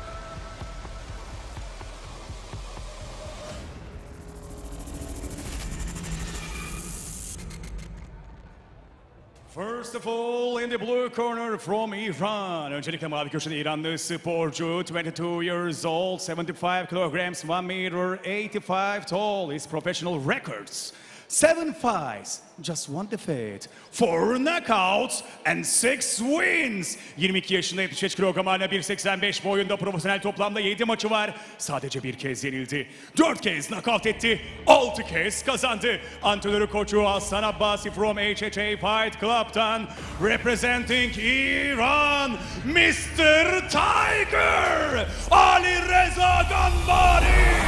First of all, in the blue corner from Iran. Öncelikle mavi köşede İranlı sporcu, 22 years old, 75 kilograms, 1 meter, 85 tall. His professional records: 7 fights, just 1 defeat, 4 knockouts and 6 wins. 22 yaşında 75 kilogram haline 1.85 boyunda, profesyonel toplamda 7 maçı var. Sadece bir kez yenildi. 4 kez knockout etti, 6 kez kazandı. Antrenörü koçu Hasan Abbasi from HHA Fight Club'tan, representing Iran, Mr. Tiger, Ali Reza Gambari.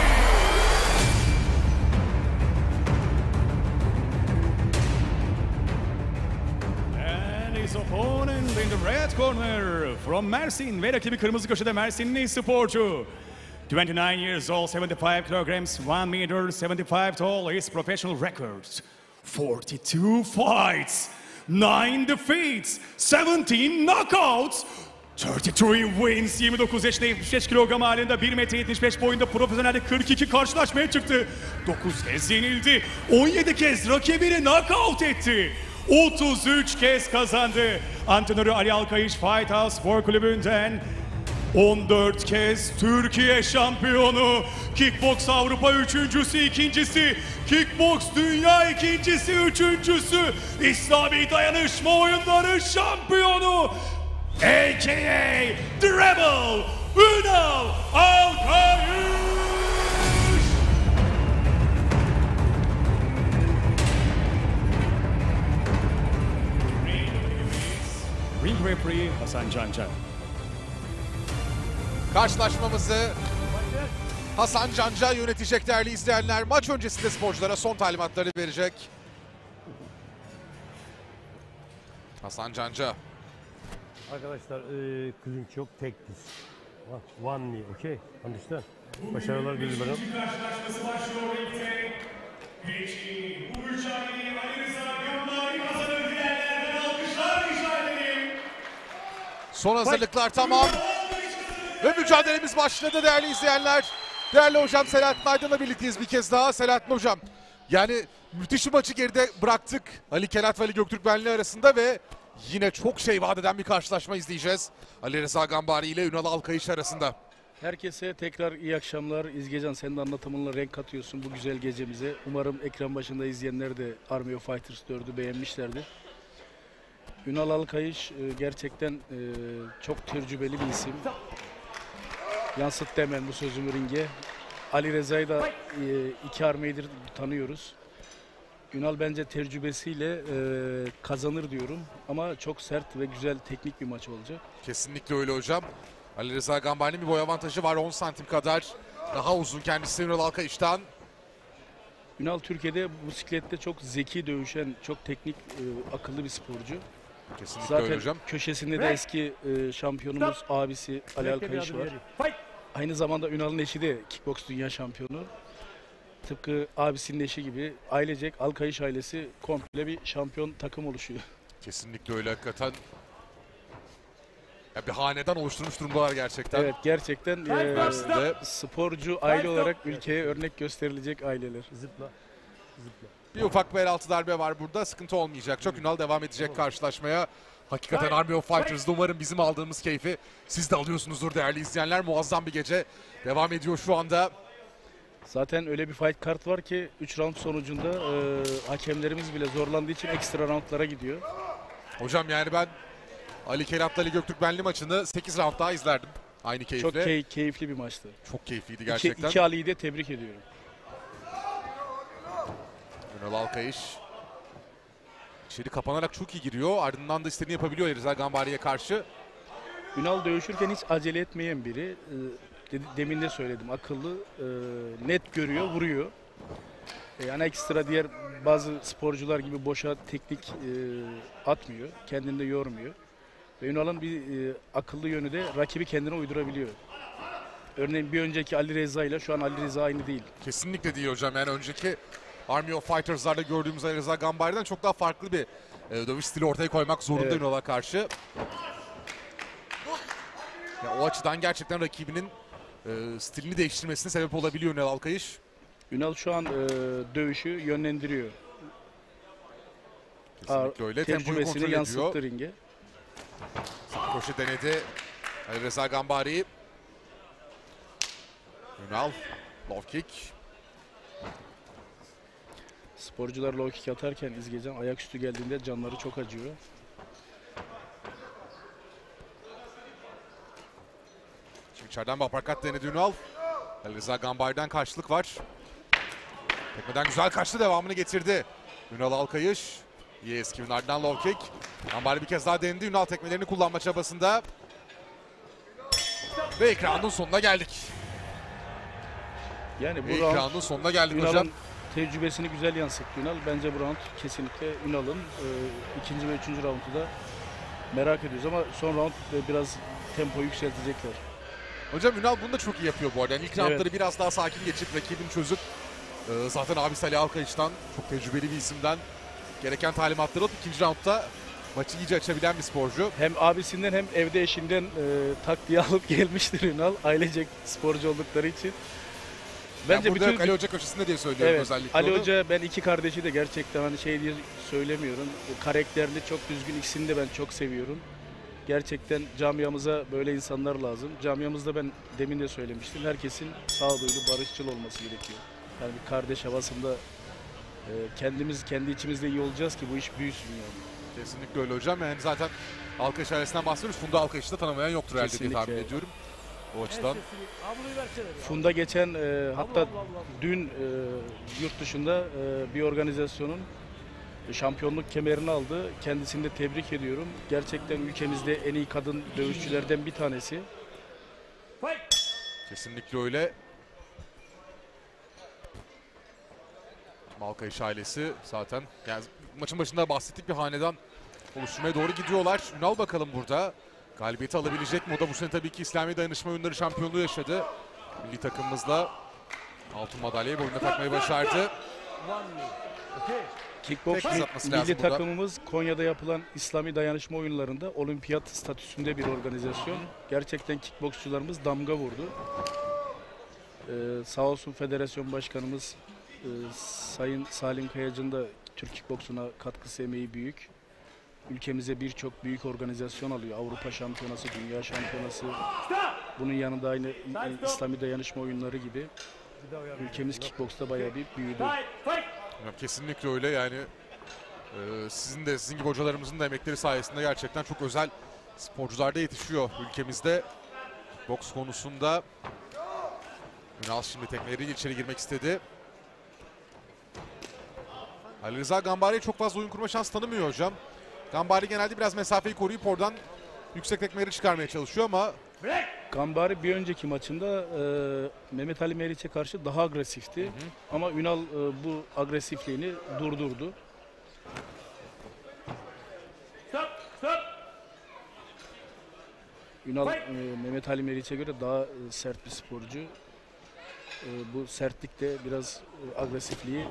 His opponent in the red corner from Mersin ve rakibi kırmızı köşede Mersinli sporcu. 29 years old, 75 kilograms, 1 meter, 75 tall. His professional records: 42 fights, 9 defeats, 17 knockouts, 33 wins. 29 yaşında 75 kilogram halinde 1 metre 75 boyunda profesyonelde 42 karşılaşmaya çıktı. 9 kez yenildi, 17 kez rakibini knockout etti. 33 kez kazandı. Antrenörü Ali Alkayış Fight House Spor Kulübü'nden 14 kez Türkiye şampiyonu. Kickbox Avrupa üçüncüsü, ikincisi. Kickbox Dünya ikincisi, üçüncüsü. İslami Dayanışma Oyunları şampiyonu. A.K.A. The Rebel, Ünal Alkayış. Ring referee Hasan Canca. Karşılaşmamızı Hasan Canca yönetecek değerli izleyenler. Maç öncesinde sporculara son talimatları verecek. Hasan Canca. Arkadaşlar clinch yok, tek diz. One knee, okay? Understand? Başarılar diliyorum. Karşılaşması başlıyor ringde. Peki bu mücadeleyi Ali Rıza Gambari kazanır diyenlerden alkışlar rica edelim. Son hazırlıklar tamam. Ve mücadelemiz başladı değerli izleyenler. Değerli hocam Selahattin Aydın'la birlikteyiz bir kez daha. Selahattin hocam, yani müthiş bir maçı geride bıraktık Ali Kelat ve Ali Göktürkmenli arasında ve yine çok şey vaat eden bir karşılaşma izleyeceğiz. Ali Rıza Gambari ile Ünal Alkayış arasında. Herkese tekrar iyi akşamlar. İzgecan, senin de anlatımınla renk katıyorsun bu güzel gecemize. Umarım ekran başında izleyenler de Army of Fighters 4'ü beğenmişlerdir. Ünal Alkayış gerçekten çok tecrübeli bir isim. Yansıttı hemen bu sözümü ringe. Ali Reza'yı da 2 Army'dir tanıyoruz. Ünal bence tecrübesiyle kazanır diyorum. Ama çok sert ve güzel teknik bir maç olacak. Kesinlikle öyle hocam. Ali Rıza Gambari'nin bir boy avantajı var, 10 santim kadar. Daha uzun kendisi Ünal Alkayış'tan. Ünal Türkiye'de bu bisiklette çok zeki dövüşen, çok teknik, akıllı bir sporcu. Kesinlikle zaten öyle hocam. Köşesinde de eski şampiyonumuz abisi Ali Alkayış var. Aynı zamanda Ünal'ın eşi de kickbox dünya şampiyonu. Tıpkı abisinin eşi gibi ailecek Alkayış ailesi komple bir şampiyon takım oluşuyor. Kesinlikle öyle hakikaten. Ya bir hanedan oluşturmuş durumdalar gerçekten. Evet, gerçekten sporcu aile olarak ülkeye örnek gösterilecek aileler. Zıpla. Bir ufak bel altı darbe var burada, sıkıntı olmayacak. Çok Ünal devam edecek karşılaşmaya. Hakikaten Army of Fighters'da umarım bizim aldığımız keyfi siz de alıyorsunuzdur değerli izleyenler. Muazzam bir gece devam ediyor şu anda. Zaten öyle bir fight kart var ki 3 round sonucunda hakemlerimiz bile zorlandığı için ekstra roundlara gidiyor. Hocam yani ben Ali Kelat'la Ali Göktürkmenli maçını 8 round daha izlerdim. Aynı keyifle. Çok keyifli bir maçtı. Çok keyifliydi gerçekten. İki Ali'yi de tebrik ediyorum. Ünal Alkayış içeri kapanarak çok iyi giriyor. Ardından da istediğini yapabiliyor Rıza Gambari'ye karşı. Ünal dövüşürken hiç acele etmeyen biri. Demin de söyledim, akıllı, net görüyor, vuruyor. Yani ekstra diğer bazı sporcular gibi boşa teknik atmıyor, kendini de yormuyor. Ve Ünal'ın bir akıllı yönü de rakibi kendine uydurabiliyor. Örneğin bir önceki Ali Reza ile şu an Ali Reza aynı değil. Kesinlikle değil hocam. Yani önceki Army of Fighters'larda gördüğümüz Ali Reza Gambari'den çok daha farklı bir dövüş stili ortaya koymak zorunda Evet. Ünal'a karşı. Ya, o açıdan gerçekten rakibinin stilini değiştirmesine sebep olabiliyor Ünal Alkayış. Ünal şu an dövüşü yönlendiriyor. Kesinlikle öyle. Tempoyu kontrol Tecrübesini ediyor. yansıttı ringe. Kroşe denedi Ali Reza Gambari. Ünal low kick. Sporcular low kick atarken İzgecan ayaküstü geldiğinde canları çok acıyor. Şimdi içeriden bir uppercut denedi Ünal. Ali Reza Gambari'den karşılık var. Tekmeden güzel kaçtı, devamını getirdi. Ünal Alkayış. İyi eskivin ardından low kick. Gambari bir kez daha denedi. Ünal tekmelerini kullanma çabasında. Ve ekranın sonuna geldik. Yani bu ekranın round sonuna geldik Ünal'ın hocam. tecrübesini güzel yansıttı Ünal. Bence bu round kesinlikle Ünal'ın ikinci ve üçüncü roundu da merak ediyoruz ama son round biraz tempo yükseltecekler. Hocam Ünal bunu da çok iyi yapıyor bu arada. Yani ilk Evet. roundları biraz daha sakin geçip rakibini çözüp zaten abisi Ali Alkayış'tan, çok tecrübeli bir isimden gereken talimatları alıp ikinci roundda maçı iyice açabilen bir sporcu. Hem abisinden hem evde eşinden taktiği alıp gelmiştir Ünal. Ailecek sporcu oldukları için. Bence burada Ali Hoca köşesinde diye söylüyorum evet, özellikle. Ali onu. Hoca, ben iki kardeşi de gerçekten hani şey diye söylemiyorum. Karakterli, çok düzgün, ikisini de ben çok seviyorum. Gerçekten camiamıza böyle insanlar lazım. Camiamızda ben demin de söylemiştim. Herkesin sağduyulu, barışçıl olması gerekiyor. Yani bir kardeş havasında kendimiz kendi içimizde iyi olacağız ki bu iş büyüsün yani. Kesinlikle öyle hocam. Yani zaten Alkayış ailesinden bahsediyoruz. Funda Alkayış'ı da tanımayan yoktur herhalde diye Kesinlikle. tahmin ediyorum. O açıdan. Funda geçen hatta dün yurt dışında bir organizasyonun şampiyonluk kemerini aldı. Kendisini de tebrik ediyorum. Gerçekten ülkemizde en iyi kadın dövüşçülerden bir tanesi. Kesinlikle öyle. Alkayış ailesi zaten yani maçın başında bahsettik, bir hanedan oluşturmaya doğru gidiyorlar. Ünal bakalım burada galibiyeti alabilecek mi? O da bu sene tabii ki İslami Dayanışma Oyunları şampiyonluğu yaşadı. Milli takımımızla altın madalyayı boynuna takmayı başardı. Kickbox Tek uzatması milli lazım burada. takımımız Konya'da yapılan İslami Dayanışma Oyunları'nda olimpiyat statüsünde bir organizasyon. Gerçekten kickboksçularımız damga vurdu. Sağ olsun Federasyon Başkanımız Sayın Salim Kayacı'nın da Türk kickboksuna katkısı, emeği büyük. Ülkemize birçok büyük organizasyon alıyor. Avrupa Şampiyonası, Dünya Şampiyonası. Bunun yanında aynı İslami Dayanışma Oyunları gibi ülkemiz kickboksta bayağı bir büyüdü. Kesinlikle öyle yani. Sizin gibi hocalarımızın da emekleri sayesinde gerçekten çok özel sporcular da yetişiyor ülkemizde. Boks konusunda. Ünal şimdi tekmeleriyle içeri girmek istedi. Ali Reza Gambari'ye çok fazla oyun kurma şansı tanımıyor hocam. Gambari genelde biraz mesafeyi koruyup oradan yüksek tekmeleri çıkarmaya çalışıyor ama Gambari bir önceki maçında Mehmet Ali Meriç'e karşı daha agresifti. Ama Ünal bu agresifliğini durdurdu. Ünal Mehmet Ali Meriç'e göre daha sert bir sporcu. Bu sertlik de biraz agresifliği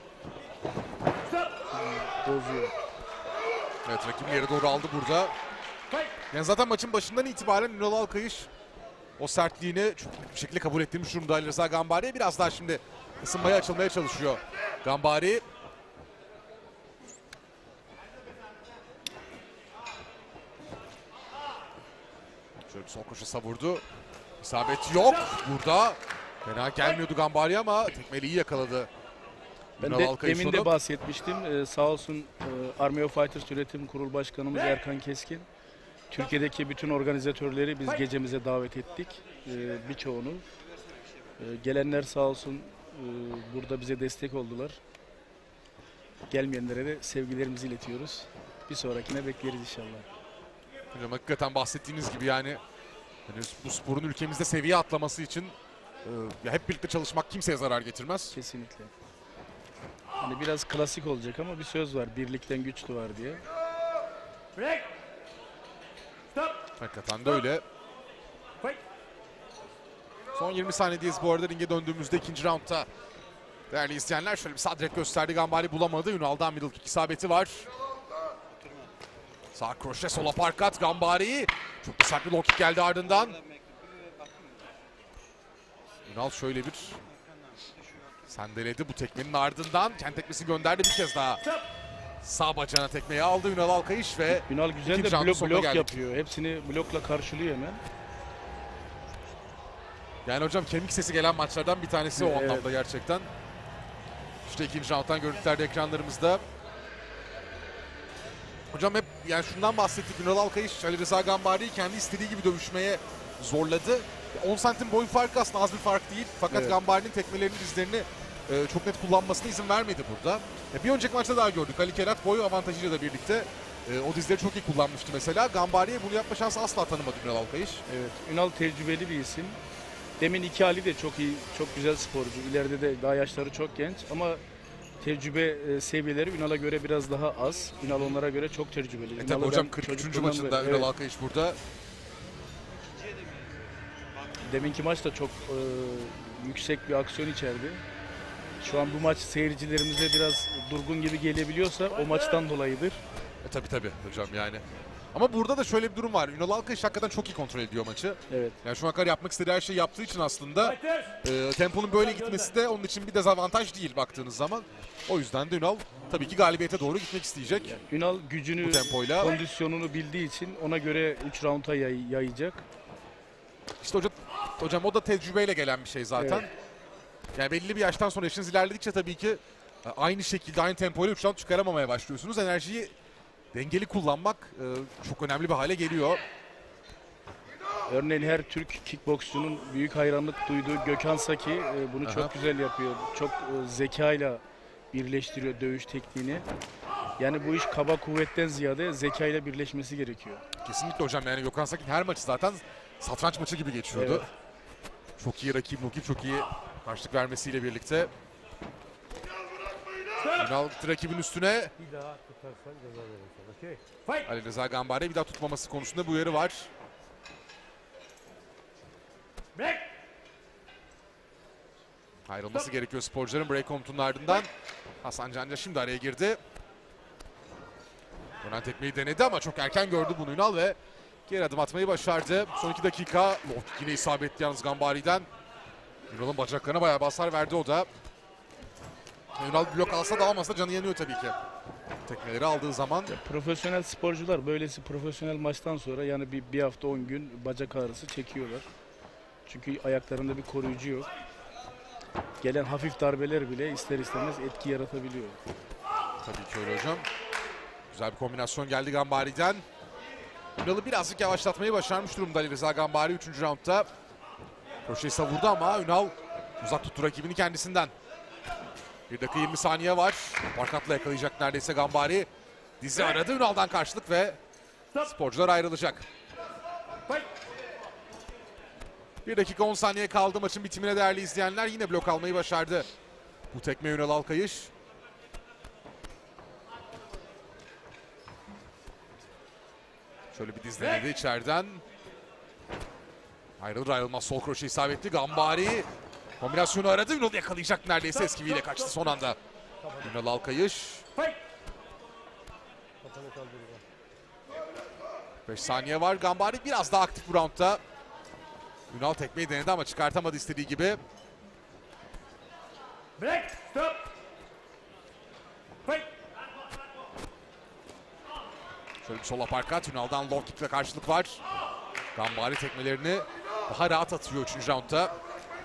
bozuyor. evet, rakibi yere doğru aldı burada. Yani zaten maçın başından itibaren Ünal Alkayış o sertliğini çok bir şekilde kabul ettiğimiz durumda Ali Reza Gambari'ye. Biraz daha şimdi ısınmaya, açılmaya çalışıyor Gambari. Şöyle bir sol koşu savurdu. İsabet yok burada. Fena gelmiyordu Gambari ama tekmeyi iyi yakaladı. Ben Ünal de Alkayış demin de onu. bahsetmiştim. Sağ olsun Army of Fighters Yönetim Kurulu Başkanımız Erkan Keskin. Türkiye'deki bütün organizatörleri biz gecemize davet ettik. Birçoğunu. Gelenler sağ olsun burada bize destek oldular. Gelmeyenlere de sevgilerimizi iletiyoruz. Bir sonrakine bekleriz inşallah. Hocam hakikaten bahsettiğiniz gibi yani bu sporun ülkemizde seviye atlaması için ya hep birlikte çalışmak kimseye zarar getirmez. Kesinlikle. Hani biraz klasik olacak ama bir söz var. Birlikten güç doğar diye. Hakikaten de öyle. Son 20 saniyedeyiz bu arada ringe döndüğümüzde ikinci roundda. Değerli izleyenler şöyle bir sadret gösterdi. Gambari bulamadı. Ünal'dan middle kick isabeti var. Sağ kroşe, sol aparkat Gambari. Çok da sert bir low kick geldi ardından. Ünal şöyle bir sendeledi bu tekmenin ardından. Kendi tekmesini gönderdi bir kez daha. Sağ bacağına tekmeyi aldı Ünal Alkayış ve Ünal güzel de blok yapıyor. Hepsini blokla karşılıyor hemen. Yani hocam kemik sesi gelen maçlardan bir tanesi o anlamda gerçekten. İşte ikinci round'dan görüntülerde ekranlarımızda. Hocam hep yani şundan bahsettik. Ünal Alkayış Ali Rıza Gambari'yi kendi istediği gibi dövüşmeye zorladı. 10 santim boy farkı aslında az bir fark değil. Fakat Gambari'nin tekmelerini, dizlerini çok net kullanmasına izin vermedi burada. Bir önceki maçta daha gördük. Ali Kerat boy avantajıyla da birlikte o dizleri çok iyi kullanmıştı mesela. Gambari'ye bunu yapma şansı asla tanımadı Ünal Alkayış. Evet. Ünal tecrübeli bir isim. Demin iki Ali de çok iyi, çok güzel sporcu. İleride de daha yaşları çok genç ama tecrübe seviyeleri Ünal'a göre biraz daha az. Ünal onlara göre çok tecrübeli. Tabii hocam 43. maçında Ünal Alkayış burada. Deminki maç da çok yüksek bir aksiyon içerdi. Şu an bu maç seyircilerimize biraz durgun gibi gelebiliyorsa o maçtan dolayıdır. Tabii hocam yani. Ama burada da şöyle bir durum var. Ünal Alkayış hakikaten çok iyi kontrol ediyor maçı. Evet. Yani şu ana kadar yapmak istediği her şeyi yaptığı için aslında temponun böyle gitmesi de onun için bir dezavantaj değil baktığınız zaman. O yüzden de Ünal tabii ki galibiyete doğru gitmek isteyecek. Yani Ünal gücünü, bu tempoyla, kondisyonunu bildiği için ona göre 3 rounda yayacak. İşte hocam o da tecrübeyle gelen bir şey zaten. Evet. Yani belli bir yaştan sonra yaşınız ilerledikçe tabii ki aynı şekilde aynı tempoyla 3 round çıkaramamaya başlıyorsunuz. Enerjiyi dengeli kullanmak çok önemli bir hale geliyor. Örneğin her Türk kickboksçunun büyük hayranlık duyduğu Gökhan Saki bunu çok güzel yapıyor. Çok zekayla birleştiriyor dövüş tekniğini. Yani bu iş kaba kuvvetten ziyade zekayla birleşmesi gerekiyor. Kesinlikle hocam, yani Gökhan Sakin her maçı zaten satranç maçı gibi geçiyordu. Evet. Çok iyi rakip, çok iyi karşılık vermesiyle birlikte. Ünal rakibin üstüne. Bir daha tutarsan ceza verirsin. Okey. Ali Rıza Gambari bir daha tutmaması konusunda bu uyarı var. Ayrılması gerekiyor sporcuların break komutunun ardından. Hasan Canca şimdi araya girdi. Dönen tekmeyi denedi ama çok erken gördü bunu Ünal ve geri adım atmayı başardı. Son 2 dakika. Yine isabetli yalnız Gambari'den. Ünal'ın bacaklarına bayağı basar verdi o da. Ünal blok alsa da almasa canı yanıyor tabii ki. Tekmeleri aldığı zaman. Ya, profesyonel sporcular böylesi profesyonel maçtan sonra yani bir hafta 10 gün bacak ağrısı çekiyorlar. Çünkü ayaklarında bir koruyucu yok. Gelen hafif darbeler bile ister istemez etki yaratabiliyor. Tabii ki öyle hocam. Güzel bir kombinasyon geldi Gambari'den. Ünal'ı birazcık yavaşlatmayı başarmış durumda Ali Rıza Gambari 3. roundda. Kroşeyi savurdu ama Ünal uzak tuttu rakibini kendisinden. 1 dakika 20 saniye var. Parkatla yakalayacak neredeyse Gambari. Dizi aradı, Ünal'dan karşılık ve sporcular ayrılacak. 1 dakika 10 saniye kaldı maçın bitimine değerli izleyenler. Yine blok almayı başardı bu tekme Ünal Alkayış. Şöyle bir dizlenedi içeriden. Ayrılır ayrılmaz sol kroşe isabetli. Gambari kombinasyonu aradı. Ünal yakalayacak neredeyse, eskiviyle kaçtı son anda. Ünal Alkayış. 5 saniye var. Gambari biraz daha aktif bu roundda. Ünal tekmeyi denedi ama çıkartamadı istediği gibi. Break, stop. Fight. Şöyle bir sol aparkat. Ünal'dan low kick'le karşılık var. Gambari tekmelerini daha rahat atıyor 3. roundda.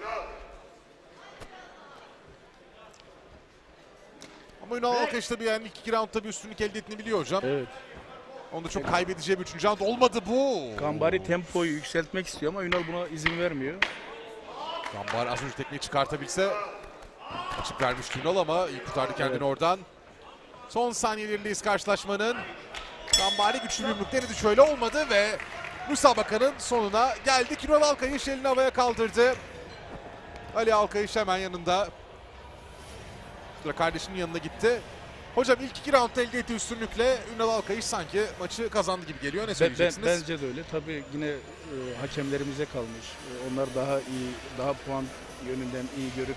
Ama Ünal Alkayış tabii yani ilk 2 roundda bir üstünlük elde ettiğini biliyor hocam. Evet. Onda çok kaybedeceği bir 3. round olmadı bu. Gambari tempoyu yükseltmek istiyor ama Ünal buna izin vermiyor. Gambari az önce tekmeyi çıkartabilse açık vermişti Ünal ama iyi kurtardı kendini oradan. Son saniyelerindeyiz karşılaşmanın. Gambari güçlü bir yumruk denedi, şöyle olmadı ve müsabakanın sonuna geldik. Ünal Alkayış elini havaya kaldırdı. Ali Alkayış hemen yanında. Kardeşinin yanına gitti. Hocam ilk 2 roundda elde ettiği üstünlükle Ünal Alkayış sanki maçı kazandı gibi geliyor. Ne söyleyeceksiniz? Bence de öyle. Tabii yine hakemlerimize kalmış. Onlar daha iyi, daha puan yönünden iyi görüp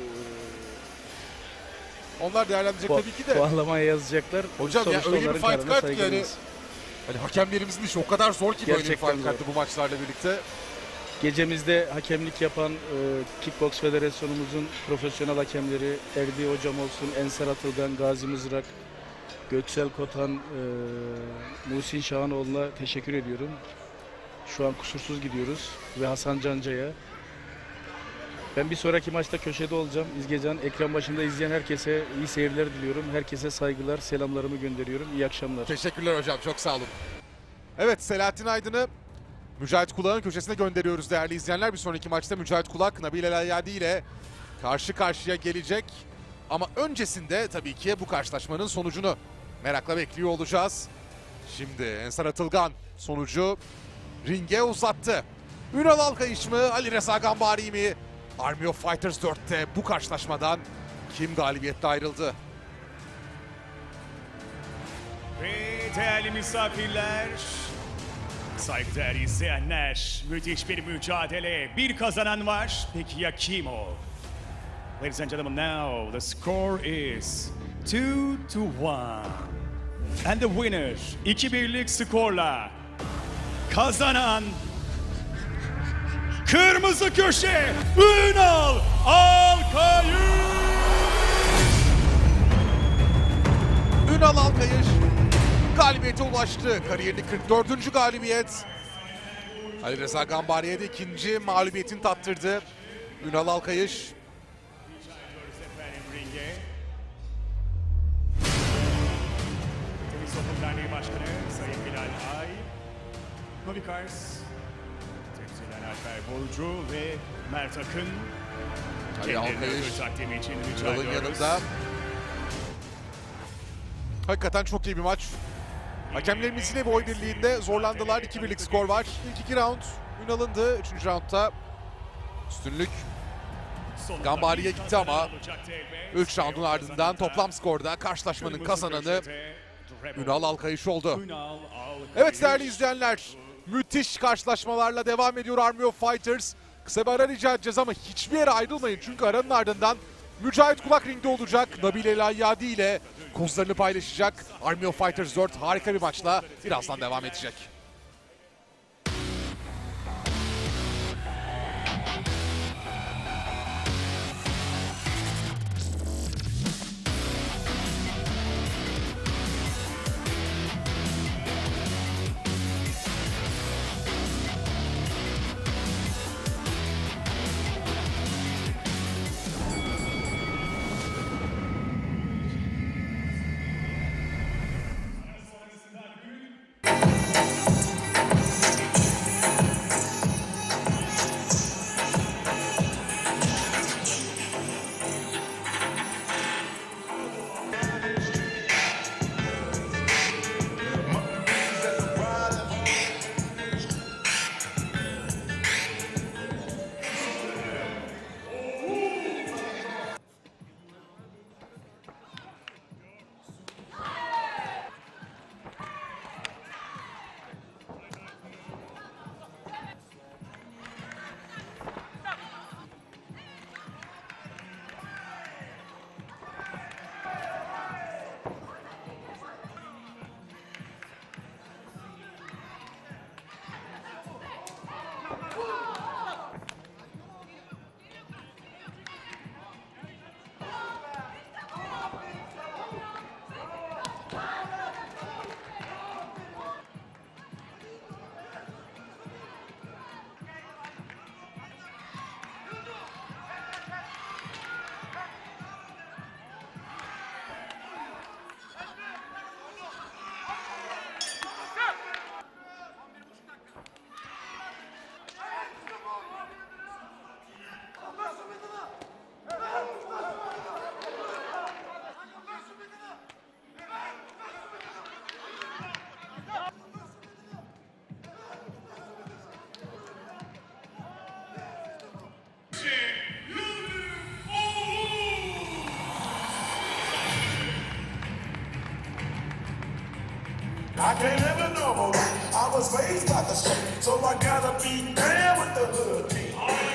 onlar değerlendirecek tabii ki de. Puanlamaya yazacaklar. Hocam ya öyle bir fight card ki yani hakemlerimizin işi o kadar zor ki böyle bir fight card'ı bu maçlarla birlikte. Gecemizde hakemlik yapan Kickbox Federasyonumuzun profesyonel hakemleri Erdi Hocam olsun, Ensar Atılgan, Gazi Mızrak, Göksel Kotan, Muhsin Şahanoğlu'na teşekkür ediyorum. Şu an kusursuz gidiyoruz ve Hasan Canca'ya. Ben bir sonraki maçta köşede olacağım. İzgecan, ekran başında izleyen herkese iyi seyirler diliyorum. Herkese saygılar, selamlarımı gönderiyorum. İyi akşamlar. Teşekkürler hocam, çok sağ olun. Evet, Selahattin Aydın'ı Mücahit Kulak'ın köşesine gönderiyoruz değerli izleyenler. Bir sonraki maçta Mücahit Kulak, Nabil El Ayyadi ile karşı karşıya gelecek. Ama öncesinde tabii ki bu karşılaşmanın sonucunu merakla bekliyor olacağız. Şimdi Ensar Atılgan sonucu ringe uzattı. Ünal Alkayış mı, Ali Reza Gambari mi? Army of Fighters 4'te bu karşılaşmadan kim galibiyetle ayrıldı? Ve değerli misafirler, saygıdeğer izleyenler, müthiş bir mücadele, bir kazanan var. Peki ya kim o? Ladies and gentlemen, now the score is 2-1. And the winner, 2-1'lik skorla kazanan kırmızı köşe Ünal Alkayış. Ünal Alkayış galibiyete ulaştı. Kariyerinin 44. galibiyet. Ali Reza Gambari'ye de ikinci mağlubiyetini tattırdı. Ünal Alkayış. Tenis Toplum Derneği Başkanı Sayın Bilal Ay, Novikars, temsilen Alper Borucu ve Mert Akın. Ali Alkayış takdimi için rica Ünal'ın ediyoruz. yanında. Hakikaten çok iyi bir maç. Hakemlerimiz yine bir oy birliğinde zorlandılar. 2-1'lik skor var. İlk 2 round Ünal'ındı. 3. roundda üstünlük Gambari'ye gitti ama 3 roundun ardından toplam skorda karşılaşmanın kazananı Ünal Alkayış oldu. Evet değerli izleyenler, müthiş karşılaşmalarla devam ediyor Army of Fighters. Kısa bir ara rica edeceğiz ama hiçbir yere ayrılmayın çünkü aranın ardından Mücahit Kulak ringde olacak. Nabil El Ayyadi ile kozlarını paylaşacak. Army of Fighters 4 harika bir maçla birazdan devam edecek. can't live a normal life. I was raised by the street, so I gotta be down with the hood team.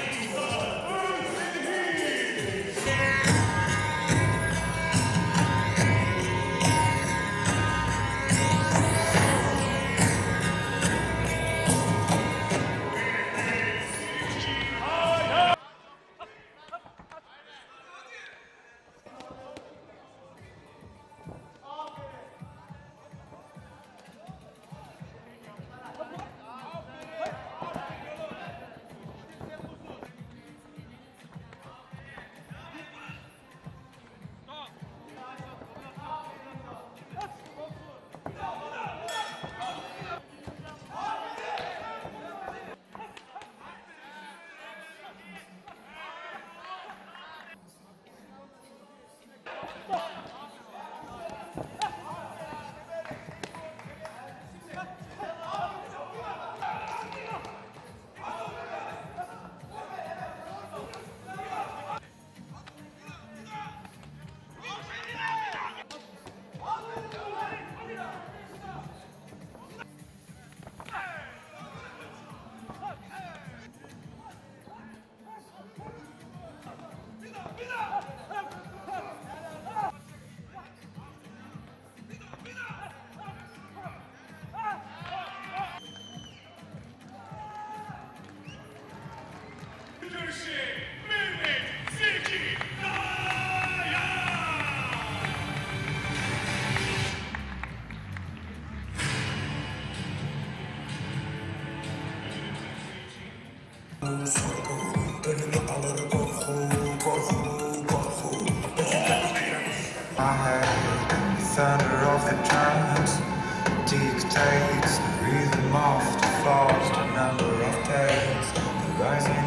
My head, thunder of the drums dictates the rhythm of the fast number of days. The rising.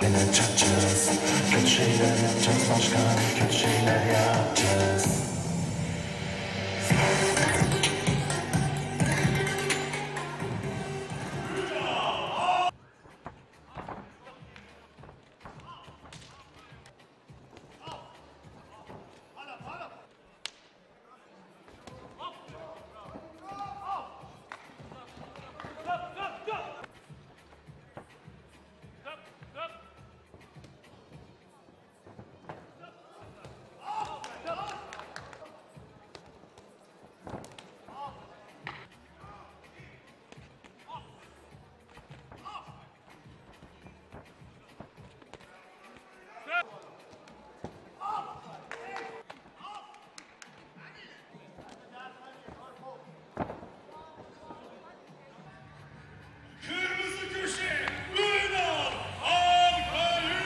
Yine çatacağız. Kötü şeyler yapacağız başkan. Kötü şeyler yapacağız. Kırmızı köşe Ünal Ankayı.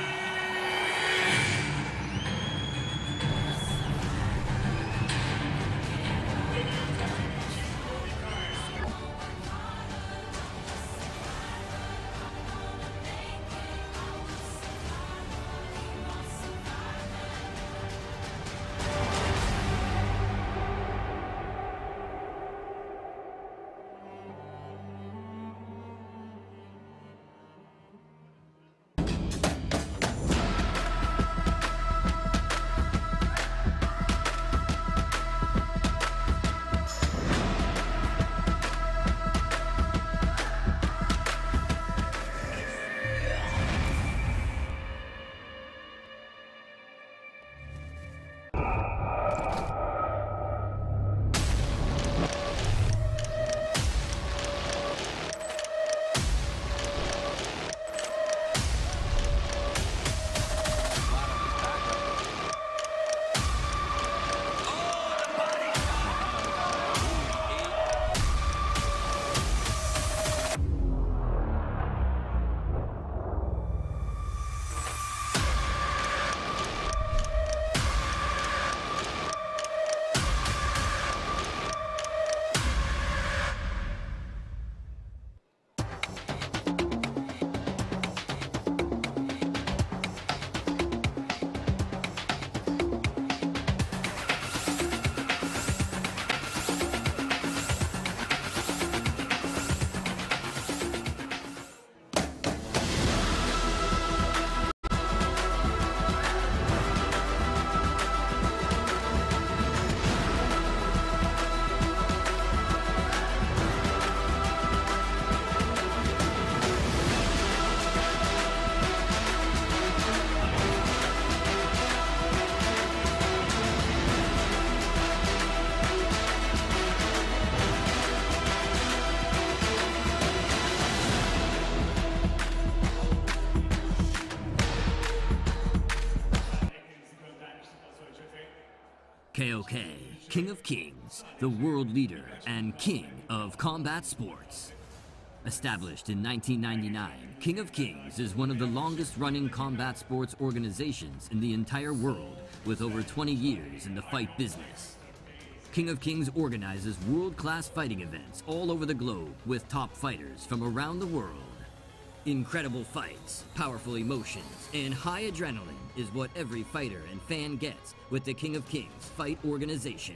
KOK, King of Kings, the world leader and king of combat sports. Established in 1999, King of Kings is one of the longest-running combat sports organizations in the entire world, with over 20 years in the fight business. King of Kings organizes world-class fighting events all over the globe with top fighters from around the world. Incredible fights, powerful emotions, and high adrenaline is what every fighter and fan gets with the King of Kings fight organization.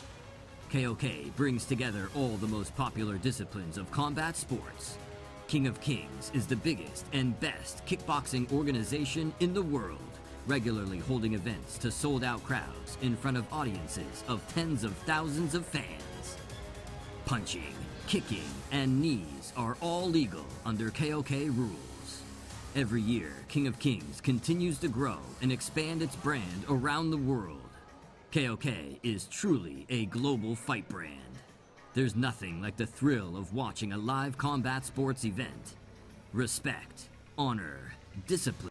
KOK brings together all the most popular disciplines of combat sports. King of Kings is the biggest and best kickboxing organization in the world, regularly holding events to sold-out crowds in front of audiences of tens of thousands of fans. Punching, kicking, and knees are all legal under KOK rules. Every year, King of Kings continues to grow and expand its brand around the world. KOK is truly a global fight brand. There's nothing like the thrill of watching a live combat sports event. Respect, honor, discipline.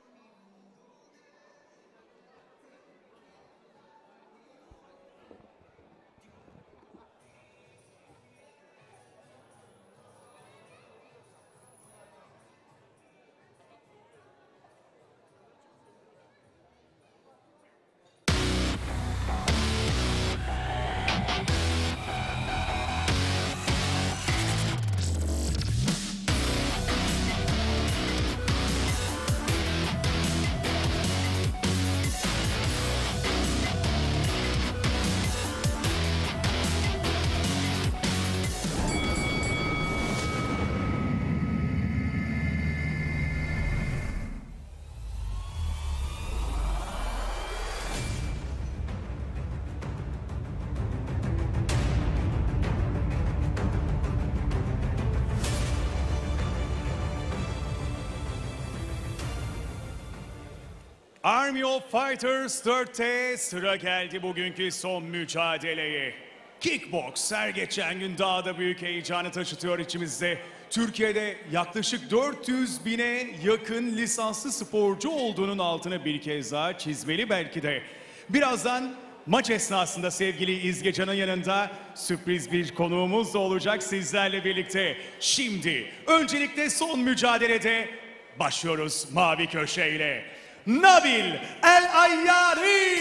Army of Fighters 4'te sıra geldi bugünkü son mücadeleye. Kickbox her geçen gün daha da büyük heyecanı taşıtıyor içimizde. Türkiye'de yaklaşık 400 bine yakın lisanslı sporcu olduğunun altını bir kez daha çizmeli belki de. Birazdan maç esnasında sevgili İzgecan'ın yanında sürpriz bir konuğumuz da olacak sizlerle birlikte. Şimdi öncelikle son mücadelede başlıyoruz mavi köşeyle. Nabil El Ayyari.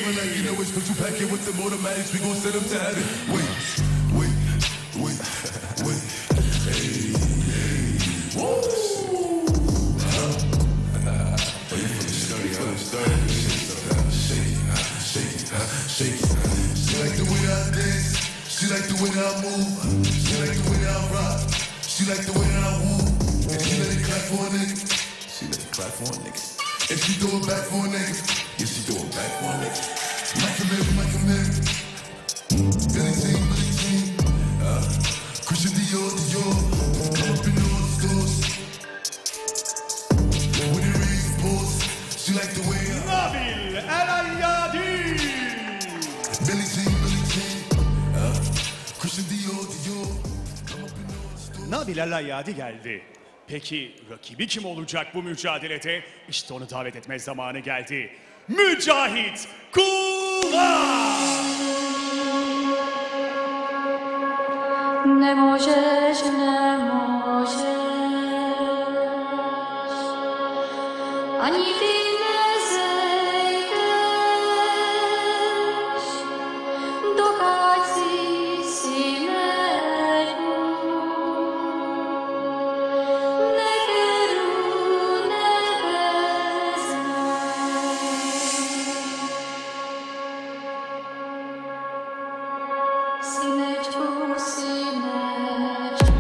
She like the way I dance, she like the way I move, she like the way I rock, she like the way I woo, and she let it clap for a nigga, she let it clap for a nigga, and she throw it back for a nigga, yeah she throw it back for a nigga, Michael Mary, Billie Jean, Christian Dior, come up in all the stores, when it rains pours, she like the way I Nabil El Ayyari. Nabil El Ayyadi geldi. Peki rakibi kim olacak bu mücadelede? İşte onu davet etme zamanı geldi. Mücahit Kulak! Nie możesz, nie możesz, ani ty nie zejdziesz do końca synetu. Nie kierunek syneczku, syneczku.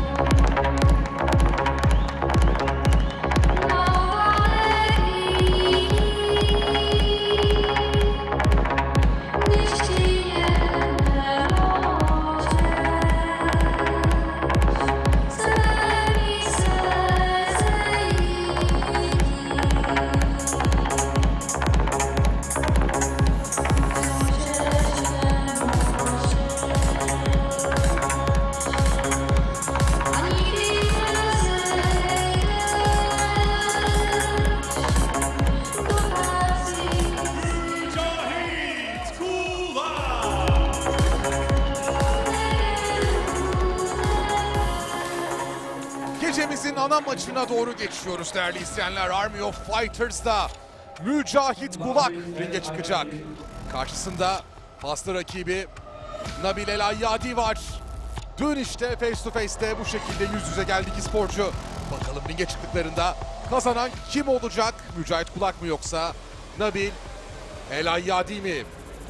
Gecemizin ana maçına doğru geçiyoruz değerli izleyenler. Army of Fighters'da Mücahit Kulak ringe çıkacak. Karşısında paslı rakibi Nabil El Ayyadi var. Dün işte face to face'te bu şekilde yüz yüze geldi iki sporcu. Bakalım ringe çıktıklarında kazanan kim olacak? Mücahit Kulak mı yoksa Nabil El Ayyadi mi?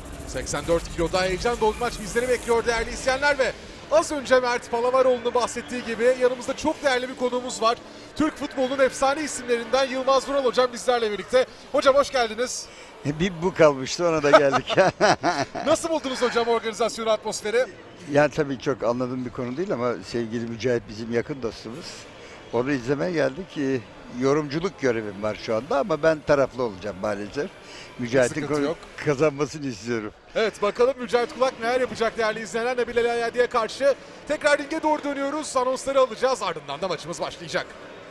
84 kiloda heyecan dolu maç bizleri bekliyor değerli izleyenler ve az önce Mert Palavaroğlu'nun bahsettiği gibi yanımızda çok değerli bir konuğumuz var. Türk futbolunun efsane isimlerinden Yılmaz Vural hocam bizlerle birlikte. Hocam hoş geldiniz. Bir bu kalmıştı, ona da geldik. Nasıl buldunuz hocam organizasyonu, atmosferi? Yani tabii çok anladığım bir konu değil ama sevgili Mücahit bizim yakın dostumuz. Onu izlemeye geldik. Yorumculuk görevim var şu anda ama ben taraflı olacağım maalesef. Mücahit'in kazanmasını istiyorum. Evet, bakalım Mücahit Kulak neler yapacak değerli izleyenler. Nabil El Ayyadi'ye karşı tekrar ringe doğru dönüyoruz. Anonsları alacağız, ardından da maçımız başlayacak.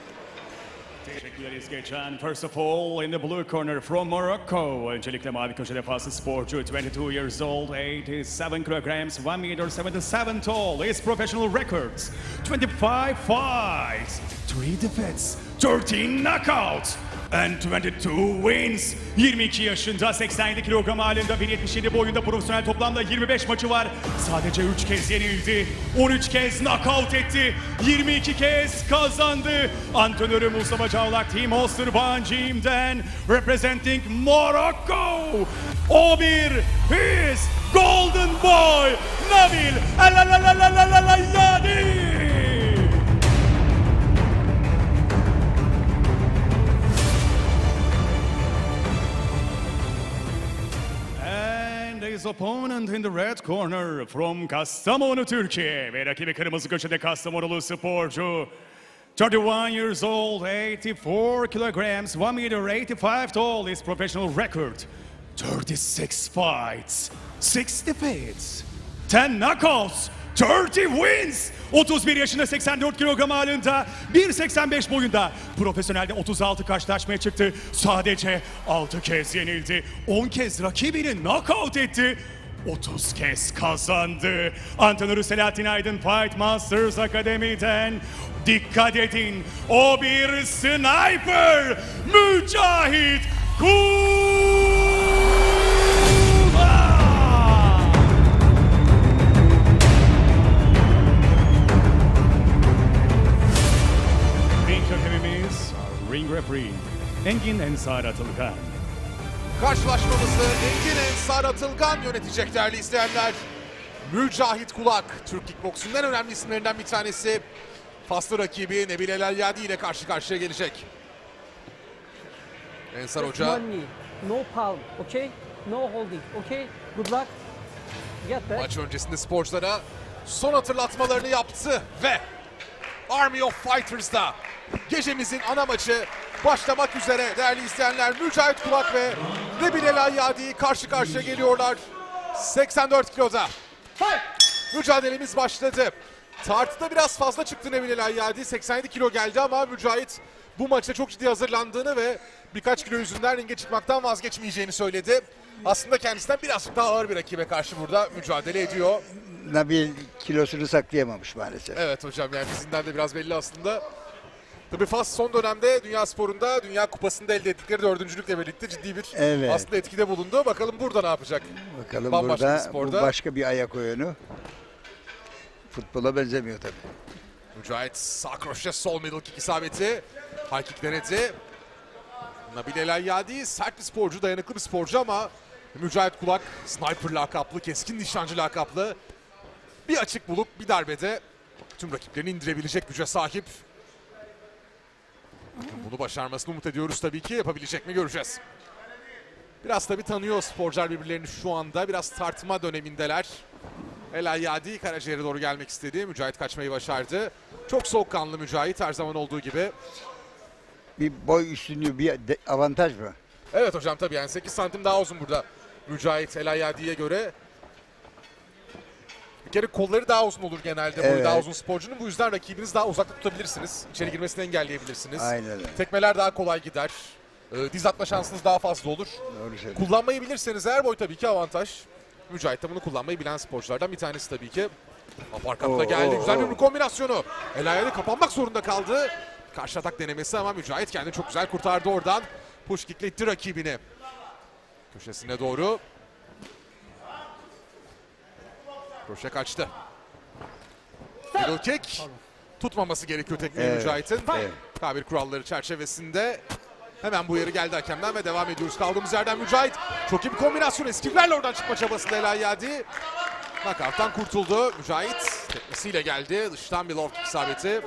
Teşekkürler İzgecan. First of all, in the blue corner from Morocco. Öncelikle mavi köşede faslı sporcu, 22 years old, 87 kilograms, 1 meter 77 tall. His professional records, 25 fights, 3 defeats, 13 knockouts. And 22 wins. 22 yaşında, 87 kilogram halinde, 1.77 boyunda, profesyonel toplamda 25 maçı var. Sadece 3 kez yenildi, 13 kez knockout etti, 22 kez kazandı. Antrenörü Mustafa Cavlak, Team Holster Banjim'den, representing Morocco. O1, his golden boy, Nabil El Ayyadi. His opponent in the red corner from Kastamonu, Türkiye ve rakibi kırmızı köşede Kastamonulu sporcu, 31 years old, 84 kilograms, 1 meter 85 tall, his professional record. 36 fights, 6 defeats, 10 knockouts, 30 wins. 31 yaşında 84 kilogram ağırlığında, 1.85 boyunda. Profesyonelde 36 karşılaşmaya çıktı. Sadece 6 kez yenildi. 10 kez rakibini knockout etti. 30 kez kazandı. Antrenörü Selahattin Aydın Fight Masters Akademi'den. Dikkat edin, o bir sniper, Mücahit Kulak! Ring hakemimiz, ring referee, Engin Ensar Atılgan. Karşılaşmamızı Engin Ensar Atılgan yönetecek değerli izleyenler. Mücahit Kulak, Türk kickboksunun en önemli isimlerinden bir tanesi. Faslı rakibi Nebil El-Yadi ile karşı karşıya gelecek. Ensar Just Hoca. one knee, no palm, okay? No holding, okay? Good luck. Get that. Maç öncesinde sporculara son hatırlatmalarını yaptı ve Army of Fighters'da gecemizin ana maçı başlamak üzere değerli izleyenler. Mücahit Kulak ve Nebil El-Yadi karşı karşıya geliyorlar. 84 kiloda. Mücadelemiz başladı. Tartıda biraz fazla çıktı Nebil El-Yadi. 87 kilo geldi ama Mücahit bu maça çok ciddi hazırlandığını ve birkaç kilo yüzünden ringe çıkmaktan vazgeçmeyeceğini söyledi. Aslında kendisinden birazcık daha ağır bir rakibe karşı burada mücadele ediyor. Nabil kilosunu saklayamamış maalesef. Evet hocam, yani fiziğinden de biraz belli aslında. Tabii Fas son dönemde Dünya Sporu'nda, Dünya Kupası'nda elde ettikleri 4. birlikte ciddi bir aslında etkide bulundu. Bakalım burada ne yapacak? Bakalım Bambaşka burada bir sporda. bu başka bir ayak oyunu. Futbola benzemiyor tabii. Mücahit sağ kroşe, sol middle kick isabeti. High kick denedi. Nabil El-Yadi sert bir sporcu, dayanıklı bir sporcu ama Mücahit Kulak sniper lakaplı, keskin nişancı lakaplı. Bir açık bulup bir darbede tüm rakiplerini indirebilecek güce sahip. Bunu başarmasını umut ediyoruz tabii ki. Yapabilecek mi göreceğiz. Biraz tabii tanıyor sporcular birbirlerini şu anda. Biraz tartma dönemindeler. El-Yadi karaciğere doğru gelmek istedi. Mücahit kaçmayı başardı. Çok soğukkanlı Mücahit, her zaman olduğu gibi. Bir boy üstünlüğü, bir avantaj mı? Evet hocam, tabii yani 8 santim daha uzun burada Mücahit El-Yadi'ye göre. Bir kere kolları daha uzun olur genelde, boyu daha uzun sporcunun. Bu yüzden rakibinizi daha uzakta tutabilirsiniz. İçeri girmesini engelleyebilirsiniz. Aynen öyle. Tekmeler daha kolay gider. Diz atma şansınız daha fazla olur. Kullanmayı bilirseniz eğer boy tabii ki avantaj. Mücahit de bunu kullanmayı bilen sporculardan bir tanesi tabii ki. Aparkatla geldi. Güzel bir kombinasyonu. El-Yadi kapanmak zorunda kaldı. Karşı atak denemesi ama Mücahit kendini çok güzel kurtardı oradan. Push kick'le itti rakibini. Köşesine doğru. Kroşe kaçtı. Middle kick. Tutmaması gerekiyor tekmeyi Mücahit'in. K1 kuralları çerçevesinde. Hemen bu uyarı geldi hakemden ve devam ediyoruz. Kaldığımız yerden Mücahit. Çok iyi bir kombinasyon. Eskivlerle oradan çıkma çabasında El-Yadi. Knockout'tan kurtuldu. Mücahit tekmesiyle geldi. Dıştan bir low kick isabeti.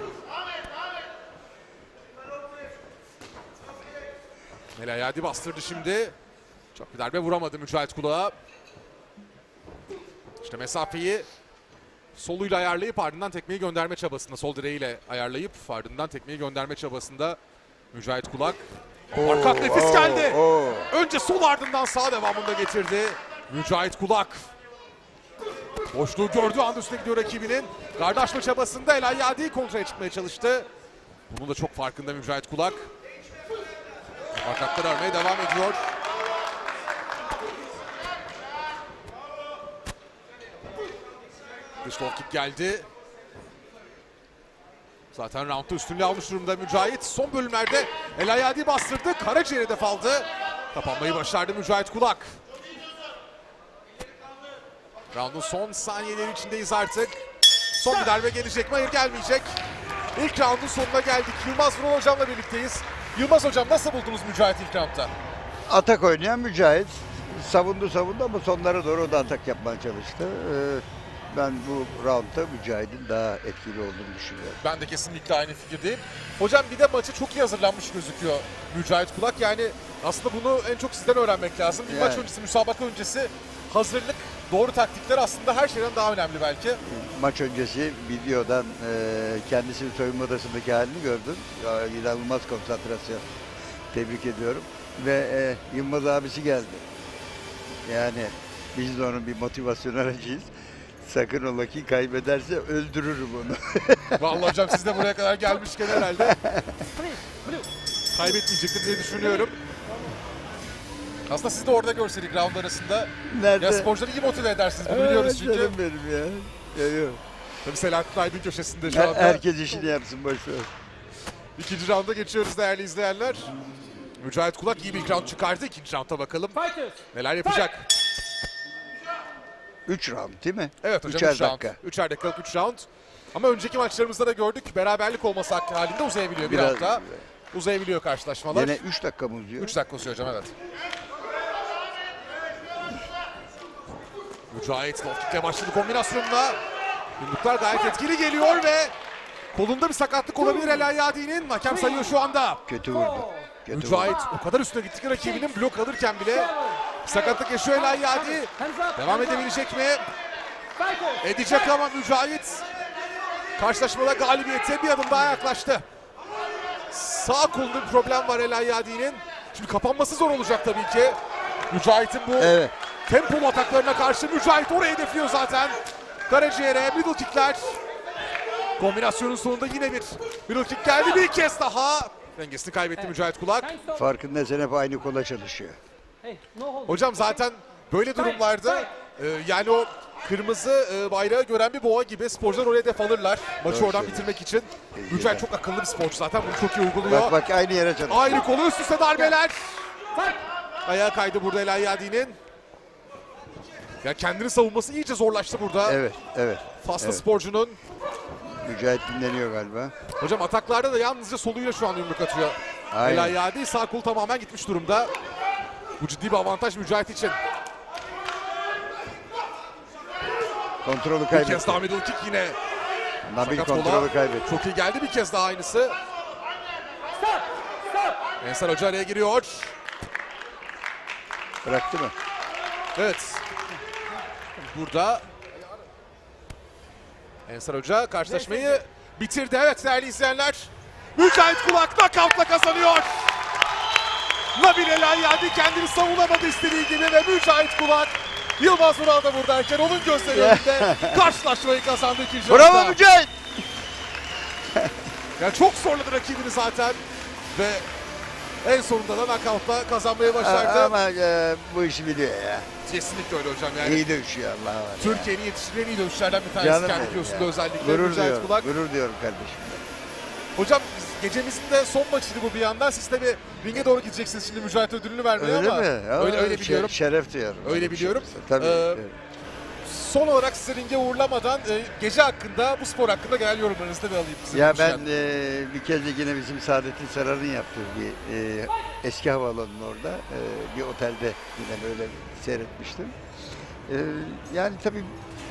El-Yadi bastırdı şimdi. Çok bir darbe vuramadı Mücahit Kulak'a. İşte mesafeyi soluyla ayarlayıp ardından tekmeyi gönderme çabasında. Sol direğiyle ayarlayıp ardından tekmeyi gönderme çabasında Mücahit Kulak. Arkat nefis geldi. Önce sol ardından sağ devamında getirdi Mücahit Kulak. Boşluğu gördüğü anda üstüne gidiyor rakibinin. Gard açma çabasında El-Yadi kontraya çıkmaya çalıştı. Bunun da çok farkında Mücahit Kulak. Arkatları aramaya devam ediyor. Dış low kick geldi. Zaten roundda üstünlüğü almış durumda Mücahit. Son bölümlerde El-Yadi bastırdı. Karaciğeri hedef aldı. Kapanmayı başardı Mücahit Kulak. Round'un son saniyeleri içindeyiz artık. Son bir darbe gelecek mi? Hayır, gelmeyecek. İlk round'un sonuna geldik. Yılmaz Vural hocamla birlikteyiz. Yılmaz hocam, nasıl buldunuz Mücahit ilk roundda? Atak oynayan Mücahit. Savundu ama sonlara doğru o da atak yapmaya çalıştı. Ben bu roundda Mücahit'in daha etkili olduğunu düşünüyorum. Ben de kesinlikle aynı fikirdeyim. Hocam bir de maçı çok iyi hazırlanmış gözüküyor Mücahit Kulak. Yani aslında bunu en çok sizden öğrenmek lazım. Bir maç öncesi, müsabaka öncesi hazırlık doğru taktikler aslında her şeyden daha önemli belki. Maç öncesi videodan kendisinin soyunma odasındaki halini gördüm. Ya, inanılmaz konsantrasyon. Tebrik ediyorum. Ve Yılmaz abisi geldi. Yani biz de onun bir motivasyon aracıyız. Sakın ola ki kaybederse öldürürüm onu. Vallahi hocam siz de buraya kadar gelmişken herhalde kaybetmeyecektir diye düşünüyorum. Aslında siz de orada görseydik round arasında. Nerede? Ya sporcuları iyi motive edersiniz. Bunu biliyoruz çünkü. Canım benim ya. Yok. Tabii Selahattin Aydın köşesinde şu anda. Herkes işini yapsın boşver. İkinci rounda geçiyoruz değerli izleyenler. Mücahit Kulak iyi bir round çıkardı. İkinci rounda bakalım neler yapacak. 3 round değil mi? Evet hocam 3 round. dakika. 3'er dakikalık 3 round. Ama önceki maçlarımızda da gördük. Beraberlik olması halinde uzayabiliyor bir Biraz- hafta. Uzayabiliyor karşılaşmalar. Yine 3 dakika mı uzuyor? 3 dakika uzuyor hocam evet. Mücahit Loftik'le başladı kombinasyonla. Yumruklar gayet etkili geliyor ve kolunda bir sakatlık olabilir El Ayadi'nin. Hakem sayıyor şu anda. Kötü vurdu. Mücahit o kadar üstüne gitti ki rakibinin blok alırken bile sakatlık yaşıyor El Ayadi. Devam edebilecek mi? Edecek ama Mücahit karşılaşmada galibiyete bir adım daha yaklaştı. Sağ kolunda bir problem var El Ayadi'nin. Şimdi kapanması zor olacak tabii ki. Mücahit'in bu tempolu ataklarına karşı Mücahit orayı hedefliyor zaten. Karaciğere middle kickler. Kombinasyonun sonunda yine bir middle kick geldi bir kez daha. Dengesini kaybetti Mücahit Kulak. Farkındaysan hep aynı kola çalışıyor. Hocam zaten böyle durumlarda yani o kırmızı bayrağı gören bir boğa gibi sporcular oraya hedef alırlar. Maçı Doğru oradan söylüyorsun. bitirmek için. Mücahit çok akıllı bir sporcu zaten bunu çok iyi uyguluyor. Bak aynı yere çalışıyor. Ayrı kolu üst üste darbeler. Ayağa kaydı burada El Ayadi'nin. Ya kendini savunması iyice zorlaştı burada. Evet. Faslı evet. sporcunun. Mücahit dinleniyor galiba. Hocam ataklarda da yalnızca soluyla şu an yumruk atıyor. Aynen. El Ayadi sağ kolu tamamen gitmiş durumda. Bu ciddi bir avantaj Mücahit için. Kontrolü Bir kaybetti. kez daha middle kick yine. Nabil Sakat kontrolü kola. kaybetti. Çok iyi geldi bir kez daha aynısı. Ensar Hoca araya giriyor. Bıraktı mı? Evet. Burada Ensar Hoca karşılaşmayı bitirdi. Evet değerli izleyenler. Mücahit Kulak knockout'la kazanıyor. Nabil El Ayadi kendini savunamadı istediği gibi ve Mücahit Kulak Yılmaz Vural da buradayken onun gözleri önünde karşılaşmayı kazandı ikinci Bravo roundda. Mücahit! Yani çok zorladı rakibini zaten ve en sonunda da knockout'la kazanmayı başardı. Ama bu işi biliyor ya. Kesinlikle öyle hocam yani. İyi dövüşüyor Allah'a var. Türkiye'nin yetiştirilen iyi dövüşlerden bir tanesi Canım kendi benim kilosunda ya. özellikle Gurur Mücahit diyorum, Kulak. gurur diyorum kardeşim. Hocam gecemizin de son maçıydı bu bir yandan. Siz tabii ringe doğru gideceksiniz şimdi Mücahit ödülünü vermeye Öyle ama. mi? Öyle biliyorum. Şeref duyuyorum. Öyle biliyorum. Tabii. evet. Son olarak size ringe uğurlamadan gece hakkında, bu spor hakkında genel yorumlarınızı da bir alayım. Size Ya demişken. ben bir kez de yine bizim Saadettin Sarar'ın yaptığı bir eski havaalanının orada bir otelde yine böyle seyretmiştim. Yani tabii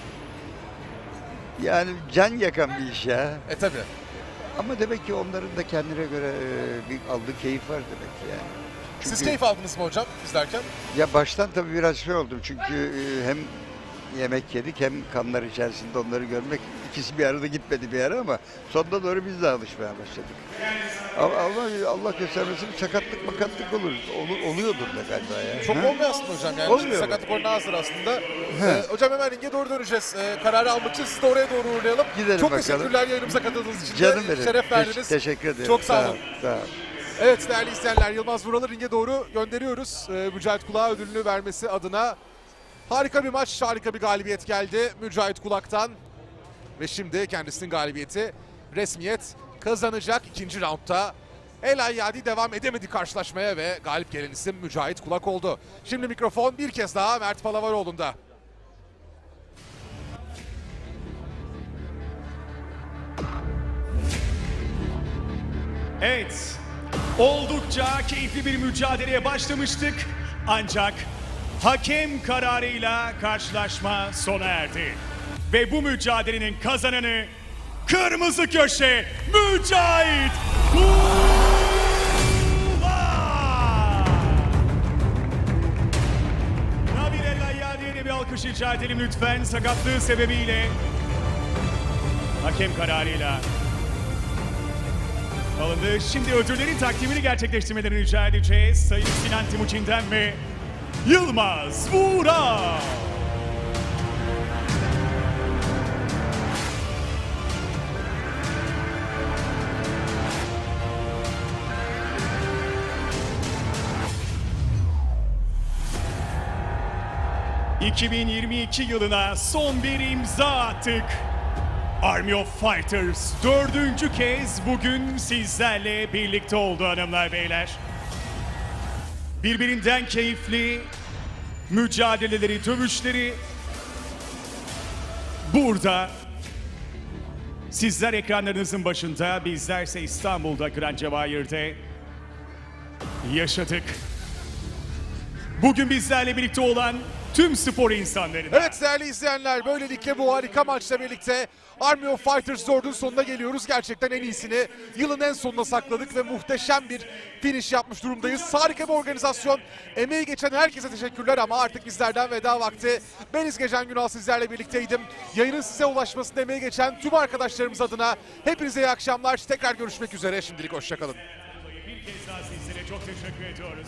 yani can yakan bir iş ya. Tabii. Ama demek ki onların da kendine göre bir aldığı keyif var demek ki yani. Çünkü, Siz keyif aldınız mı hocam izlerken? Ya baştan tabii biraz şey oldum çünkü hem yemek yedik hem kanlar içerisinde onları görmek ikisi bir arada gitmedi bir ara ama sonuna doğru biz de alışmaya başladık. Ama Allah göstermesin sakatlık makatlık olur. Oluyordur da galiba ya. Çok Ha? olmuyor aslında hocam yani. Olmuyor mu? Sakatlık oranı azdır aslında. Hocam hemen ringe doğru döneceğiz. Kararı almak için sizi de oraya doğru uğurlayalım. Gidelim Çok bakalım. teşekkürler yayınımıza katıldığınız için. Canım de benim. şeref verdiniz. Teşekkür ederim. Çok sağ olun. Sağ ol. Evet değerli izleyenler, Yılmaz Vural'ı ringe doğru gönderiyoruz. Mücahit Kulak'a ödülünü vermesi adına. Harika bir maç, harika bir galibiyet geldi Mücahit Kulak'tan. Ve şimdi kendisinin galibiyeti resmiyet kazanacak ikinci roundda. El Ayadi devam edemedi karşılaşmaya ve galip gelen isim Mücahit Kulak oldu. Şimdi mikrofon bir kez daha Mert Palavaroğlu'nda. Evet, oldukça keyifli bir mücadeleye başlamıştık. Ancak hakem kararıyla karşılaşma sona erdi. Ve bu mücadelenin kazananı kırmızı köşe Mücahit Kulak. Nabil El Ayadi'ye bir alkış rica edelim lütfen, sakatlığı sebebiyle hakem kararıyla alındı. Şimdi ödüllerin takdimini gerçekleştirmelerini rica edeceğiz. Sayın Sinan Timuçin'den ve Yılmaz Vural. ...2022 yılına son bir imza attık. Army of Fighters 4. kez bugün sizlerle birlikte oldu hanımlar beyler. Birbirinden keyifli mücadeleleri, dövüşleri burada. Sizler ekranlarınızın başında, bizlerse İstanbul'da Grand Cevahir'de yaşadık. Bugün bizlerle birlikte olan tüm spor insanlarına. Evet değerli izleyenler, böylelikle bu harika maçla birlikte Army of Fighters 4'ün sonuna geliyoruz. Gerçekten en iyisini yılın en sonuna sakladık ve muhteşem bir finish yapmış durumdayız. Harika bir organizasyon. Emeği geçen herkese teşekkürler ama artık bizlerden veda vakti. Ben İzgecan Günal sizlerle birlikteydim. Yayının size ulaşmasında emeği geçen tüm arkadaşlarımız adına hepinize iyi akşamlar. Tekrar görüşmek üzere. Şimdilik hoşçakalın. Bir kez daha sizlere çok teşekkür ediyoruz.